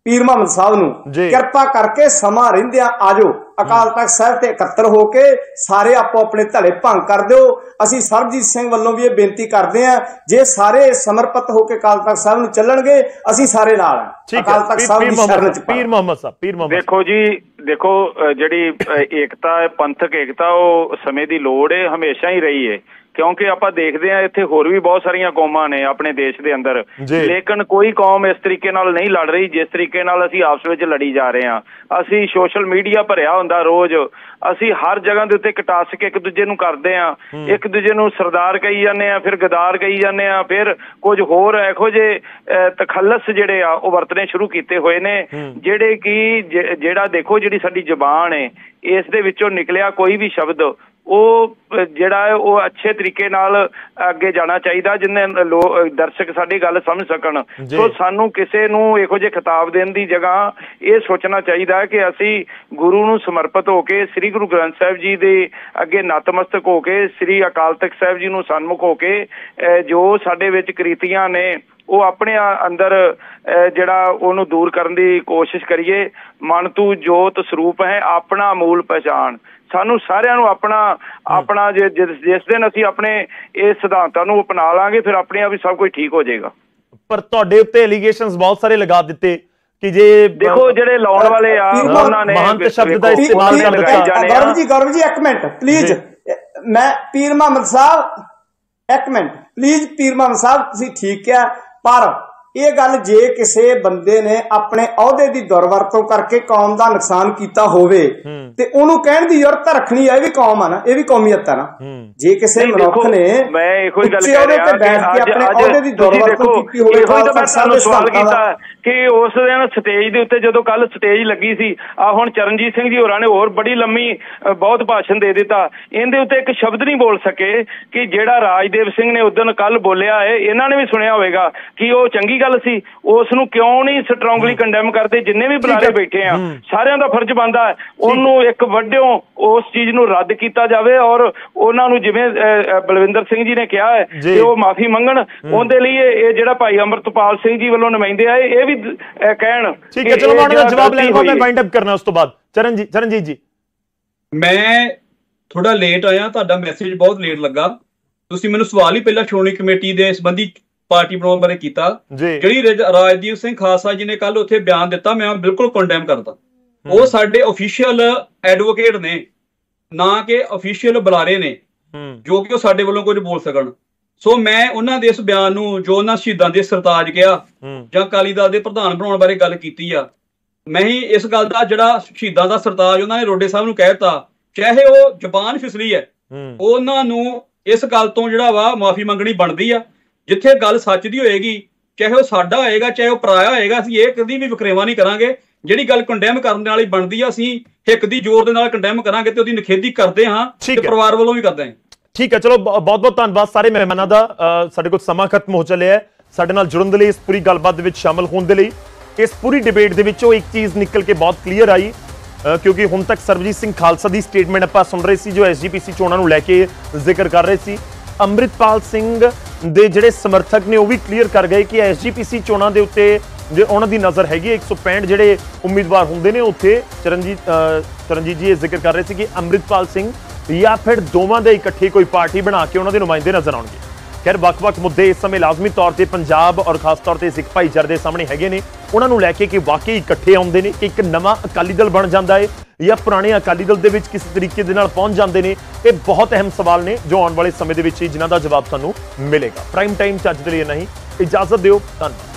ਪੀਰ ਮੁਹੰਮਦ ਸਾਹਿਬ ਨੂੰ ਕਿਰਪਾ ਕਰਕੇ ਸਮਾਂ ਰਹਿੰਦਿਆਂ ਆਜੋ ਅਕਾਲ ਤਖਤ ਸਾਹਿਬ ਤੇ ਇਕੱਤਰ ਹੋ ਕੇ ਸਾਰੇ ਆਪੋ ਆਪਣੇ ਧੜੇ ਭੰਗ ਕਰ ਦਿਓ। ਅਸੀਂ ਸਰਬਜੀਤ ਸਿੰਘ ਵੱਲੋਂ ਵੀ ਇਹ ਬੇਨਤੀ ਕਰਦੇ ਹਾਂ, ਜੇ ਸਾਰੇ ਸਮਰਪਿਤ ਹੋ ਕੇ ਅਕਾਲ ਤਖਤ ਸਾਹਿਬ ਨੂੰ ਚੱਲਣਗੇ ਅਸੀਂ ਸਾਰੇ ਨਾਲ ਹਾਂ। ਅਕਾਲ ਤਖਤ ਸਾਹਿਬ ਦੀ ਸ਼ਰਨ ਚ ਪੀਰ ਮੁਹੰਮਦ ਸਾਹਿਬ ਪੀਰ ਮੁਹੰਮਦ ਦੇਖੋ ਜੀ, ਦੇਖੋ ਜਿਹੜੀ ਏਕਤਾ ਹੈ, ਪੰਥਕ ਏਕਤਾ, ਉਹ ਸਮੇਂ ਦੀ ਲੋੜ ਹੈ, ਹਮੇਸ਼ਾ ਹੀ ਰਹੀ ਹੈ। ਕਿਉਂਕਿ ਆਪਾਂ ਦੇਖਦੇ ਹਾਂ ਇੱਥੇ ਹੋਰ ਵੀ ਬਹੁਤ ਸਾਰੀਆਂ ਕੌਮਾਂ ਨੇ ਆਪਣੇ ਦੇਸ਼ ਦੇ ਅੰਦਰ, ਲੇਕਿਨ ਕੋਈ ਕੌਮ ਇਸ ਤਰੀਕੇ ਨਾਲ ਨਹੀਂ ਲੜ ਰਹੀ ਜਿਸ ਤਰੀਕੇ ਨਾਲ ਅਸੀਂ ਆਪਸ ਵਿੱਚ ਲੜੀ ਜਾ ਰਹੇ ਹਾਂ। ਅਸੀਂ ਸੋਸ਼ਲ ਮੀਡੀਆ ਭਰਿਆ ਹੁੰਦਾ ਰੋਜ਼, ਅਸੀਂ ਹਰ ਜਗ੍ਹਾ ਦੇ ਉੱਤੇ ਕਟਾਸਕ ਇੱਕ ਦੂਜੇ ਨੂੰ ਕਰਦੇ ਹਾਂ, ਇੱਕ ਦੂਜੇ ਨੂੰ ਸਰਦਾਰ ਕਹੀ ਜਾਂਦੇ ਆ, ਫਿਰ ਗਦਾਰ ਕਹੀ ਜਾਂਦੇ ਆ, ਫਿਰ ਕੁਝ ਹੋਰ ਇਹੋ ਜਿਹੇ ਤਖੱਲਸ ਜਿਹੜੇ ਆ ਉਹ ਵਰਤਣੇ ਸ਼ੁਰੂ ਕੀਤੇ ਹੋਏ ਨੇ, ਜਿਹੜੇ ਕਿ ਜਿਹੜਾ ਦੇਖੋ ਜਿਹੜੀ ਸਾਡੀ ਜ਼ੁਬਾਨ ਹੈ ਇਸ ਦੇ ਵਿੱਚੋਂ ਨਿਕਲਿਆ ਕੋਈ ਵੀ ਸ਼ਬਦ ਉਹ ਜਿਹੜਾ ਹੈ ਉਹ ਅੱਛੇ ਤਰੀਕੇ ਨਾਲ ਅੱਗੇ ਜਾਣਾ ਚਾਹੀਦਾ, ਜਿੰਨੇ ਦਰਸ਼ਕ ਸਾਡੀ ਗੱਲ ਸਮਝ ਸਕਣ। ਸੋ ਸਾਨੂੰ ਕਿਸੇ ਨੂੰ ਇਹੋ ਜਿਹੇ ਖਿਤਾਬ ਦੇਣ ਦੀ ਜਗ੍ਹਾ ਇਹ ਸੋਚਣਾ ਚਾਹੀਦਾ ਕਿ ਅਸੀਂ ਗੁਰੂ ਨੂੰ ਸਮਰਪਿਤ ਹੋ ਕੇ, ਸ੍ਰੀ ਗੁਰੂ ਗ੍ਰੰਥ ਸਾਹਿਬ ਜੀ ਦੇ ਅੱਗੇ ਨਤਮਸਤਕ ਹੋ ਕੇ, ਸ੍ਰੀ ਅਕਾਲ ਤਖਤ ਸਾਹਿਬ ਜੀ ਨੂੰ ਸਨਮੁਖ ਹੋ ਕੇ ਜੋ ਸਾਡੇ ਵਿੱਚ ਕ੍ਰਿਤੀਆਂ ਨੇ ਉਹ ਆਪਣੇ ਅੰਦਰ ਜਿਹੜਾ ਉਹਨੂੰ ਦੂਰ ਕਰਨ ਦੀ ਕੋਸ਼ਿਸ਼ ਕਰੀਏ। ਮਨ ਤੂੰ ਜੋਤ ਸਰੂਪ ਹੈ ਆਪਣਾ ਮੂਲ ਪਹਿਚਾਣ। ਸਾਨੂੰ ਸਾਰਿਆਂ ਨੂੰ ਆਪਣਾ ਆਪਣਾ ਜੇ ਜਿਸ ਦਿਨ ਅਸੀਂ ਆਪਣੇ ਇਹ ਸਿਧਾਂਤਾਂ ਨੂੰ ਅਪਣਾ ਲਾਂਗੇ ਫਿਰ ਆਪਣੇ ਆਪ ਹੀ ਸਭ ਕੁਝ ਠੀਕ ਹੋ ਜਾਏਗਾ। ਪਰ ਤੁਹਾਡੇ ਉੱਤੇ ਐਲੀਗੇਸ਼ਨਸ ਬਹੁਤ ਸਾਰੇ ਲਗਾ ਦਿੱਤੇ ਕਿ ਜੇ ਦੇਖੋ ਜਿਹੜੇ ਲਾਉਣ ਵਾਲੇ ਆ ਉਹਨਾਂ ਨੇ ਮਹੰਤ ਸ਼ਬਦ ਦਾ ਇਸਤੇਮਾਲ ਕਰ ਦਿੱਤਾ। ਗੌਰਵ ਜੀ ਗੌਰਵ ਜੀ ਇੱਕ ਮਿੰਟ ਪਲੀਜ਼, ਮੈਂ ਪੀਰ ਮੁਹੰਮਦ ਸਾਹਿਬ ਇੱਕ ਮਿੰਟ ਪਲੀਜ਼, ਪੀਰ ਮੁਹੰਮਦ ਸਾਹਿਬ ਤੁਸੀਂ ਠੀਕ ਕਿਹਾ, ਪਰ ਇਹ ਗੱਲ ਜੇ ਕਿਸੇ ਬੰਦੇ ਨੇ ਆਪਣੇ ਅਹੁਦੇ ਦੀ ਦੁਰਵਰਤੋਂ ਕਰਕੇ ਕੌਮ ਦਾ ਨੁਕਸਾਨ ਕੀਤਾ ਹੋਵੇ ਤੇ ਉਹਨੂੰ ਕਹਿਣ ਦੀ ਜ਼ਰੂਰਤ ਰੱਖਣੀ ਹੈ, ਇਹ ਵੀ ਕੌਮ ਆ ਨਾ, ਇਹ ਵੀ ਕੌਮੀਅਤ ਆ ਨਾ। ਜੇ ਕਿਸੇ ਮਨੁੱਖ ਨੇ ਮੈਂ ਇਹੋ ਹੀ ਗੱਲ ਕਹਿ ਰਿਹਾ ਕਿ ਅੱਜ ਅੱਜ ਤੁਸੀਂ ਦੇਖੋ ਇਹੋ ਹੀ ਤਾਂ ਮੈਂ ਤੁਹਾਨੂੰ ਸਵਾਲ ਕੀਤਾ ਕਿ ਉਸ ਦਿਨ ਸਟੇਜ ਦੇ ਉੱਤੇ ਜਦੋਂ ਕੱਲ ਸਟੇਜ ਲੱਗੀ ਸੀ, ਆ ਹੁਣ ਚਰਨਜੀਤ ਸਿੰਘ ਜੀ ਹੋਰਾਂ ਨੇ ਹੋਰ ਬੜੀ ਲੰਮੀ ਬਹੁਤ ਭਾਸ਼ਣ ਦੇ ਦਿੱਤਾ, ਇਹਦੇ ਉੱਤੇ ਇੱਕ ਸ਼ਬਦ ਨਹੀਂ ਬੋਲ ਸਕੇ ਕਿ ਜਿਹੜਾ ਰਾਜਦੇਵ ਸਿੰਘ ਨੇ ਉਦੋਂ ਕੱਲ ਬੋਲਿਆ ਹੈ ਇਹਨਾਂ ਨੇ ਵੀ ਸੁਣਿਆ ਹੋਵੇਗਾ ਕਿ ਉਹ ਚੰਗੀ ਗੱਲ ਸੀ। ਉਸ ਨੂੰ ਕਿਉਂ ਨਹੀਂ ਸਟਰੋਂਗਲੀ ਕੰਡੈਮ ਕਰਦੇ? ਜਿੰਨੇ ਵੀ ਬੁਲਾਰੇ ਬੈਠੇ ਆ ਸਾਰਿਆਂ ਦਾ ਫਰਜ਼ ਬਣਦਾ ਹੈ ਉਹਨੂੰ ਇੱਕ ਵੱਡਿਓ ਉਸ ਚੀਜ਼ ਨੂੰ ਰੱਦ ਕੀਤਾ ਜਾਵੇ ਔਰ ਉਹਨਾਂ ਨੂੰ ਜਿਵੇਂ ਬਲਵਿੰਦਰ ਸਿੰਘ ਜੀ ਨੇ ਕਿਹਾ ਹੈ ਕਿ ਉਹ ਮਾਫੀ ਮੰਗਣ। ਉਹਦੇ ਲਈ ਇਹ ਜਿਹੜਾ ਭਾਈ ਅੰਮ੍ਰਿਤਪਾਲ ਸਿੰਘ ਜੀ ਵੱਲੋਂ ਨੁਮਾਇੰਦੇ ਆਏ ਇਹ ਵੀ ਕਹਿਣ। ਠੀਕ ਹੈ, ਚਲੋ ਮੈਂ ਉਹਨਾਂ ਦਾ ਜਵਾਬ ਲੈ ਲਵਾਂ, ਮੈਂ ਵਾਈਂਡ ਅਪ ਕਰਨਾ ਉਸ ਤੋਂ ਬਾਅਦ। ਚਰਨਜੀਤ ਚਰਨਜੀਤ ਜੀ, ਮੈਂ ਥੋੜਾ ਲੇਟ ਆਇਆ, ਤੁਹਾਡਾ ਮੈਸੇਜ ਬਹੁਤ ਲੇਟ ਲੱਗਾ। ਤੁਸੀਂ ਮੈਨੂੰ ਸਵਾਲ ਹੀ ਪਹਿਲਾਂ ਸ਼੍ਰੋਮਣੀ ਕਮੇਟੀ ਦੇ ਸੰਬੰਧੀ ਪਾਰਟੀ ਬਣਾਉਣ ਬਾਰੇ ਕੀਤਾ। ਜਿਹੜੀ ਰਾਜਦੀਪ ਸਿੰਘ ਖਾਲਸਾ ਜੀ ਨੇ ਕੱਲ ਉੱਥੇ ਬਿਆਨ ਦਿੱਤਾ ਮੈਂ ਬਿਲਕੁਲ ਕੰਡੈਮ ਕਰਦਾ। ਉਹ ਸਾਡੇ ਅਫੀਸ਼ੀਅਲ ਐਡਵੋਕੇਟ ਨੇ, ਨਾ ਕਿ ਅਫੀਸ਼ੀਅਲ ਬੁਲਾਰੇ ਨੇ ਜੋ ਕਿ ਉਹ ਸਾਡੇ ਵੱਲੋਂ ਕੁਝ ਬੋਲ ਸਕਣ। ਸੋ ਮੈਂ ਉਹਨਾਂ ਦੇ ਇਸ ਬਿਆਨ ਨੂੰ ਜੋ ਉਹਨਾਂ ਸ਼ਹੀਦਾਂ ਦੇ ਸਰਤਾਜ ਕਿਹਾ ਜਾਂ ਅਕਾਲੀ ਦਲ ਦੇ ਪ੍ਰਧਾਨ ਬਣਾਉਣ ਬਾਰੇ ਗੱਲ ਕੀਤੀ ਆ, ਮੈਂ ਹੀ ਇਸ ਗੱਲ ਦਾ ਜਿਹੜਾ ਸ਼ਹੀਦਾਂ ਦਾ ਸਰਤਾਜ ਉਹਨਾਂ ਨੇ ਰੋਡੇ ਸਾਹਿਬ ਨੂੰ ਕਹਿ ਦਿੱਤਾ, ਚਾਹੇ ਉਹ ਜ਼ਬਾਨ ਫਿਸਲੀ ਹੈ, ਉਹਨਾਂ ਨੂੰ ਇਸ ਗੱਲ ਤੋਂ ਜਿਹੜਾ ਵਾ ਮਾਫੀ ਮੰਗਣੀ ਬਣਦੀ ਆ। ਜਿੱਥੇ ਗੱਲ ਸੱਚ ਦੀ ਹੋਏਗੀ, ਚਾਹੇ ਉਹ ਸਾਡਾ ਹੋਏਗਾ ਚਾਹੇ ਉਹ ਪਰਾਇਆ ਹੋਏਗਾ, ਅਸੀਂ ਇਹ ਕਦੀ ਵੀ ਵਖਰੇਵਾ ਨਹੀਂ ਕਰਾਂਗੇ। ਜਿਹੜੀ ਗੱਲ ਕੰਡੈਮ ਕਰਨ ਵਾਲੀ ਬਣਦੀ ਆ ਅਸੀਂ ਹਿੱਕ ਦੀ ਜ਼ੋਰ ਦੇ ਨਾਲ ਕੰਡੈਮ ਕਰਾਂਗੇ ਤੇ ਉਹਦੀ ਨਿਖੇਧੀ ਕਰਦੇ ਹਾਂ ਤੇ ਪਰਿਵਾਰ ਵੱਲੋਂ ਵੀ ਕਰਦੇ ਹਾਂ। ਠੀਕ ਹੈ, ਚਲੋ ਬਹੁਤ ਬਹੁਤ ਧੰਨਵਾਦ ਸਾਰੇ ਮਹਿਮਾਨਾਂ ਦਾ। ਸਾਡੇ ਕੋਲ ਸਮਾਂ ਖਤਮ ਹੋ ਚੱਲਿਆ ਹੈ। ਸਾਡੇ ਨਾਲ ਜੁੜਨ ਦੇ ਲਈ, ਇਸ ਪੂਰੀ ਗੱਲਬਾਤ ਦੇ ਵਿੱਚ ਸ਼ਾਮਲ ਹੋਣ ਦੇ ਲਈ। ਇਸ ਪੂਰੀ ਡਿਬੇਟ ਦੇ ਵਿੱਚੋਂ ਇੱਕ ਚੀਜ਼ ਨਿਕਲ ਕੇ ਬਹੁਤ ਕਲੀਅਰ ਆਈ, ਕਿਉਂਕਿ ਹੁਣ ਤੱਕ ਸਰਬਜੀਤ ਸਿੰਘ ਖਾਲਸਾ ਦੀ ਸਟੇਟਮੈਂਟ ਆਪਾਂ ਸੁਣ ਰਹੇ ਸੀ ਜੋ ਐਸਜੀਪੀਸੀ ਚੋਣਾਂ ਨੂੰ ਲੈ ਕੇ ਜ਼ਿਕਰ ਕਰ ਰਹੇ ਸੀ। ਅੰਮ੍ਰਿਤਪਾਲ ਸਿੰਘ ਦੇ ਜਿਹੜੇ ਸਮਰਥਕ ਨੇ ਉਹ ਵੀ ਕਲੀਅਰ ਕਰ ਗਏ ਕਿ ਐਸਜੀਪੀਸੀ ਚੋਣਾਂ ਦੇ ਉੱਤੇ ਜੇ ਉਹਨਾਂ ਦੀ ਨਜ਼ਰ ਹੈਗੀ ਇੱਕ ਸੌ ਪੈਂਹਠ ਜਿਹੜੇ ਉਮੀਦਵਾਰ ਹੁੰਦੇ ਨੇ ਉੱਥੇ ਚਰਨਜੀਤ ਚਰਨਜੀਤ ਜੀ ਇਹ ਜ਼ਿਕਰ ਕਰ ਰਹੇ ਸੀ ਕਿ ਅੰਮ੍ਰਿਤਪਾਲ ਸਿੰਘ ਜਾਂ ਫਿਰ ਦੋਵਾਂ ਦੇ ਇਕੱਠੇ ਕੋਈ ਪਾਰਟੀ ਬਣਾ ਕੇ ਉਹਨਾਂ ਦੇ ਨੁਮਾਇੰਦੇ ਨਜ਼ਰ ਆਉਣਗੇ। ਖੈਰ ਵੱਖ-ਵੱਖ ਮੁੱਦੇ ਇਸ ਸਮੇਂ ਲਾਜ਼ਮੀ ਤੌਰ ਤੇ ਪੰਜਾਬ ਔਰ ਖਾਸ ਤੌਰ ਤੇ ਸਿੱਖ ਭਾਈਚਾਰੇ ਦੇ ਸਾਹਮਣੇ ਹੈਗੇ ਨੇ, ਉਹਨਾਂ ਨੂੰ ਲੈ ਕੇ ਕਿ ਵਾਕਈ ਇਕੱਠੇ ਆਉਂਦੇ ਨੇ ਕਿ ਇੱਕ ਨਵਾਂ ਅਕਾਲੀ ਦਲ ਬਣ ਜਾਂਦਾ ਹੈ ਜਾਂ ਪੁਰਾਣੇ ਅਕਾਲੀ ਦਲ ਦੇ ਵਿੱਚ ਕਿਸੇ ਤਰੀਕੇ ਦੇ ਨਾਲ ਪਹੁੰਚ ਜਾਂਦੇ ਨੇ। ਇਹ ਬਹੁਤ ਅਹਿਮ ਸਵਾਲ ਨੇ ਜੋ ਆਉਣ ਵਾਲੇ ਸਮੇਂ ਦੇ ਵਿੱਚ ਹੀ ਜਿਨ੍ਹਾਂ ਦਾ ਜਵਾਬ ਸਾਨੂੰ ਮਿਲੇਗਾ। ਪ੍ਰਾਈਮ ਟਾਈਮ ਚ ਅੱਜ ਦੇ ਲਈ ਨਹੀਂ, ਇਜਾਜ਼ਤ ਦਿਓ, ਧੰਨਵਾਦ।